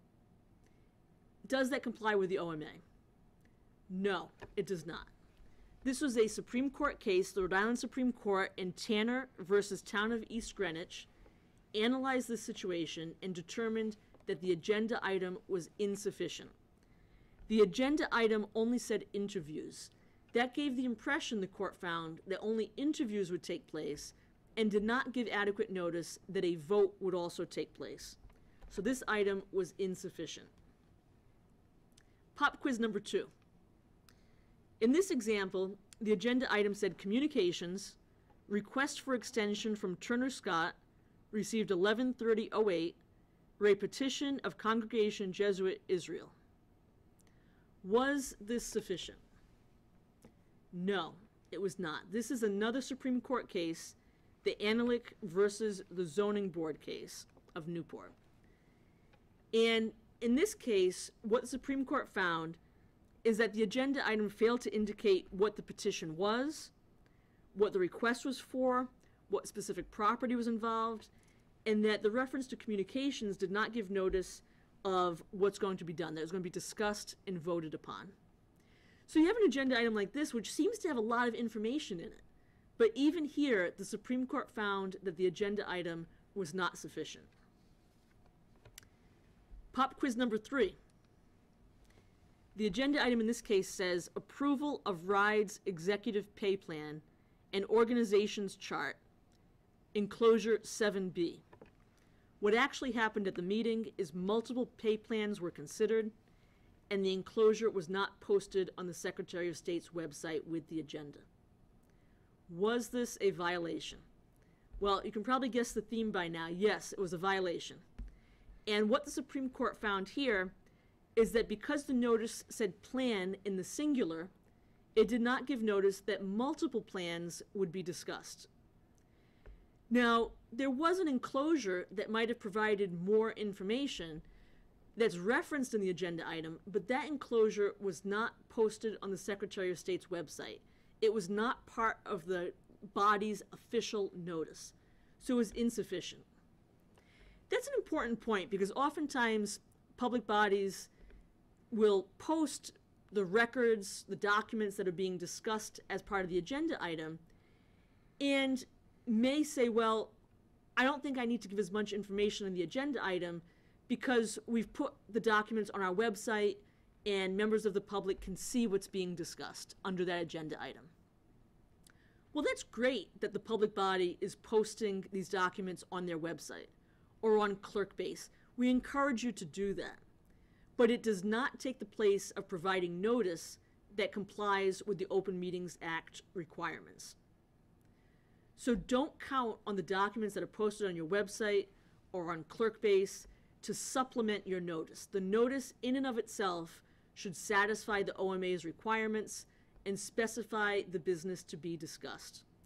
Does that comply with the O M A? No, it does not. This was a Supreme Court case, the Rhode Island Supreme Court in Tanner versus Town of East Greenwich, analyzed this situation and determined that the agenda item was insufficient. The agenda item only said interviews. That gave the impression, the court found, that only interviews would take place and did not give adequate notice that a vote would also take place. So this item was insufficient. Pop quiz number two. In this example, the agenda item said communications, request for extension from Turner Scott, received eleven thirty oh eight, or a petition of Congregation Jesuit Israel. Was this sufficient? No, it was not. This is another Supreme Court case, the Analik versus the Zoning Board case of Newport. And in this case, what the Supreme Court found is that the agenda item failed to indicate what the petition was, what the request was for, what specific property was involved, and that the reference to communications did not give notice of what's going to be done, that it was going to be discussed and voted upon. So you have an agenda item like this, which seems to have a lot of information in it. But even here, the Supreme Court found that the agenda item was not sufficient. Pop quiz number three. The agenda item in this case says approval of rides executive pay plan and organizations chart, enclosure seven B. What actually happened at the meeting is multiple pay plans were considered, and the enclosure was not posted on the Secretary of State's website with the agenda. Was this a violation? Well, you can probably guess the theme by now. Yes, it was a violation. And what the Supreme Court found here is that because the notice said plan in the singular, it did not give notice that multiple plans would be discussed. Now, there was an enclosure that might have provided more information that's referenced in the agenda item, but that enclosure was not posted on the Secretary of State's website. It was not part of the body's official notice, so it was insufficient. That's an important point because oftentimes public bodies will post the records, the documents that are being discussed as part of the agenda item, and may say, well, I don't think I need to give as much information on the agenda item because we've put the documents on our website and members of the public can see what's being discussed under that agenda item. Well, that's great that the public body is posting these documents on their website or on Clerkbase. We encourage you to do that. But it does not take the place of providing notice that complies with the Open Meetings Act requirements. So don't count on the documents that are posted on your website or on Clerkbase to supplement your notice. The notice in and of itself should satisfy the O M A's requirements and specify the business to be discussed.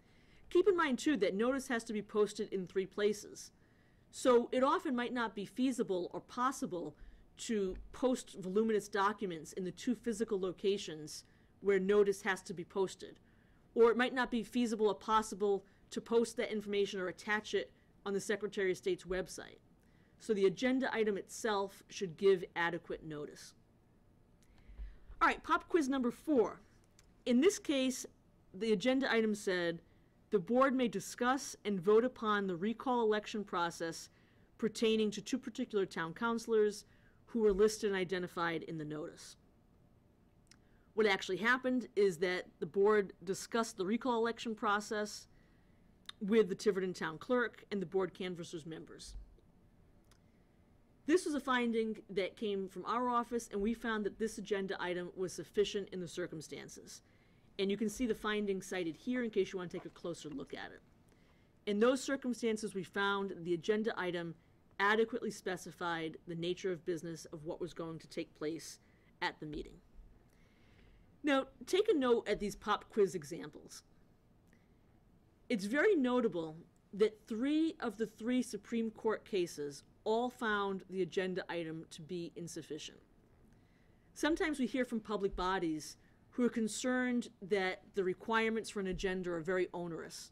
Keep in mind, too, that notice has to be posted in three places. So it often might not be feasible or possible to post voluminous documents in the two physical locations where notice has to be posted. Or it might not be feasible or possible to post that information or attach it on the Secretary of State's website. So the agenda item itself should give adequate notice. All right, pop quiz number four. In this case, the agenda item said, the board may discuss and vote upon the recall election process pertaining to two particular town councilors who were listed and identified in the notice. What actually happened is that the board discussed the recall election process with the Tiverton town clerk and the board canvassers members. This was a finding that came from our office, and we found that this agenda item was sufficient in the circumstances. And you can see the findings cited here in case you want to take a closer look at it. In those circumstances, we found the agenda item adequately specified the nature of business of what was going to take place at the meeting. Now, take a note at these pop quiz examples. It's very notable that three of the three Supreme Court cases all found the agenda item to be insufficient. Sometimes we hear from public bodies who are concerned that the requirements for an agenda are very onerous.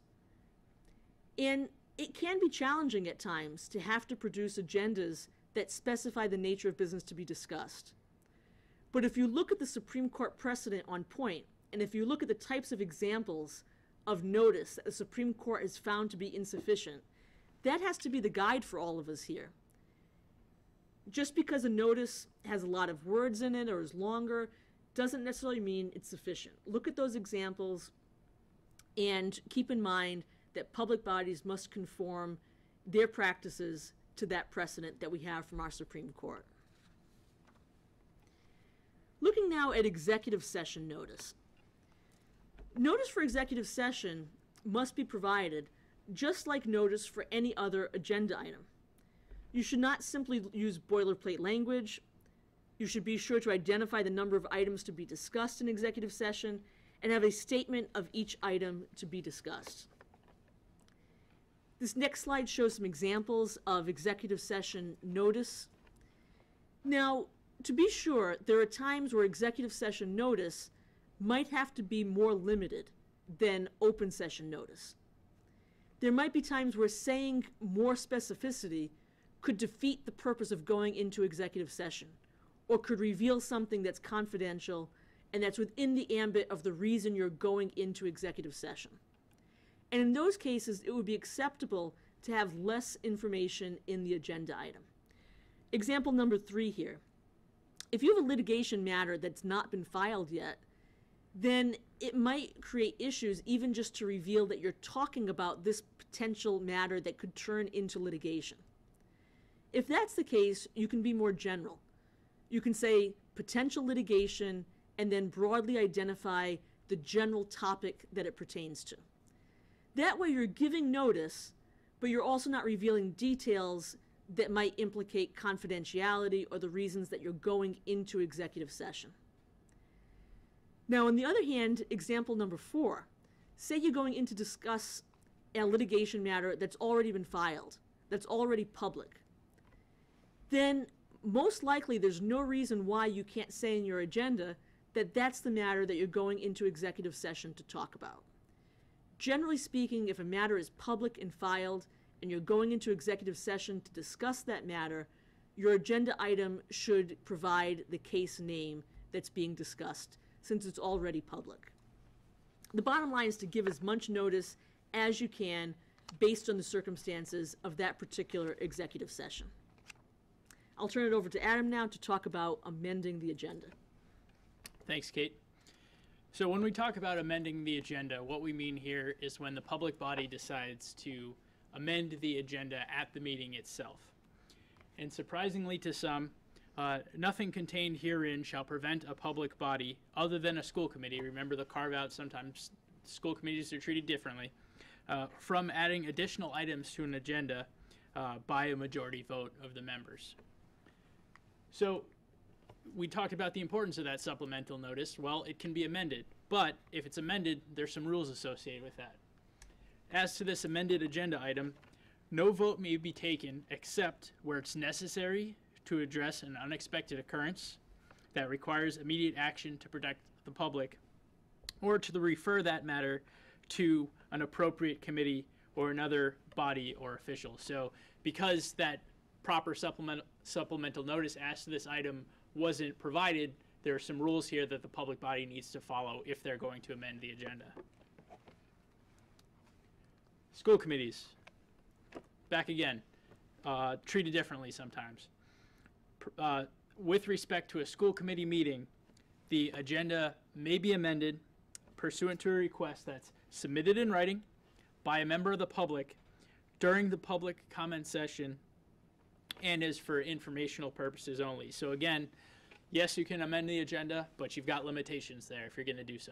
And it can be challenging at times to have to produce agendas that specify the nature of business to be discussed. But if you look at the Supreme Court precedent on point, and if you look at the types of examples of notice that the Supreme Court has found to be insufficient, that has to be the guide for all of us here. Just because a notice has a lot of words in it or is longer doesn't necessarily mean it's sufficient. Look at those examples and keep in mind that public bodies must conform their practices to that precedent that we have from our Supreme Court. Looking now at executive session notice. Notice for executive session must be provided just like notice for any other agenda item. You should not simply use boilerplate language. You should be sure to identify the number of items to be discussed in executive session and have a statement of each item to be discussed. This next slide shows some examples of executive session notice. Now, to be sure, there are times where executive session notice might have to be more limited than open session notice. There might be times where saying more specificity could defeat the purpose of going into executive session, or could reveal something that's confidential and that's within the ambit of the reason you're going into executive session. And in those cases, it would be acceptable to have less information in the agenda item. Example number three here. If you have a litigation matter that's not been filed yet, then it might create issues even just to reveal that you're talking about this potential matter that could turn into litigation. If that's the case, you can be more general. You can say potential litigation and then broadly identify the general topic that it pertains to. That way you're giving notice, but you're also not revealing details that might implicate confidentiality or the reasons that you're going into executive session. Now, on the other hand, example number four, say you're going in to discuss a litigation matter that's already been filed, that's already public. Then most likely there's no reason why you can't say in your agenda that that's the matter that you're going into executive session to talk about. Generally speaking, if a matter is public and filed and you're going into executive session to discuss that matter, your agenda item should provide the case name that's being discussed, since it's already public. The bottom line is to give as much notice as you can based on the circumstances of that particular executive session. I'll turn it over to Adam now to talk about amending the agenda. Thanks, Kate. So when we talk about amending the agenda, what we mean here is when the public body decides to amend the agenda at the meeting itself. And surprisingly to some, uh, nothing contained herein shall prevent a public body, other than a school committee, remember the carve-out, sometimes school committees are treated differently, uh, from adding additional items to an agenda uh, by a majority vote of the members. So we talked about the importance of that supplemental notice. Well, it can be amended, but if it's amended, there's some rules associated with that. as to this amended agenda item, no vote may be taken except where it's necessary to address an unexpected occurrence that requires immediate action to protect the public, or to refer that matter to an appropriate committee or another body or official. So because that proper supplement, supplemental notice as to this item wasn't provided, there are some rules here that the public body needs to follow if they're going to amend the agenda. School committees, back again, uh, treated differently sometimes. Uh, with respect to a school committee meeting, the agenda may be amended pursuant to a request that's submitted in writing by a member of the public during the public comment session and is for informational purposes only. So again, yes, you can amend the agenda, but you've got limitations there if you're going to do so.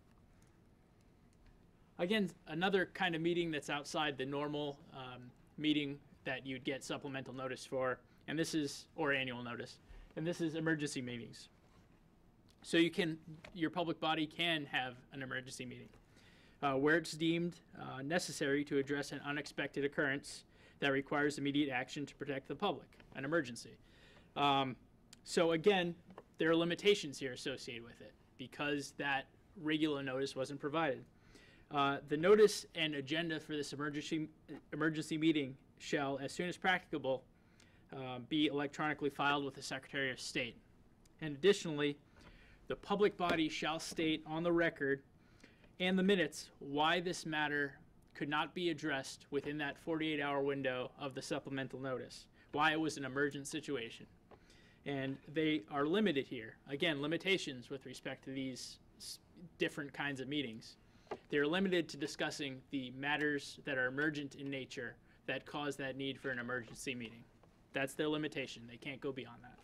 Again, another kind of meeting that's outside the normal um, meeting that you'd get supplemental notice for, and this is, or annual notice, and this is emergency meetings. So you can, your public body can have an emergency meeting uh, where it's deemed uh, necessary to address an unexpected occurrence that requires immediate action to protect the public, an emergency. Um, so again, there are limitations here associated with it because that regular notice wasn't provided. Uh, the notice and agenda for this emergency emergency meeting shall, as soon as practicable, uh, be electronically filed with the Secretary of State. And additionally, the public body shall state on the record and the minutes why this matter could not be addressed within that forty-eight hour window of the supplemental notice, why it was an emergent situation. And they are limited here. Again, limitations with respect to these different kinds of meetings. They're limited to discussing the matters that are emergent in nature that cause that need for an emergency meeting. That's their limitation. They can't go beyond that.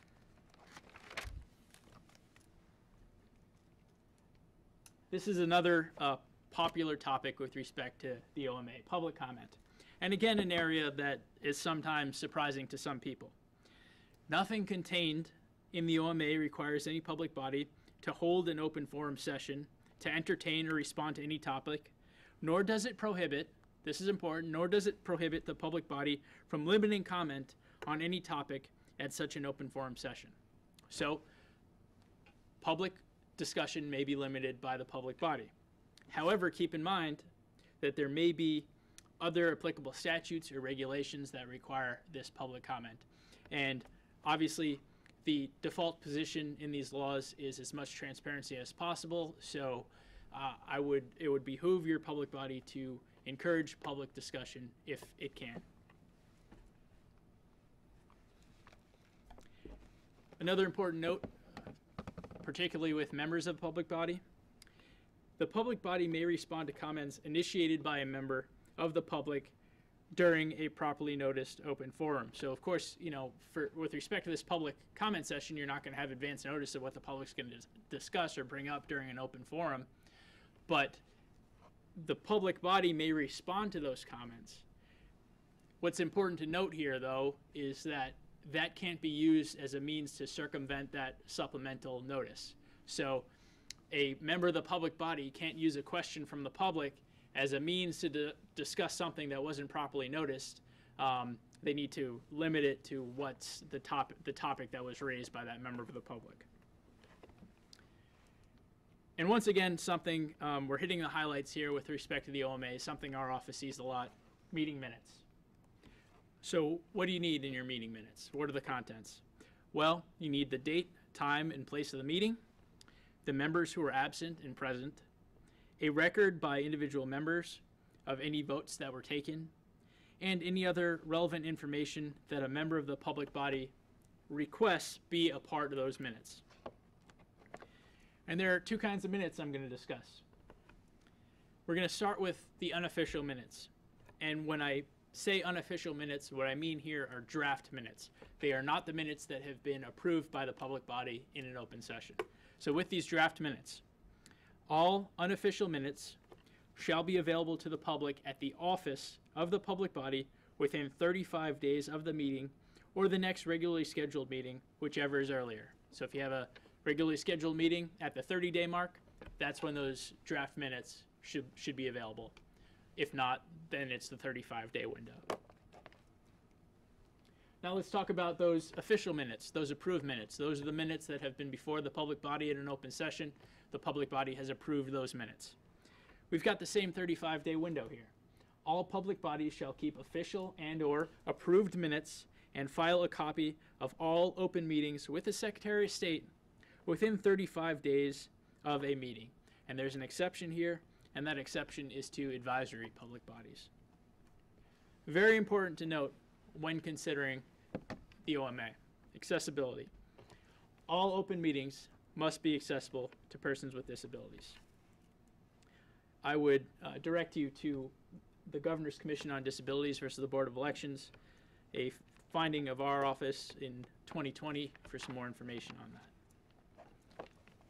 This is another uh, popular topic with respect to the O M A, public comment. And again, an area that is sometimes surprising to some people. Nothing contained in the O M A requires any public body to hold an open forum session to entertain or respond to any topic, nor does it prohibit, this is important, nor does it prohibit the public body from limiting comment on any topic at such an open forum session. So, public discussion may be limited by the public body. However, keep in mind that there may be other applicable statutes or regulations that require this public comment. And obviously, the default position in these laws is as much transparency as possible, so uh, I would, it would behoove your public body to encourage public discussion if it can. Another important note, particularly with members of the public body, the public body may respond to comments initiated by a member of the public during a properly noticed open forum. So of course, you know, for, with respect to this public comment session, you're not going to have advance notice of what the public's going to dis discuss or bring up during an open forum, but the public body may respond to those comments. What's important to note here, though, is that that can't be used as a means to circumvent that supplemental notice. So a member of the public body can't use a question from the public as a means to di discuss something that wasn't properly noticed. Um, they need to limit it to what's the, top the topic that was raised by that member of the public. And once again, something, um, we're hitting the highlights here with respect to the O M A, something our office sees a lot, meeting minutes. So what do you need in your meeting minutes? What are the contents? Well, you need the date, time, and place of the meeting, the members who are absent and present, a record by individual members of any votes that were taken, and any other relevant information that a member of the public body requests be a part of those minutes. And there are two kinds of minutes I'm going to discuss. We're going to start with the unofficial minutes. And when I say unofficial minutes, what I mean here are draft minutes. They are not the minutes that have been approved by the public body in an open session. So with these draft minutes, all unofficial minutes shall be available to the public at the office of the public body within thirty-five days of the meeting or the next regularly scheduled meeting, whichever is earlier. So if you have a regularly scheduled meeting at the thirty day mark, that's when those draft minutes should, should be available. If not, then it's the thirty-five day window. Now let's talk about those official minutes, those approved minutes. Those are the minutes that have been before the public body in an open session. The public body has approved those minutes. We've got the same thirty-five day window here. All public bodies shall keep official and or approved minutes and file a copy of all open meetings with the Secretary of State within thirty-five days of a meeting. And there's an exception here, and that exception is to advisory public bodies. Very important to note when considering the O M A, accessibility. All open meetings must be accessible to persons with disabilities. I would uh, direct you to the Governor's Commission on Disabilities versus the Board of Elections, a finding of our office in twenty twenty for some more information on that.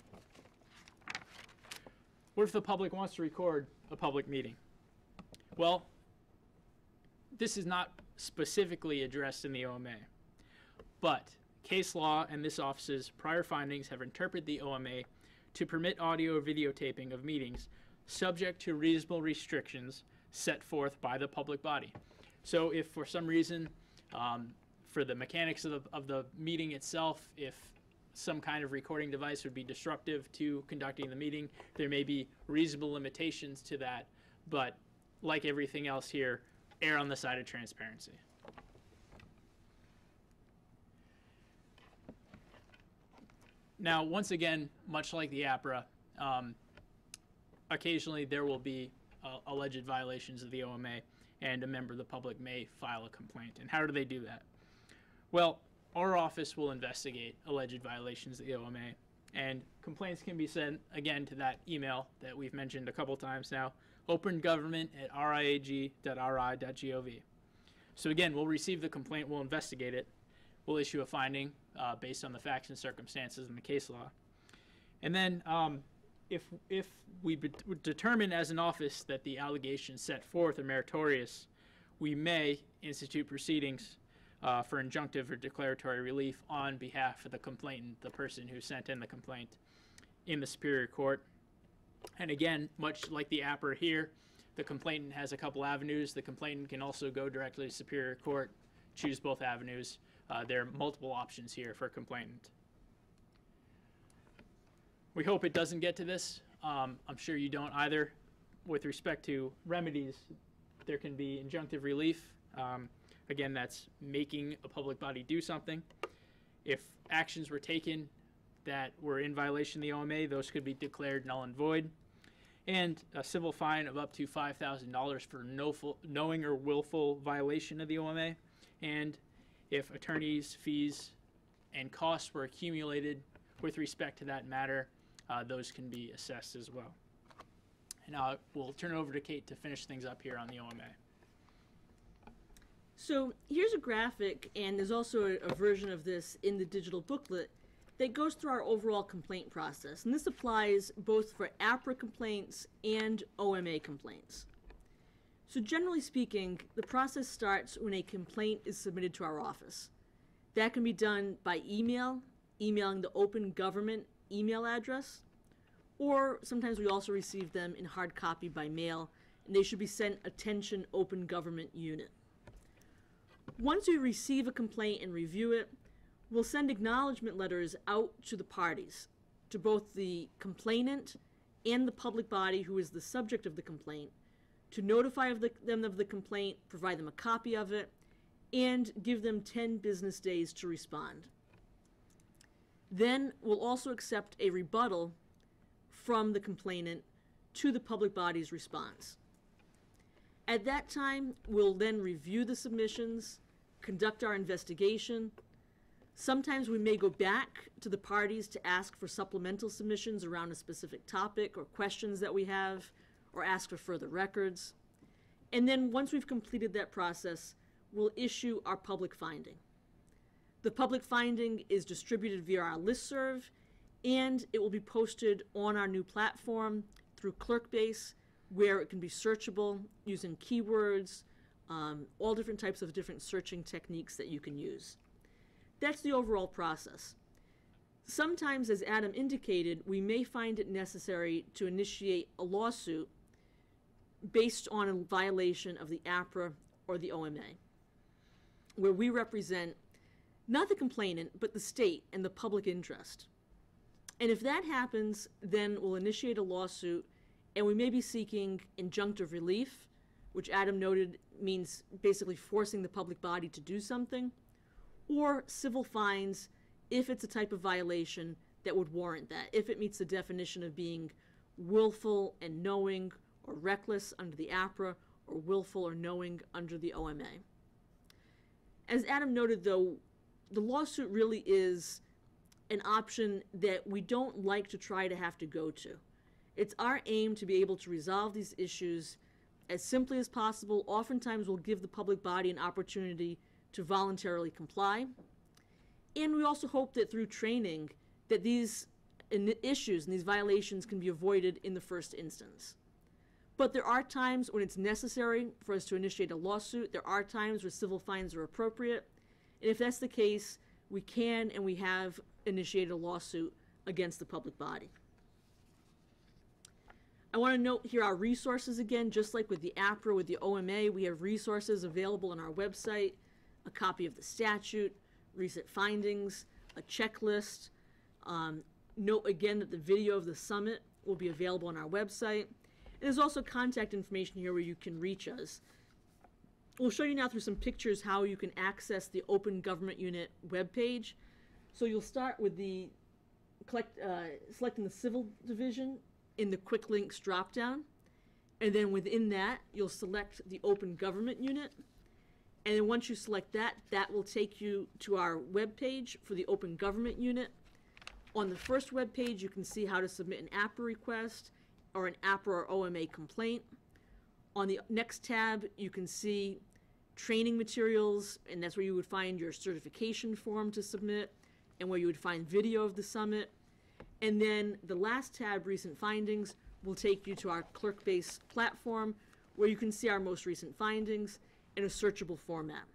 What if the public wants to record a public meeting? Well, this is not specifically addressed in the O M A, but case law and this office's prior findings have interpreted the O M A to permit audio or videotaping of meetings subject to reasonable restrictions set forth by the public body. So if for some reason, um, for the mechanics of the, of the meeting itself, if some kind of recording device would be disruptive to conducting the meeting, there may be reasonable limitations to that, but like everything else here, err on the side of transparency. Now, once again, much like the A P R A, um, occasionally there will be uh, alleged violations of the O M A, and a member of the public may file a complaint. And how do they do that? Well, our office will investigate alleged violations of the O M A, and complaints can be sent, again, to that email that we've mentioned a couple times now, opengovernment at riag dot r i dot gov. So again, we'll receive the complaint, we'll investigate it, we'll issue a finding uh, based on the facts and circumstances in the case law. And then um, if, if we determine as an office that the allegations set forth are meritorious, we may institute proceedings uh, for injunctive or declaratory relief on behalf of the complainant, the person who sent in the complaint, in the Superior Court. And again, much like the A P R A here, the complainant has a couple avenues. The complainant can also go directly to Superior Court, choose both avenues. Uh, there are multiple options here for a complainant. We hope it doesn't get to this. Um, I'm sure you don't either. With respect to remedies, there can be injunctive relief. Um, again, that's making a public body do something. If actions were taken that were in violation of the O M A, those could be declared null and void. And a civil fine of up to five thousand dollars for no full, knowing or willful violation of the O M A. And if attorneys' fees and costs were accumulated with respect to that matter, uh, those can be assessed as well. And now we'll turn it over to Kate to finish things up here on the O M A. So here's a graphic, and there's also a, a version of this in the digital booklet that goes through our overall complaint process. And this applies both for A P R A complaints and O M A complaints. So generally speaking, the process starts when a complaint is submitted to our office. That can be done by email, emailing the Open Government email address, or sometimes we also receive them in hard copy by mail, and they should be sent Attention Open Government Unit. Once we receive a complaint and review it, we'll send acknowledgement letters out to the parties, to both the complainant and the public body who is the subject of the complaint, to notify of the, them of the complaint, provide them a copy of it, and give them ten business days to respond. Then we'll also accept a rebuttal from the complainant to the public body's response. At that time, we'll then review the submissions, conduct our investigation. Sometimes we may go back to the parties to ask for supplemental submissions around a specific topic or questions that we have, or ask for further records. And then once we've completed that process, we'll issue our public finding. The public finding is distributed via our listserv, and it will be posted on our new platform through Clerkbase, where it can be searchable using keywords, um, all different types of different searching techniques that you can use. That's the overall process. Sometimes, as Adam indicated, we may find it necessary to initiate a lawsuit based on a violation of the A P R A or the O M A, where we represent not the complainant, but the state and the public interest. And if that happens, then we'll initiate a lawsuit, and we may be seeking injunctive relief, which Adam noted means basically forcing the public body to do something, or civil fines if it's a type of violation that would warrant that, if it meets the definition of being willful and knowing or reckless under the A P R A, or willful or knowing under the O M A. As Adam noted, though, the lawsuit really is an option that we don't like to try to have to go to. It's our aim to be able to resolve these issues as simply as possible. Oftentimes we'll give the public body an opportunity to voluntarily comply. And we also hope that through training that these issues and these violations can be avoided in the first instance. But there are times when it's necessary for us to initiate a lawsuit. There are times where civil fines are appropriate. And if that's the case, we can and we have initiated a lawsuit against the public body. I want to note here our resources again, just like with the A P R A, with the O M A, we have resources available on our website, a copy of the statute, recent findings, a checklist. Um, note again that the video of the summit will be available on our website. And there's also contact information here where you can reach us. We'll show you now through some pictures how you can access the Open Government Unit webpage. So you'll start with the collect, uh, selecting the Civil Division in the Quick Links dropdown, and then within that you'll select the Open Government Unit, and then once you select that, that will take you to our web page for the Open Government Unit. On the first web page you can see how to submit an A P R A request or an A P R A or O M A complaint. On the next tab you can see training materials, and that's where you would find your certification form to submit and where you would find video of the summit. And then the last tab, Recent Findings, will take you to our clerk-based platform where you can see our most recent findings in a searchable format.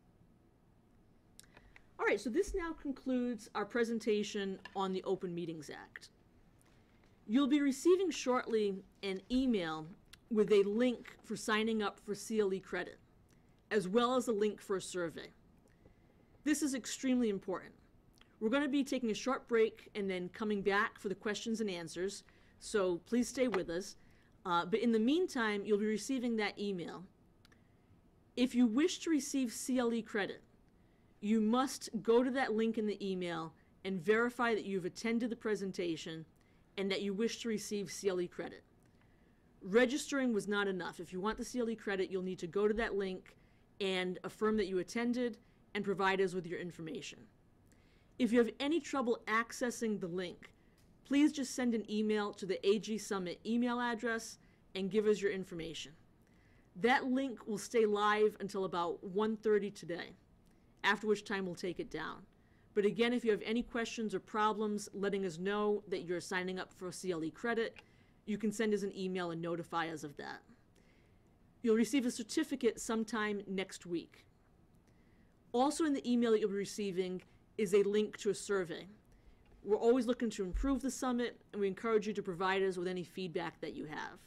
All right, so this now concludes our presentation on the Open Meetings Act. You'll be receiving shortly an email with a link for signing up for C L E credit, as well as a link for a survey. This is extremely important. We're going to be taking a short break and then coming back for the questions and answers, so please stay with us. Uh, but in the meantime, you'll be receiving that email. If you wish to receive C L E credit, you must go to that link in the email and verify that you've attended the presentation and that you wish to receive C L E credit. Registering was not enough. If you want the C L E credit, you'll need to go to that link and affirm that you attended and provide us with your information. If you have any trouble accessing the link, please just send an email to the A G Summit email address and give us your information. That link will stay live until about one thirty today, after which time we'll take it down. But again, if you have any questions or problems letting us know that you're signing up for C L E credit, you can send us an email and notify us of that. You'll receive a certificate sometime next week. Also in the email that you'll be receiving is a link to a survey. We're always looking to improve the summit, and we encourage you to provide us with any feedback that you have.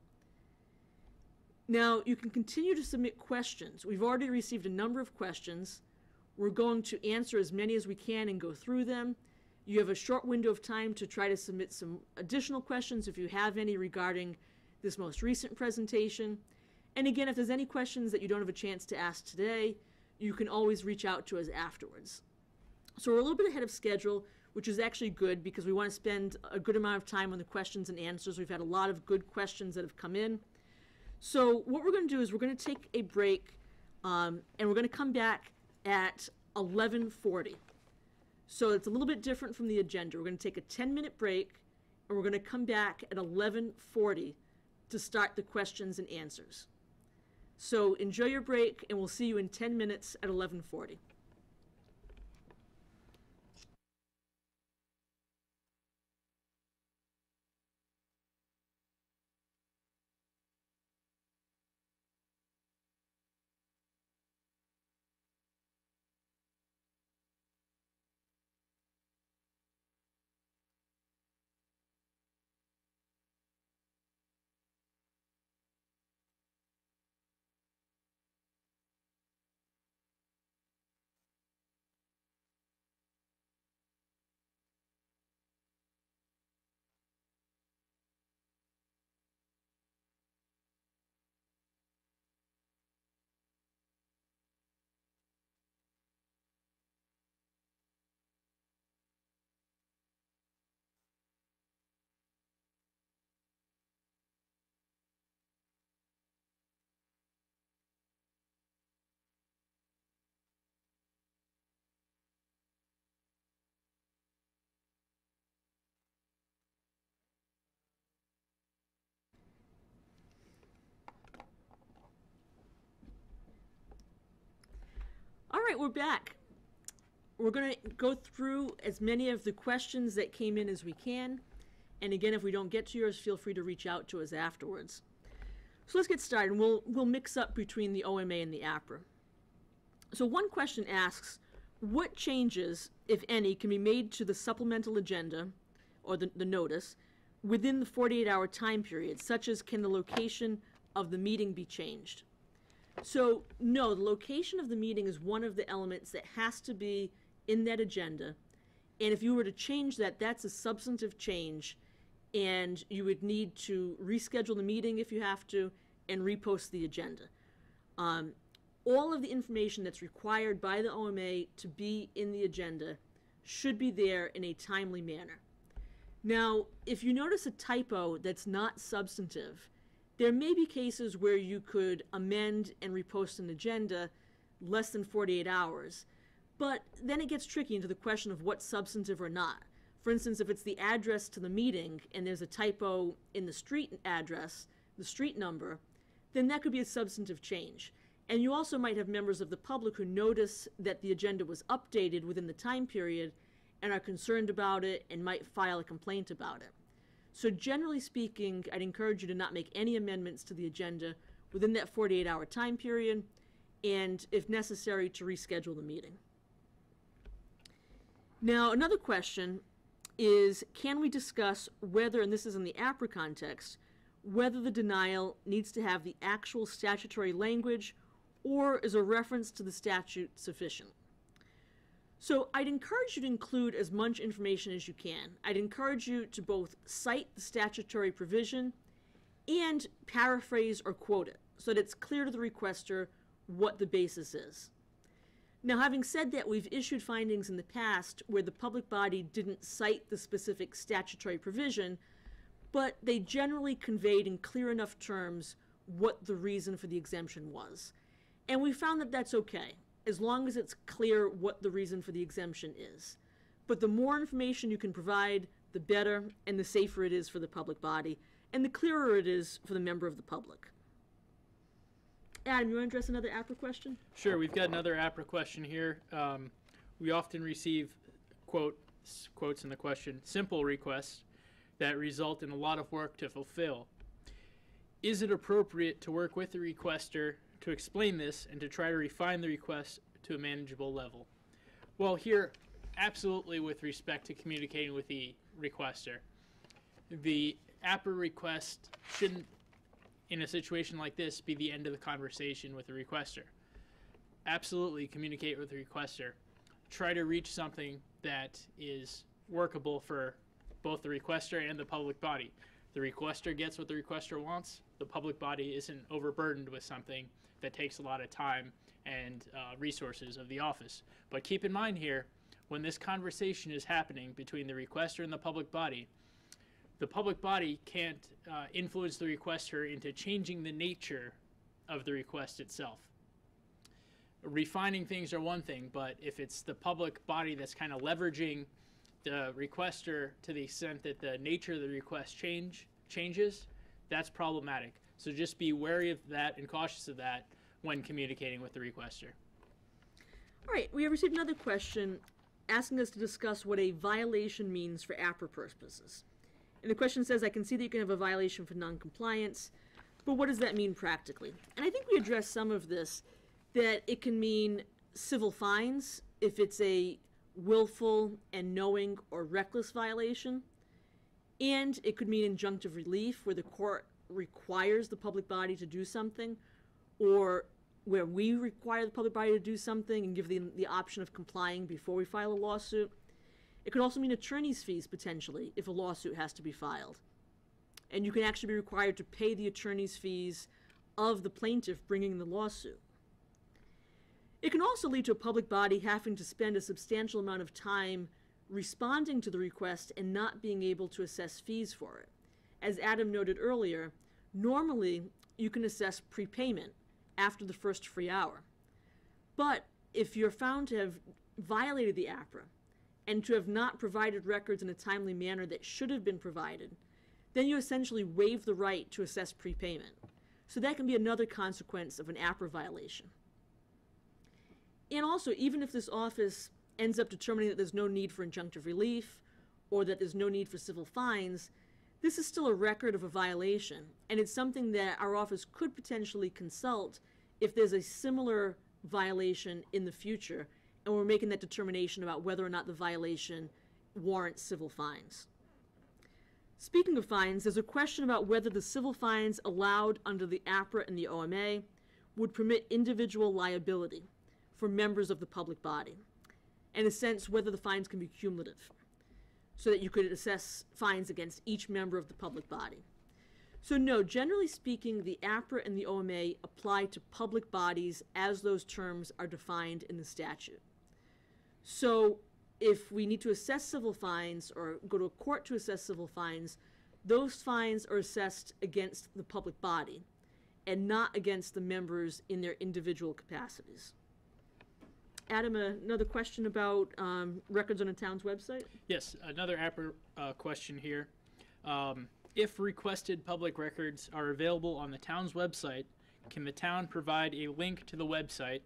Now, you can continue to submit questions. We've already received a number of questions. We're going to answer as many as we can and go through them. You have a short window of time to try to submit some additional questions if you have any regarding this most recent presentation. And again, if there's any questions that you don't have a chance to ask today, you can always reach out to us afterwards. So we're a little bit ahead of schedule, which is actually good because we want to spend a good amount of time on the questions and answers. We've had a lot of good questions that have come in. So what we're going to do is we're going to take a break, um, and we're going to come back at eleven forty. So it's a little bit different from the agenda. We're going to take a ten minute break, and we're going to come back at eleven forty to start the questions and answers. So enjoy your break, and we'll see you in ten minutes at eleven forty. right, we're back. We're going to go through as many of the questions that came in as we can. And again, if we don't get to yours, feel free to reach out to us afterwards. So let's get started. We'll, we'll mix up between the O M A and the A P R A. So one question asks, what changes, if any, can be made to the supplemental agenda, or the, the notice, within the forty-eight hour time period, such as can the location of the meeting be changed? So, no, the location of the meeting is one of the elements that has to be in that agenda. And if you were to change that, that's a substantive change, and you would need to reschedule the meeting if you have to, and repost the agenda. Um, all of the information that's required by the O M A to be in the agenda should be there in a timely manner. Now, if you notice a typo that's not substantive, there may be cases where you could amend and repost an agenda less than forty-eight hours, but then it gets tricky into the question of what's substantive or not. For instance, if it's the address to the meeting and there's a typo in the street address, the street number, then that could be a substantive change. And you also might have members of the public who notice that the agenda was updated within the time period and are concerned about it and might file a complaint about it. So generally speaking, I'd encourage you to not make any amendments to the agenda within that forty-eight hour time period, and if necessary, to reschedule the meeting. Now, another question is, can we discuss whether, and this is in the A P R A context, whether the denial needs to have the actual statutory language or is a reference to the statute sufficient? So I'd encourage you to include as much information as you can. I'd encourage you to both cite the statutory provision and paraphrase or quote it so that it's clear to the requester what the basis is. Now, having said that, we've issued findings in the past where the public body didn't cite the specific statutory provision, but they generally conveyed in clear enough terms what the reason for the exemption was. And we found that that's okay, as long as it's clear what the reason for the exemption is. But the more information you can provide, the better and the safer it is for the public body, and the clearer it is for the member of the public. Adam, you want to address another A P R A question? Sure, we've got another A P R A question here. Um, we often receive quote, quotes in the question, simple requests that result in a lot of work to fulfill. Is it appropriate to work with the requester to explain this and to try to refine the request to a manageable level? Well, here, absolutely with respect to communicating with the requester. The A P R A request shouldn't, in a situation like this, be the end of the conversation with the requester. Absolutely communicate with the requester. Try to reach something that is workable for both the requester and the public body. The requester gets what the requester wants. The public body isn't overburdened with something that takes a lot of time and uh, resources of the office. But keep in mind here, when this conversation is happening between the requester and the public body, the public body can't uh, influence the requester into changing the nature of the request itself. Refining things are one thing, but if it's the public body that's kind of leveraging the requester to the extent that the nature of the request change changes, that's problematic. So just be wary of that and cautious of that when communicating with the requester. All right, we have received another question asking us to discuss what a violation means for A P R A purposes. And the question says, I can see that you can have a violation for noncompliance, but what does that mean practically? And I think we addressed some of this, that it can mean civil fines if it's a willful and knowing or reckless violation, and it could mean injunctive relief where the court requires the public body to do something, or where we require the public body to do something and give them the option of complying before we file a lawsuit. It could also mean attorney's fees, potentially, if a lawsuit has to be filed. And you can actually be required to pay the attorney's fees of the plaintiff bringing the lawsuit. It can also lead to a public body having to spend a substantial amount of time responding to the request and not being able to assess fees for it. As Adam noted earlier, normally you can assess prepayment after the first free hour. But if you're found to have violated the A P R A and to have not provided records in a timely manner that should have been provided, then you essentially waive the right to assess prepayment. So that can be another consequence of an A P R A violation. And also, even if this office ends up determining that there's no need for injunctive relief or that there's no need for civil fines, this is still a record of a violation, and it's something that our office could potentially consult if there's a similar violation in the future, and we're making that determination about whether or not the violation warrants civil fines. Speaking of fines, there's a question about whether the civil fines allowed under the A P R A and the O M A would permit individual liability for members of the public body. In a sense, whether the fines can be cumulative, so that you could assess fines against each member of the public body. So no, generally speaking, the A P R A and the O M A apply to public bodies as those terms are defined in the statute. So if we need to assess civil fines or go to a court to assess civil fines, those fines are assessed against the public body and not against the members in their individual capacities. Adam, uh, another question about um, records on a town's website? Yes, another A P R A uh, question here. Um, if requested public records are available on the town's website, can the town provide a link to the website,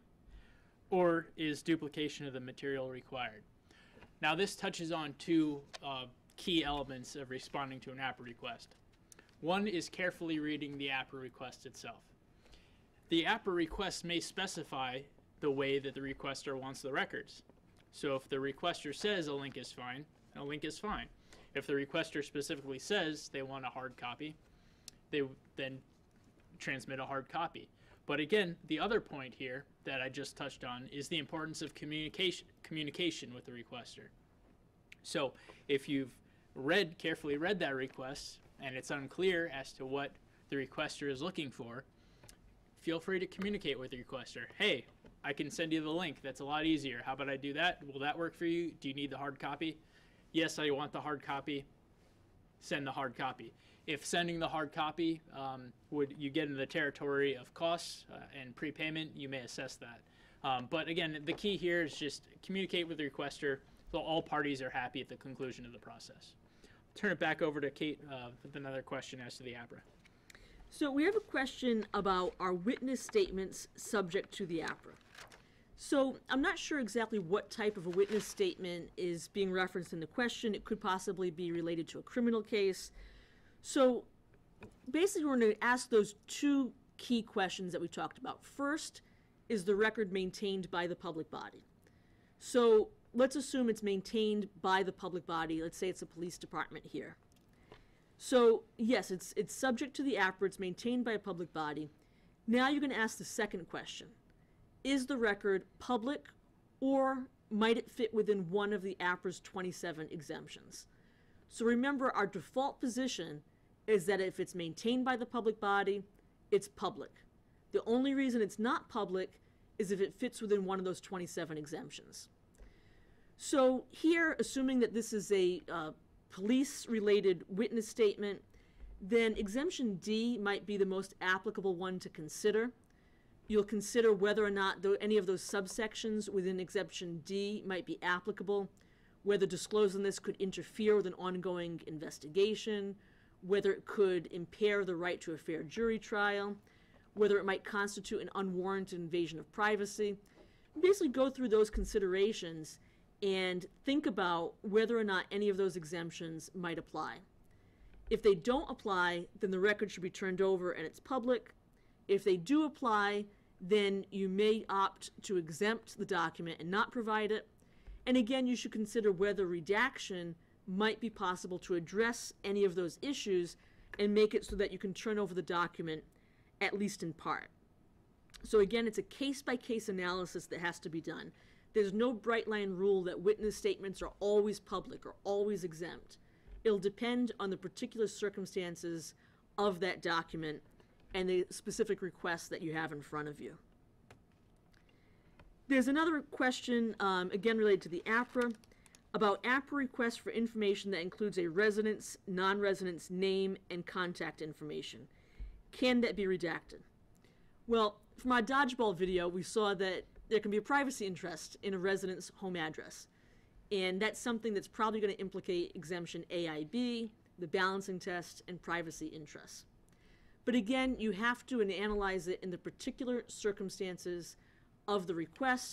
or is duplication of the material required? Now, this touches on two uh, key elements of responding to an A P R A request. One is carefully reading the A P R A request itself. The A P R A request may specify the way that the requester wants the records. So if the requester says a link is fine, a link is fine. If the requester specifically says they want a hard copy, they then transmit a hard copy. But again, the other point here that I just touched on is the importance of communication communication with the requester. So if you've read carefully read that request and it's unclear as to what the requester is looking for, feel free to communicate with the requester. Hey, I can send you the link. That's a lot easier. How about I do that? Will that work for you? Do you need the hard copy? Yes, I want the hard copy. Send the hard copy. If sending the hard copy um, would you get into the territory of costs uh, and prepayment, you may assess that. Um, but again, the key here is just communicate with the requester so all parties are happy at the conclusion of the process. Turn it back over to Kate uh, with another question as to the A P R A. So we have a question about our witness statements subject to the A P R A. So I'm not sure exactly what type of a witness statement is being referenced in the question. It could possibly be related to a criminal case. So basically we're going to ask those two key questions that we talked about. First, is the record maintained by the public body? So let's assume it's maintained by the public body. Let's say it's a police department here. So yes, it's, it's subject to the A P R A. It's maintained by a public body. Now you're going to ask the second question. Is the record public, or might it fit within one of the A P R A's twenty-seven exemptions? So remember, our default position is that if it's maintained by the public body, it's public. The only reason it's not public is if it fits within one of those twenty-seven exemptions. So here, assuming that this is a uh, police-related witness statement, then exemption D might be the most applicable one to consider. You'll consider whether or not th- any of those subsections within exemption D might be applicable, whether disclosing this could interfere with an ongoing investigation, whether it could impair the right to a fair jury trial, whether it might constitute an unwarranted invasion of privacy. Basically go through those considerations and think about whether or not any of those exemptions might apply. If they don't apply, then the record should be turned over and it's public. If they do apply, then you may opt to exempt the document and not provide it. And again, you should consider whether redaction might be possible to address any of those issues and make it so that you can turn over the document, at least in part. So again, it's a case-by-case analysis that has to be done. There's no bright line rule that witness statements are always public or always exempt. It'll depend on the particular circumstances of that document and the specific requests that you have in front of you. There's another question, um, again related to the A P R A, about A P R A requests for information that includes a resident's, non-resident's name and contact information. Can that be redacted? Well, from our dodgeball video, we saw that there can be a privacy interest in a resident's home address. And that's something that's probably going to implicate exemption A I B, the balancing test, and privacy interests. But again, you have to analyze it in the particular circumstances of the request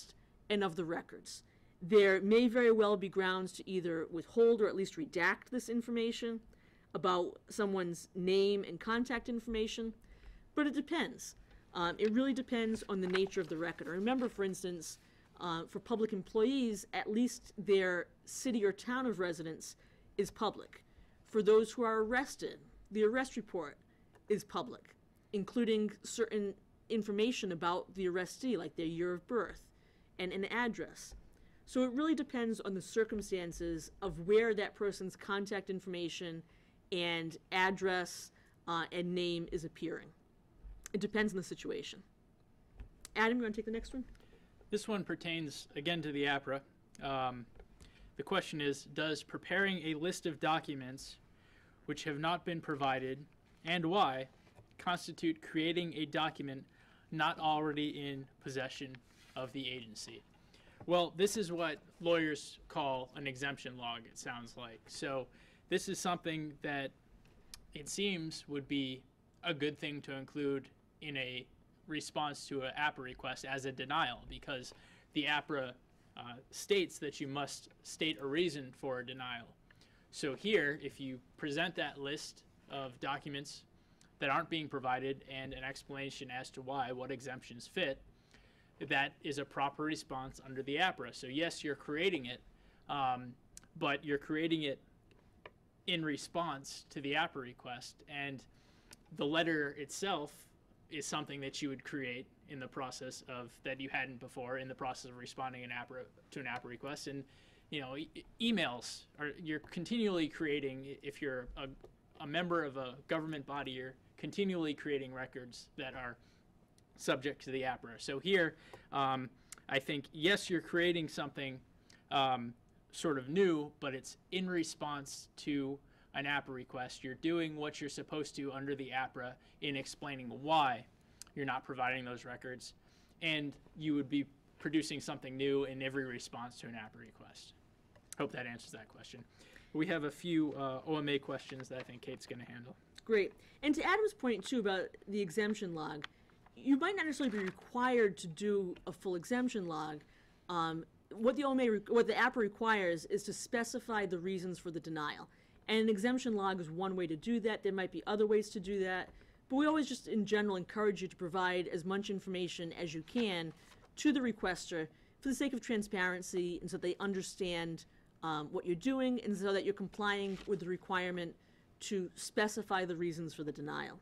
and of the records. There may very well be grounds to either withhold or at least redact this information about someone's name and contact information, but it depends. Um, it really depends on the nature of the record. Remember, for instance, uh, for public employees, at least their city or town of residence is public. For those who are arrested, the arrest report is public, including certain information about the arrestee, like their year of birth and an address. So it really depends on the circumstances of where that person's contact information and address uh, and name is appearing. It depends on the situation. Adam, you want to take the next one? This one pertains, again, to the APRA. Um, the question is, does preparing a list of documents which have not been provided, and why, constitute creating a document not already in possession of the agency? Well, this is what lawyers call an exemption log, it sounds like. So this is something that it seems would be a good thing to include in a response to an APRA request as a denial, because the APRA uh, states that you must state a reason for a denial. So here, if you present that list of documents that aren't being provided and an explanation as to why, what exemptions fit, that is a proper response under the APRA. So yes, you're creating it, um, but you're creating it in response to the APRA request, and the letter itself is something that you would create in the process of, that you hadn't before, in the process of responding an APRA, to an APRA request. And you know, e emails are, you're continually creating, if you're a, a member of a government body, you're continually creating records that are subject to the APRA. So here, um, I think, yes, you're creating something um, sort of new, but it's in response to an APRA request. You're doing what you're supposed to under the APRA in explaining why you're not providing those records, and you would be producing something new in every response to an APRA request. Hope that answers that question. We have a few uh, O M A questions that I think Kate's going to handle. Great. And to Adam's point, too, about the exemption log, you might not necessarily be required to do a full exemption log. Um, what the O M A, what the APRA requires is to specify the reasons for the denial. And an exemption log is one way to do that. There might be other ways to do that. But we always just, in general, encourage you to provide as much information as you can to the requester for the sake of transparency, and so that they understand um, what you're doing, and so that you're complying with the requirement to specify the reasons for the denial.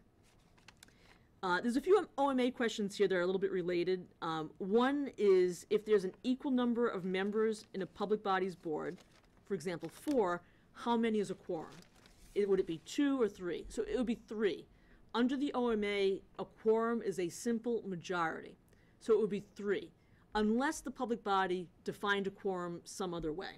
Uh, there's a few O M A questions here that are a little bit related. Um, one is, if there's an equal number of members in a public body's board, for example, four, how many is a quorum? It, would it be two or three? So it would be three. Under the O M A, a quorum is a simple majority. So it would be three, unless the public body defined a quorum some other way.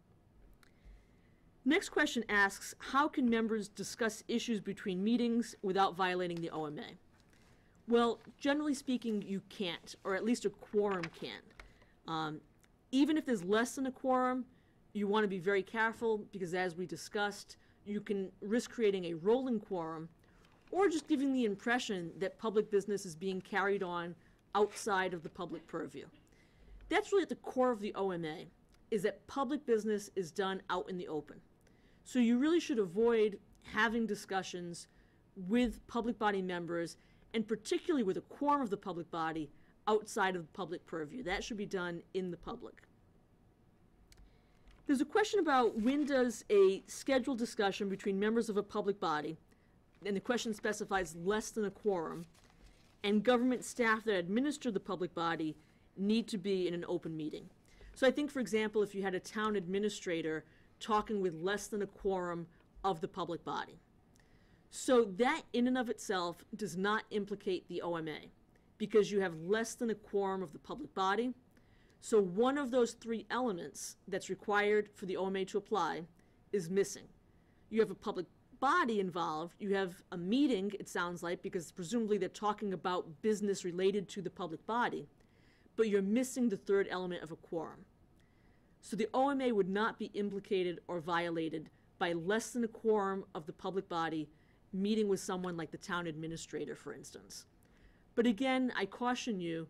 Next question asks, how can members discuss issues between meetings without violating the O M A? Well, generally speaking, you can't, or at least a quorum can't. Um, even if there's less than a quorum, you want to be very careful, because as we discussed, you can risk creating a rolling quorum, or just giving the impression that public business is being carried on outside of the public purview. That's really at the core of the O M A, is that public business is done out in the open. So you really should avoid having discussions with public body members, and particularly with a quorum of the public body, outside of the public purview. That should be done in the public. There's a question about, when does a scheduled discussion between members of a public body, and the question specifies less than a quorum, and government staff that administer the public body need to be in an open meeting. So I think, for example, if you had a town administrator talking with less than a quorum of the public body. So that in and of itself does not implicate the O M A, because you have less than a quorum of the public body. So one of those three elements that's required for the O M A to apply is missing. You have a public body involved, you have a meeting, it sounds like, because presumably they're talking about business related to the public body, but you're missing the third element of a quorum. So the O M A would not be implicated or violated by less than a quorum of the public body meeting with someone like the town administrator, for instance. But again, I caution you,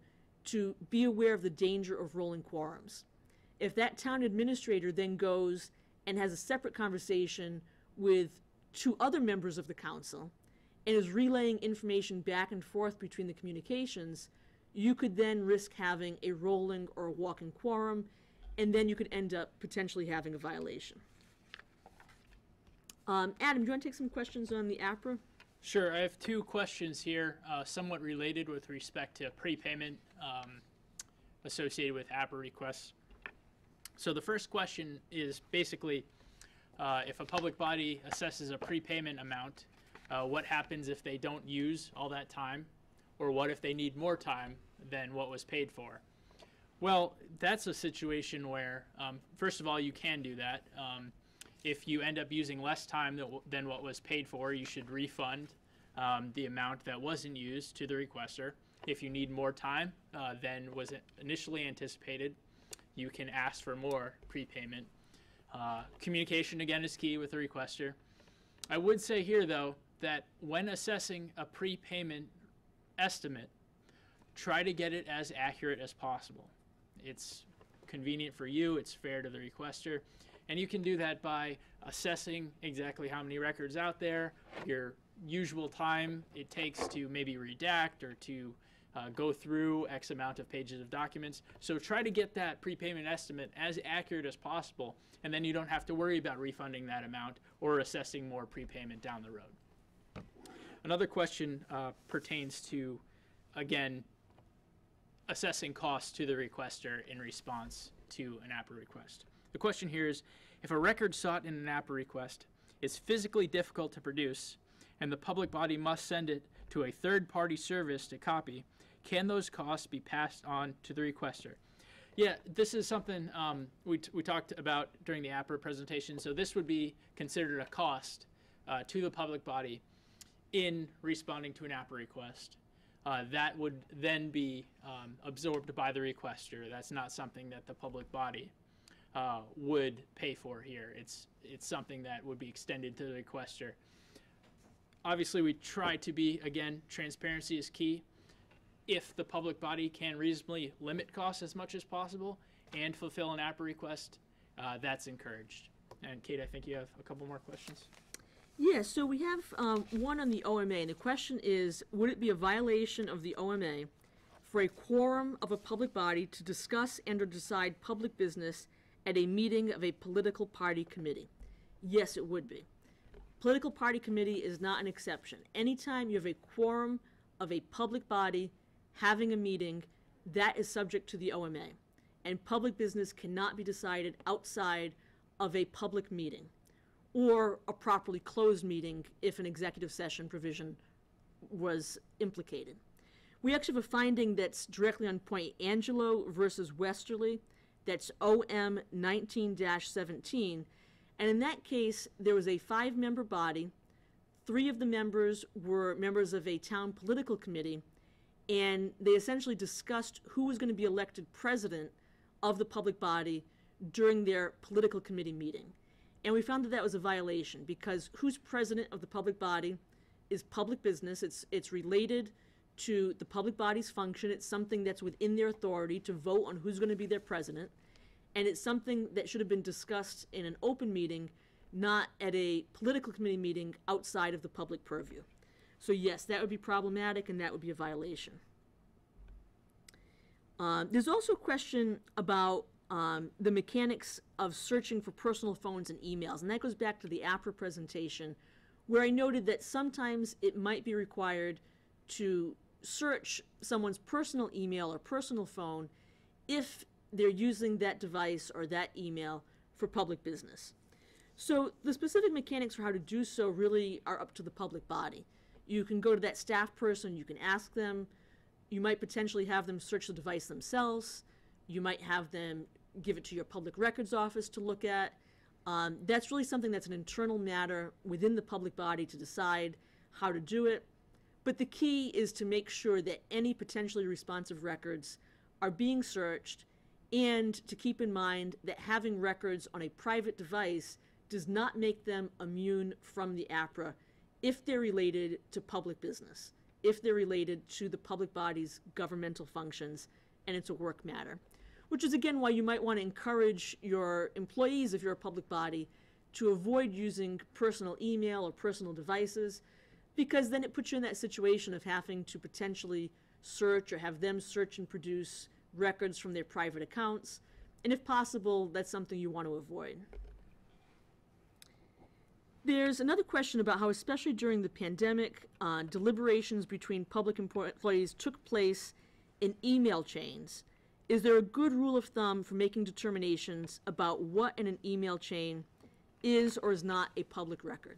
to be aware of the danger of rolling quorums. If that town administrator then goes and has a separate conversation with two other members of the council and is relaying information back and forth between the communications, you could then risk having a rolling or a walking quorum, and then you could end up potentially having a violation. Um, Adam, do you want to take some questions on the A P R A? Sure, I have two questions here, uh, somewhat related with respect to prepayment um, associated with A P R A requests. So the first question is basically, uh, if a public body assesses a prepayment amount, uh, what happens if they don't use all that time? Or what if they need more time than what was paid for? Well, that's a situation where, um, first of all, you can do that. Um, if you end up using less time than, than what was paid for, you should refund um, the amount that wasn't used to the requester. If you need more time uh, than was initially anticipated, you can ask for more prepayment. Uh, communication, again, is key with the requester. I would say here, though, that when assessing a prepayment estimate, try to get it as accurate as possible. It's convenient for you, it's fair to the requester, and you can do that by assessing exactly how many records out there, your usual time it takes to maybe redact or to uh, go through X amount of pages of documents. So try to get that prepayment estimate as accurate as possible, and then you don't have to worry about refunding that amount or assessing more prepayment down the road. Another question uh, pertains to, again, assessing costs to the requester in response to an A P R A request. The question here is, if a record sought in an A P R A request is physically difficult to produce and the public body must send it to a third-party service to copy, can those costs be passed on to the requester? Yeah, this is something um, we, t we talked about during the A P R A presentation, so this would be considered a cost uh, to the public body in responding to an A P R A request. Uh, that would then be um, absorbed by the requester. That's not something that the public body uh, would pay for here. It's, it's something that would be extended to the requester. Obviously, we try to be, again, transparency is key. If the public body can reasonably limit costs as much as possible and fulfill an A P R A request, uh, that's encouraged. And Kate, I think you have a couple more questions. Yeah, so we have um, one on the O M A, and the question is, would it be a violation of the O M A for a quorum of a public body to discuss and or decide public business at a meeting of a political party committee? Yes, it would be. Political party committee is not an exception. Anytime you have a quorum of a public body having a meeting, that is subject to the O M A, and public business cannot be decided outside of a public meeting or a properly closed meeting if an executive session provision was implicated. We actually have a finding that's directly on point, Angelo versus Westerly, that's O M nineteen dash seventeen, and in that case, there was a five-member body. Three of the members were members of a town political committee, and they essentially discussed who was going to be elected president of the public body during their political committee meeting. And we found that that was a violation because who's president of the public body is public business. It's, it's related to the public body's function. It's something that's within their authority to vote on who's going to be their president. And it's something that should have been discussed in an open meeting, not at a political committee meeting outside of the public purview. So yes, that would be problematic and that would be a violation. Uh, there's also a question about Um, the mechanics of searching for personal phones and emails. And that goes back to the A P R A presentation, where I noted that sometimes it might be required to search someone's personal email or personal phone if they're using that device or that email for public business. So the specific mechanics for how to do so really are up to the public body. You can go to that staff person, you can ask them, you might potentially have them search the device themselves, you might have them give it to your public records office to look at. Um, that's really something that's an internal matter within the public body to decide how to do it. But the key is to make sure that any potentially responsive records are being searched, and to keep in mind that having records on a private device does not make them immune from the A P R A if they're related to public business, if they're related to the public body's governmental functions, and it's a work matter, which is again why you might want to encourage your employees, if you're a public body, to avoid using personal email or personal devices, because then it puts you in that situation of having to potentially search or have them search and produce records from their private accounts. And if possible, that's something you want to avoid. There's another question about how, especially during the pandemic, uh, deliberations between public employees took place in email chains. Is there a good rule of thumb for making determinations about what in an email chain is or is not a public record?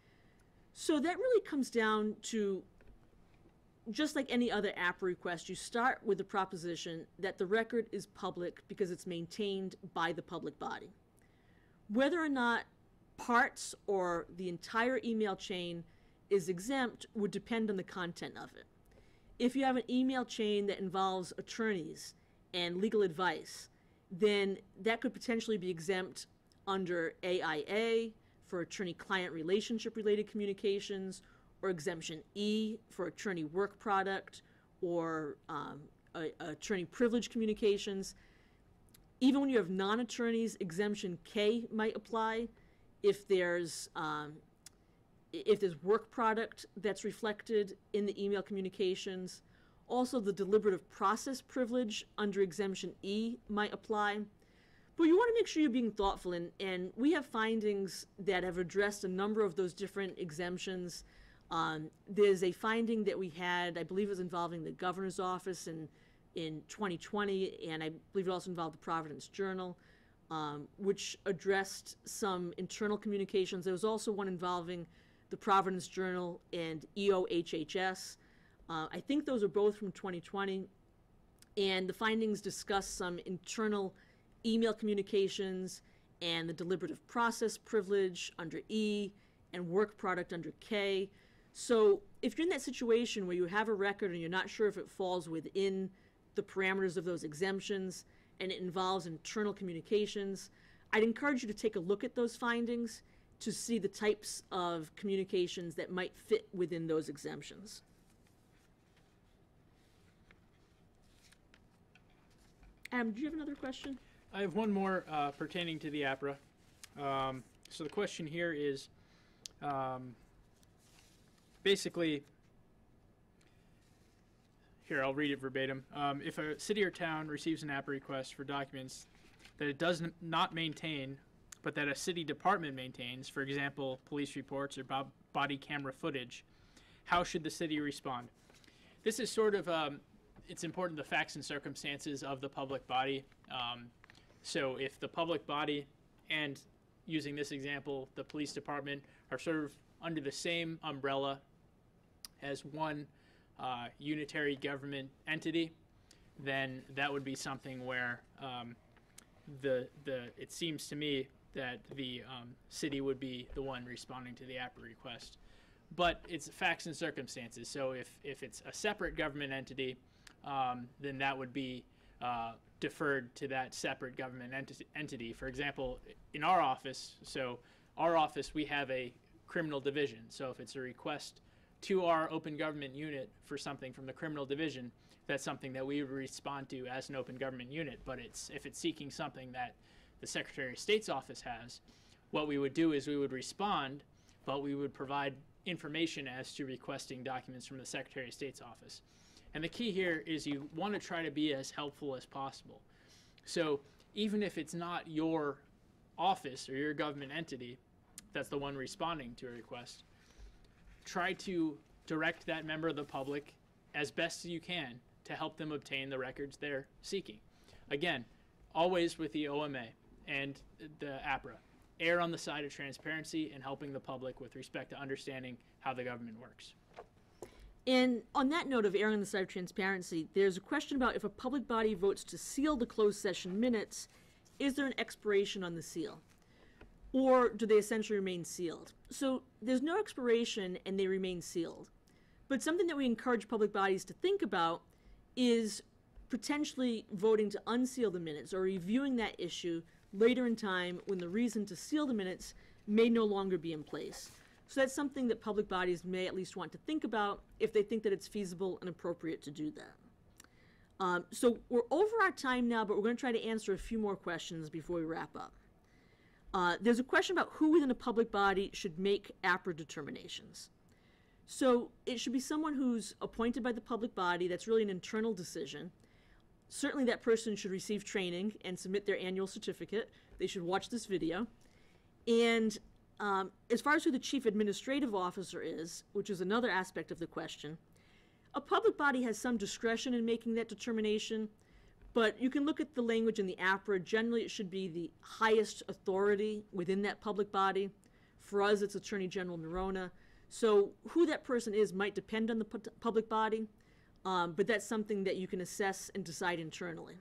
So that really comes down to, just like any other A P R A request, you start with the proposition that the record is public because it's maintained by the public body. Whether or not parts or the entire email chain is exempt would depend on the content of it. If you have an email chain that involves attorneys and legal advice, then that could potentially be exempt under A I A for attorney-client relationship-related communications, or Exemption E for attorney work product, or um, a, a attorney privilege communications. Even when you have non-attorneys, Exemption K might apply if there's um, if there's work product that's reflected in the email communications. Also, the deliberative process privilege under Exemption E might apply. But you want to make sure you're being thoughtful, and, and we have findings that have addressed a number of those different exemptions. Um, there's a finding that we had, I believe it was involving the governor's office in, in twenty twenty, and I believe it also involved the Providence Journal, um, which addressed some internal communications. There was also one involving the Providence Journal and E O H H S. Uh, I think those are both from twenty twenty, and the findings discuss some internal email communications and the deliberative process privilege under E and work product under K. So if you're in that situation where you have a record and you're not sure if it falls within the parameters of those exemptions and it involves internal communications, I'd encourage you to take a look at those findings to see the types of communications that might fit within those exemptions. Adam, do you have another question? I have one more uh, pertaining to the A P R A. Um, so the question here is, um, basically, here, I'll read it verbatim. Um, if a city or town receives an A P R A request for documents that it does not maintain, but that a city department maintains, for example, police reports or bo body camera footage, how should the city respond? This is sort of, um, it's important, the facts and circumstances of the public body. Um, so if the public body and, using this example, the police department are sort of under the same umbrella as one uh, unitary government entity, then that would be something where um, the the it seems to me that the um, city would be the one responding to the A P R A request. But it's facts and circumstances. So if if it's a separate government entity, um, then that would be uh, deferred to that separate government enti entity. For example, in our office, so our office, we have a criminal division. So if it's a request to our open government unit for something from the criminal division, that's something that we would respond to as an open government unit. But it's if it's seeking something that the Secretary of State's office has, what we would do is we would respond, but we would provide information as to requesting documents from the Secretary of State's office. And the key here is you want to try to be as helpful as possible. So even if it's not your office or your government entity that's the one responding to a request, try to direct that member of the public as best as you can to help them obtain the records they're seeking. Again, always with the O M A and the A P R A, err on the side of transparency and helping the public with respect to understanding how the government works. And on that note of erring on the side of transparency, there's a question about if a public body votes to seal the closed session minutes, is there an expiration on the seal? Or do they essentially remain sealed? So there's no expiration and they remain sealed. But something that we encourage public bodies to think about is potentially voting to unseal the minutes or reviewing that issue later in time when the reason to seal the minutes may no longer be in place. So that's something that public bodies may at least want to think about if they think that it's feasible and appropriate to do that. Um, so we're over our time now, but we're going to try to answer a few more questions before we wrap up. Uh, there's a question about who within a public body should make APRA determinations. So it should be someone who's appointed by the public body. That's really an internal decision. Certainly that person should receive training and submit their annual certificate. They should watch this video. And um, as far as who the chief administrative officer is, which is another aspect of the question, a public body has some discretion in making that determination, but you can look at the language in the APRA. Generally, it should be the highest authority within that public body. For us, it's Attorney General Nerona. So who that person is might depend on the pu- public body, um, but that's something that you can assess and decide internally.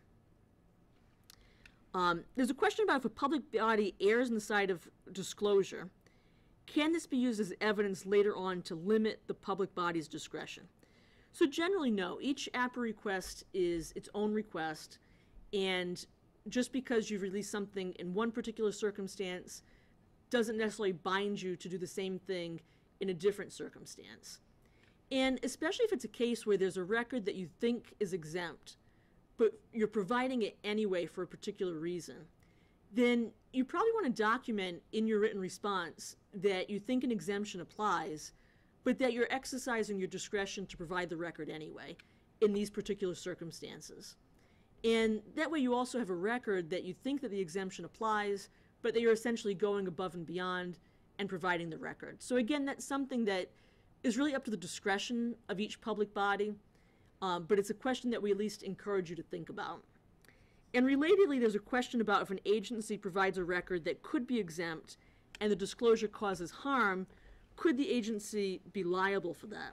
Um, there's a question about if a public body errs in the side of disclosure, can this be used as evidence later on to limit the public body's discretion? So generally, no. Each APRA request is its own request, and just because you've released something in one particular circumstance doesn't necessarily bind you to do the same thing in a different circumstance. And especially if it's a case where there's a record that you think is exempt, but you're providing it anyway for a particular reason, then you probably want to document in your written response that you think an exemption applies, but that you're exercising your discretion to provide the record anyway in these particular circumstances. And that way you also have a record that you think that the exemption applies, but that you're essentially going above and beyond and providing the record. So again, that's something that is really up to the discretion of each public body, um, but it's a question that we at least encourage you to think about. And relatedly, there's a question about if an agency provides a record that could be exempt and the disclosure causes harm, could the agency be liable for that?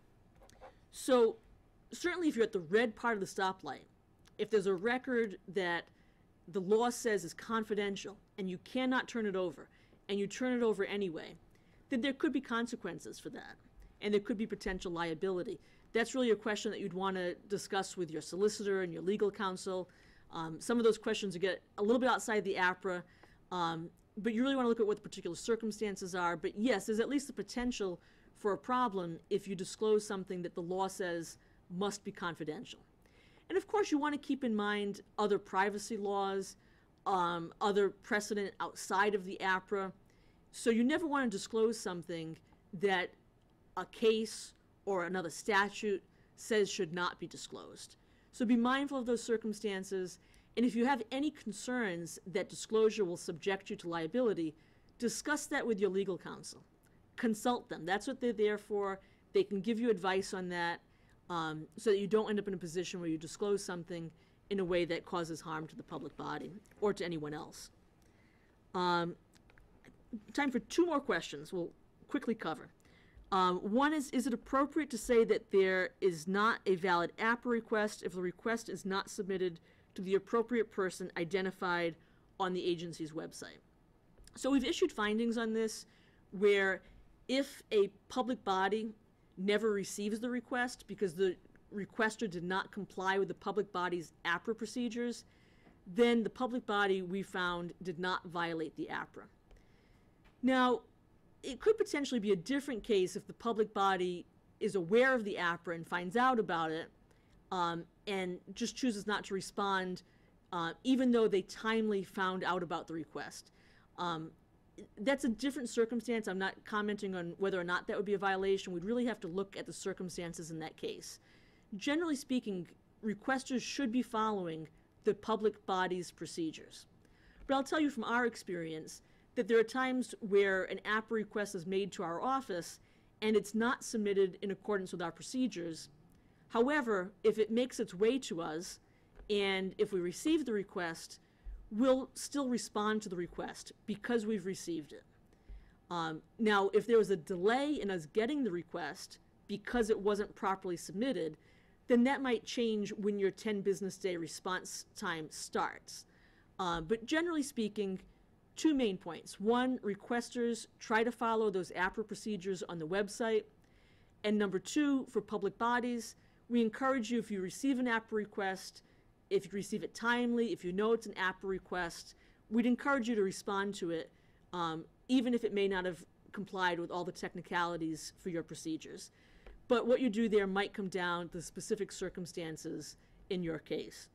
So certainly if you're at the red part of the stoplight, if there's a record that the law says is confidential and you cannot turn it over, and you turn it over anyway, then there could be consequences for that, and there could be potential liability. That's really a question that you'd want to discuss with your solicitor and your legal counsel. Um, some of those questions get a little bit outside the APRA, um, but you really want to look at what the particular circumstances are. But yes, there's at least the potential for a problem if you disclose something that the law says must be confidential. And of course, you want to keep in mind other privacy laws, um, other precedent outside of the APRA. So you never want to disclose something that a case or another statute says should not be disclosed. So be mindful of those circumstances. And if you have any concerns that disclosure will subject you to liability, discuss that with your legal counsel. Consult them. That's what they're there for. They can give you advice on that, um, so that you don't end up in a position where you disclose something in a way that causes harm to the public body or to anyone else. Um, time for two more questions we'll quickly cover. Um, one is, is it appropriate to say that there is not a valid APRA request if the request is not submitted to the appropriate person identified on the agency's website? So we've issued findings on this where if a public body never receives the request because the requester did not comply with the public body's APRA procedures, then the public body, we found, did not violate the APRA. Now, it could potentially be a different case if the public body is aware of the APRA and finds out about it, um, and just chooses not to respond, uh, even though they timely found out about the request. Um, that's a different circumstance. I'm not commenting on whether or not that would be a violation. We'd really have to look at the circumstances in that case. Generally speaking, requesters should be following the public body's procedures. But I'll tell you from our experience that there are times where an APRA request is made to our office and it's not submitted in accordance with our procedures. However, if it makes its way to us and if we receive the request, we'll still respond to the request because we've received it. Um, now, if there was a delay in us getting the request because it wasn't properly submitted, then that might change when your ten business day response time starts. Uh, but generally speaking, two main points. One, requesters try to follow those APRA procedures on the website. And number two, for public bodies, we encourage you, if you receive an APRA request, if you receive it timely, if you know it's an APRA request, we'd encourage you to respond to it, um, even if it may not have complied with all the technicalities for your procedures. But what you do there might come down to specific circumstances in your case.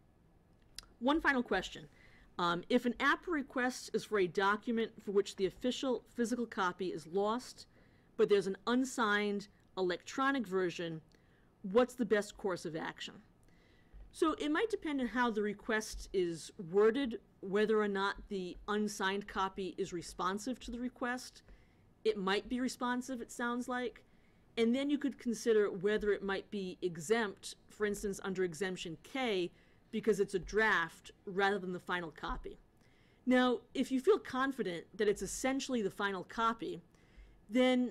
One final question. Um, if an A P R A request is for a document for which the official physical copy is lost, but there's an unsigned electronic version, what's the best course of action? So it might depend on how the request is worded, whether or not the unsigned copy is responsive to the request. It might be responsive, it sounds like. And then you could consider whether it might be exempt, for instance, under exemption K, because it's a draft rather than the final copy. Now, if you feel confident that it's essentially the final copy, then,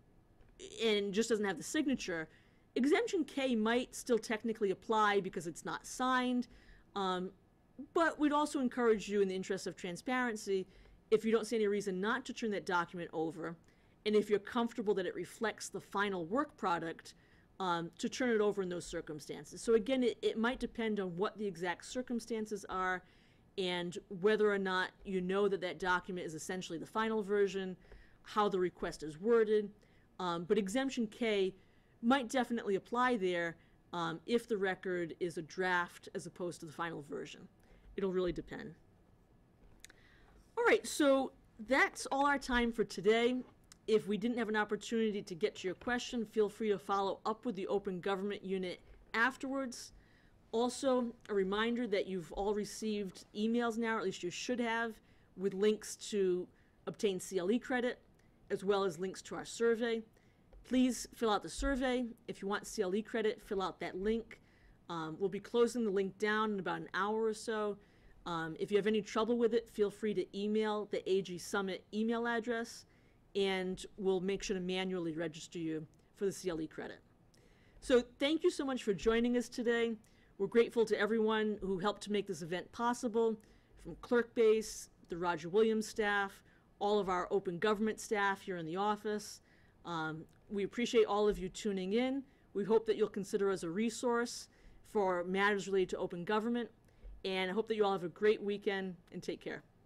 and just doesn't have the signature, exemption K might still technically apply because it's not signed, um, but we'd also encourage you, in the interest of transparency, if you don't see any reason not to turn that document over, and if you're comfortable that it reflects the final work product, um, to turn it over in those circumstances. So again, it, it might depend on what the exact circumstances are and whether or not you know that that document is essentially the final version, how the request is worded. Um, but exemption K might definitely apply there um, if the record is a draft as opposed to the final version. It'll really depend. All right, so that's all our time for today. If we didn't have an opportunity to get to your question, feel free to follow up with the Open Government Unit afterwards. Also, a reminder that you've all received emails now, or at least you should have, with links to obtain C L E credit, as well as links to our survey. Please fill out the survey. If you want C L E credit, fill out that link. Um, we'll be closing the link down in about an hour or so. Um, if you have any trouble with it, feel free to email the A G Summit email address, and we'll make sure to manually register you for the C L E credit. So thank you so much for joining us today. We're grateful to everyone who helped to make this event possible, from Clerk Base, the Roger Williams staff, all of our open government staff here in the office. Um, we appreciate all of you tuning in. We hope that you'll consider us a resource for matters related to open government, and I hope that you all have a great weekend and take care.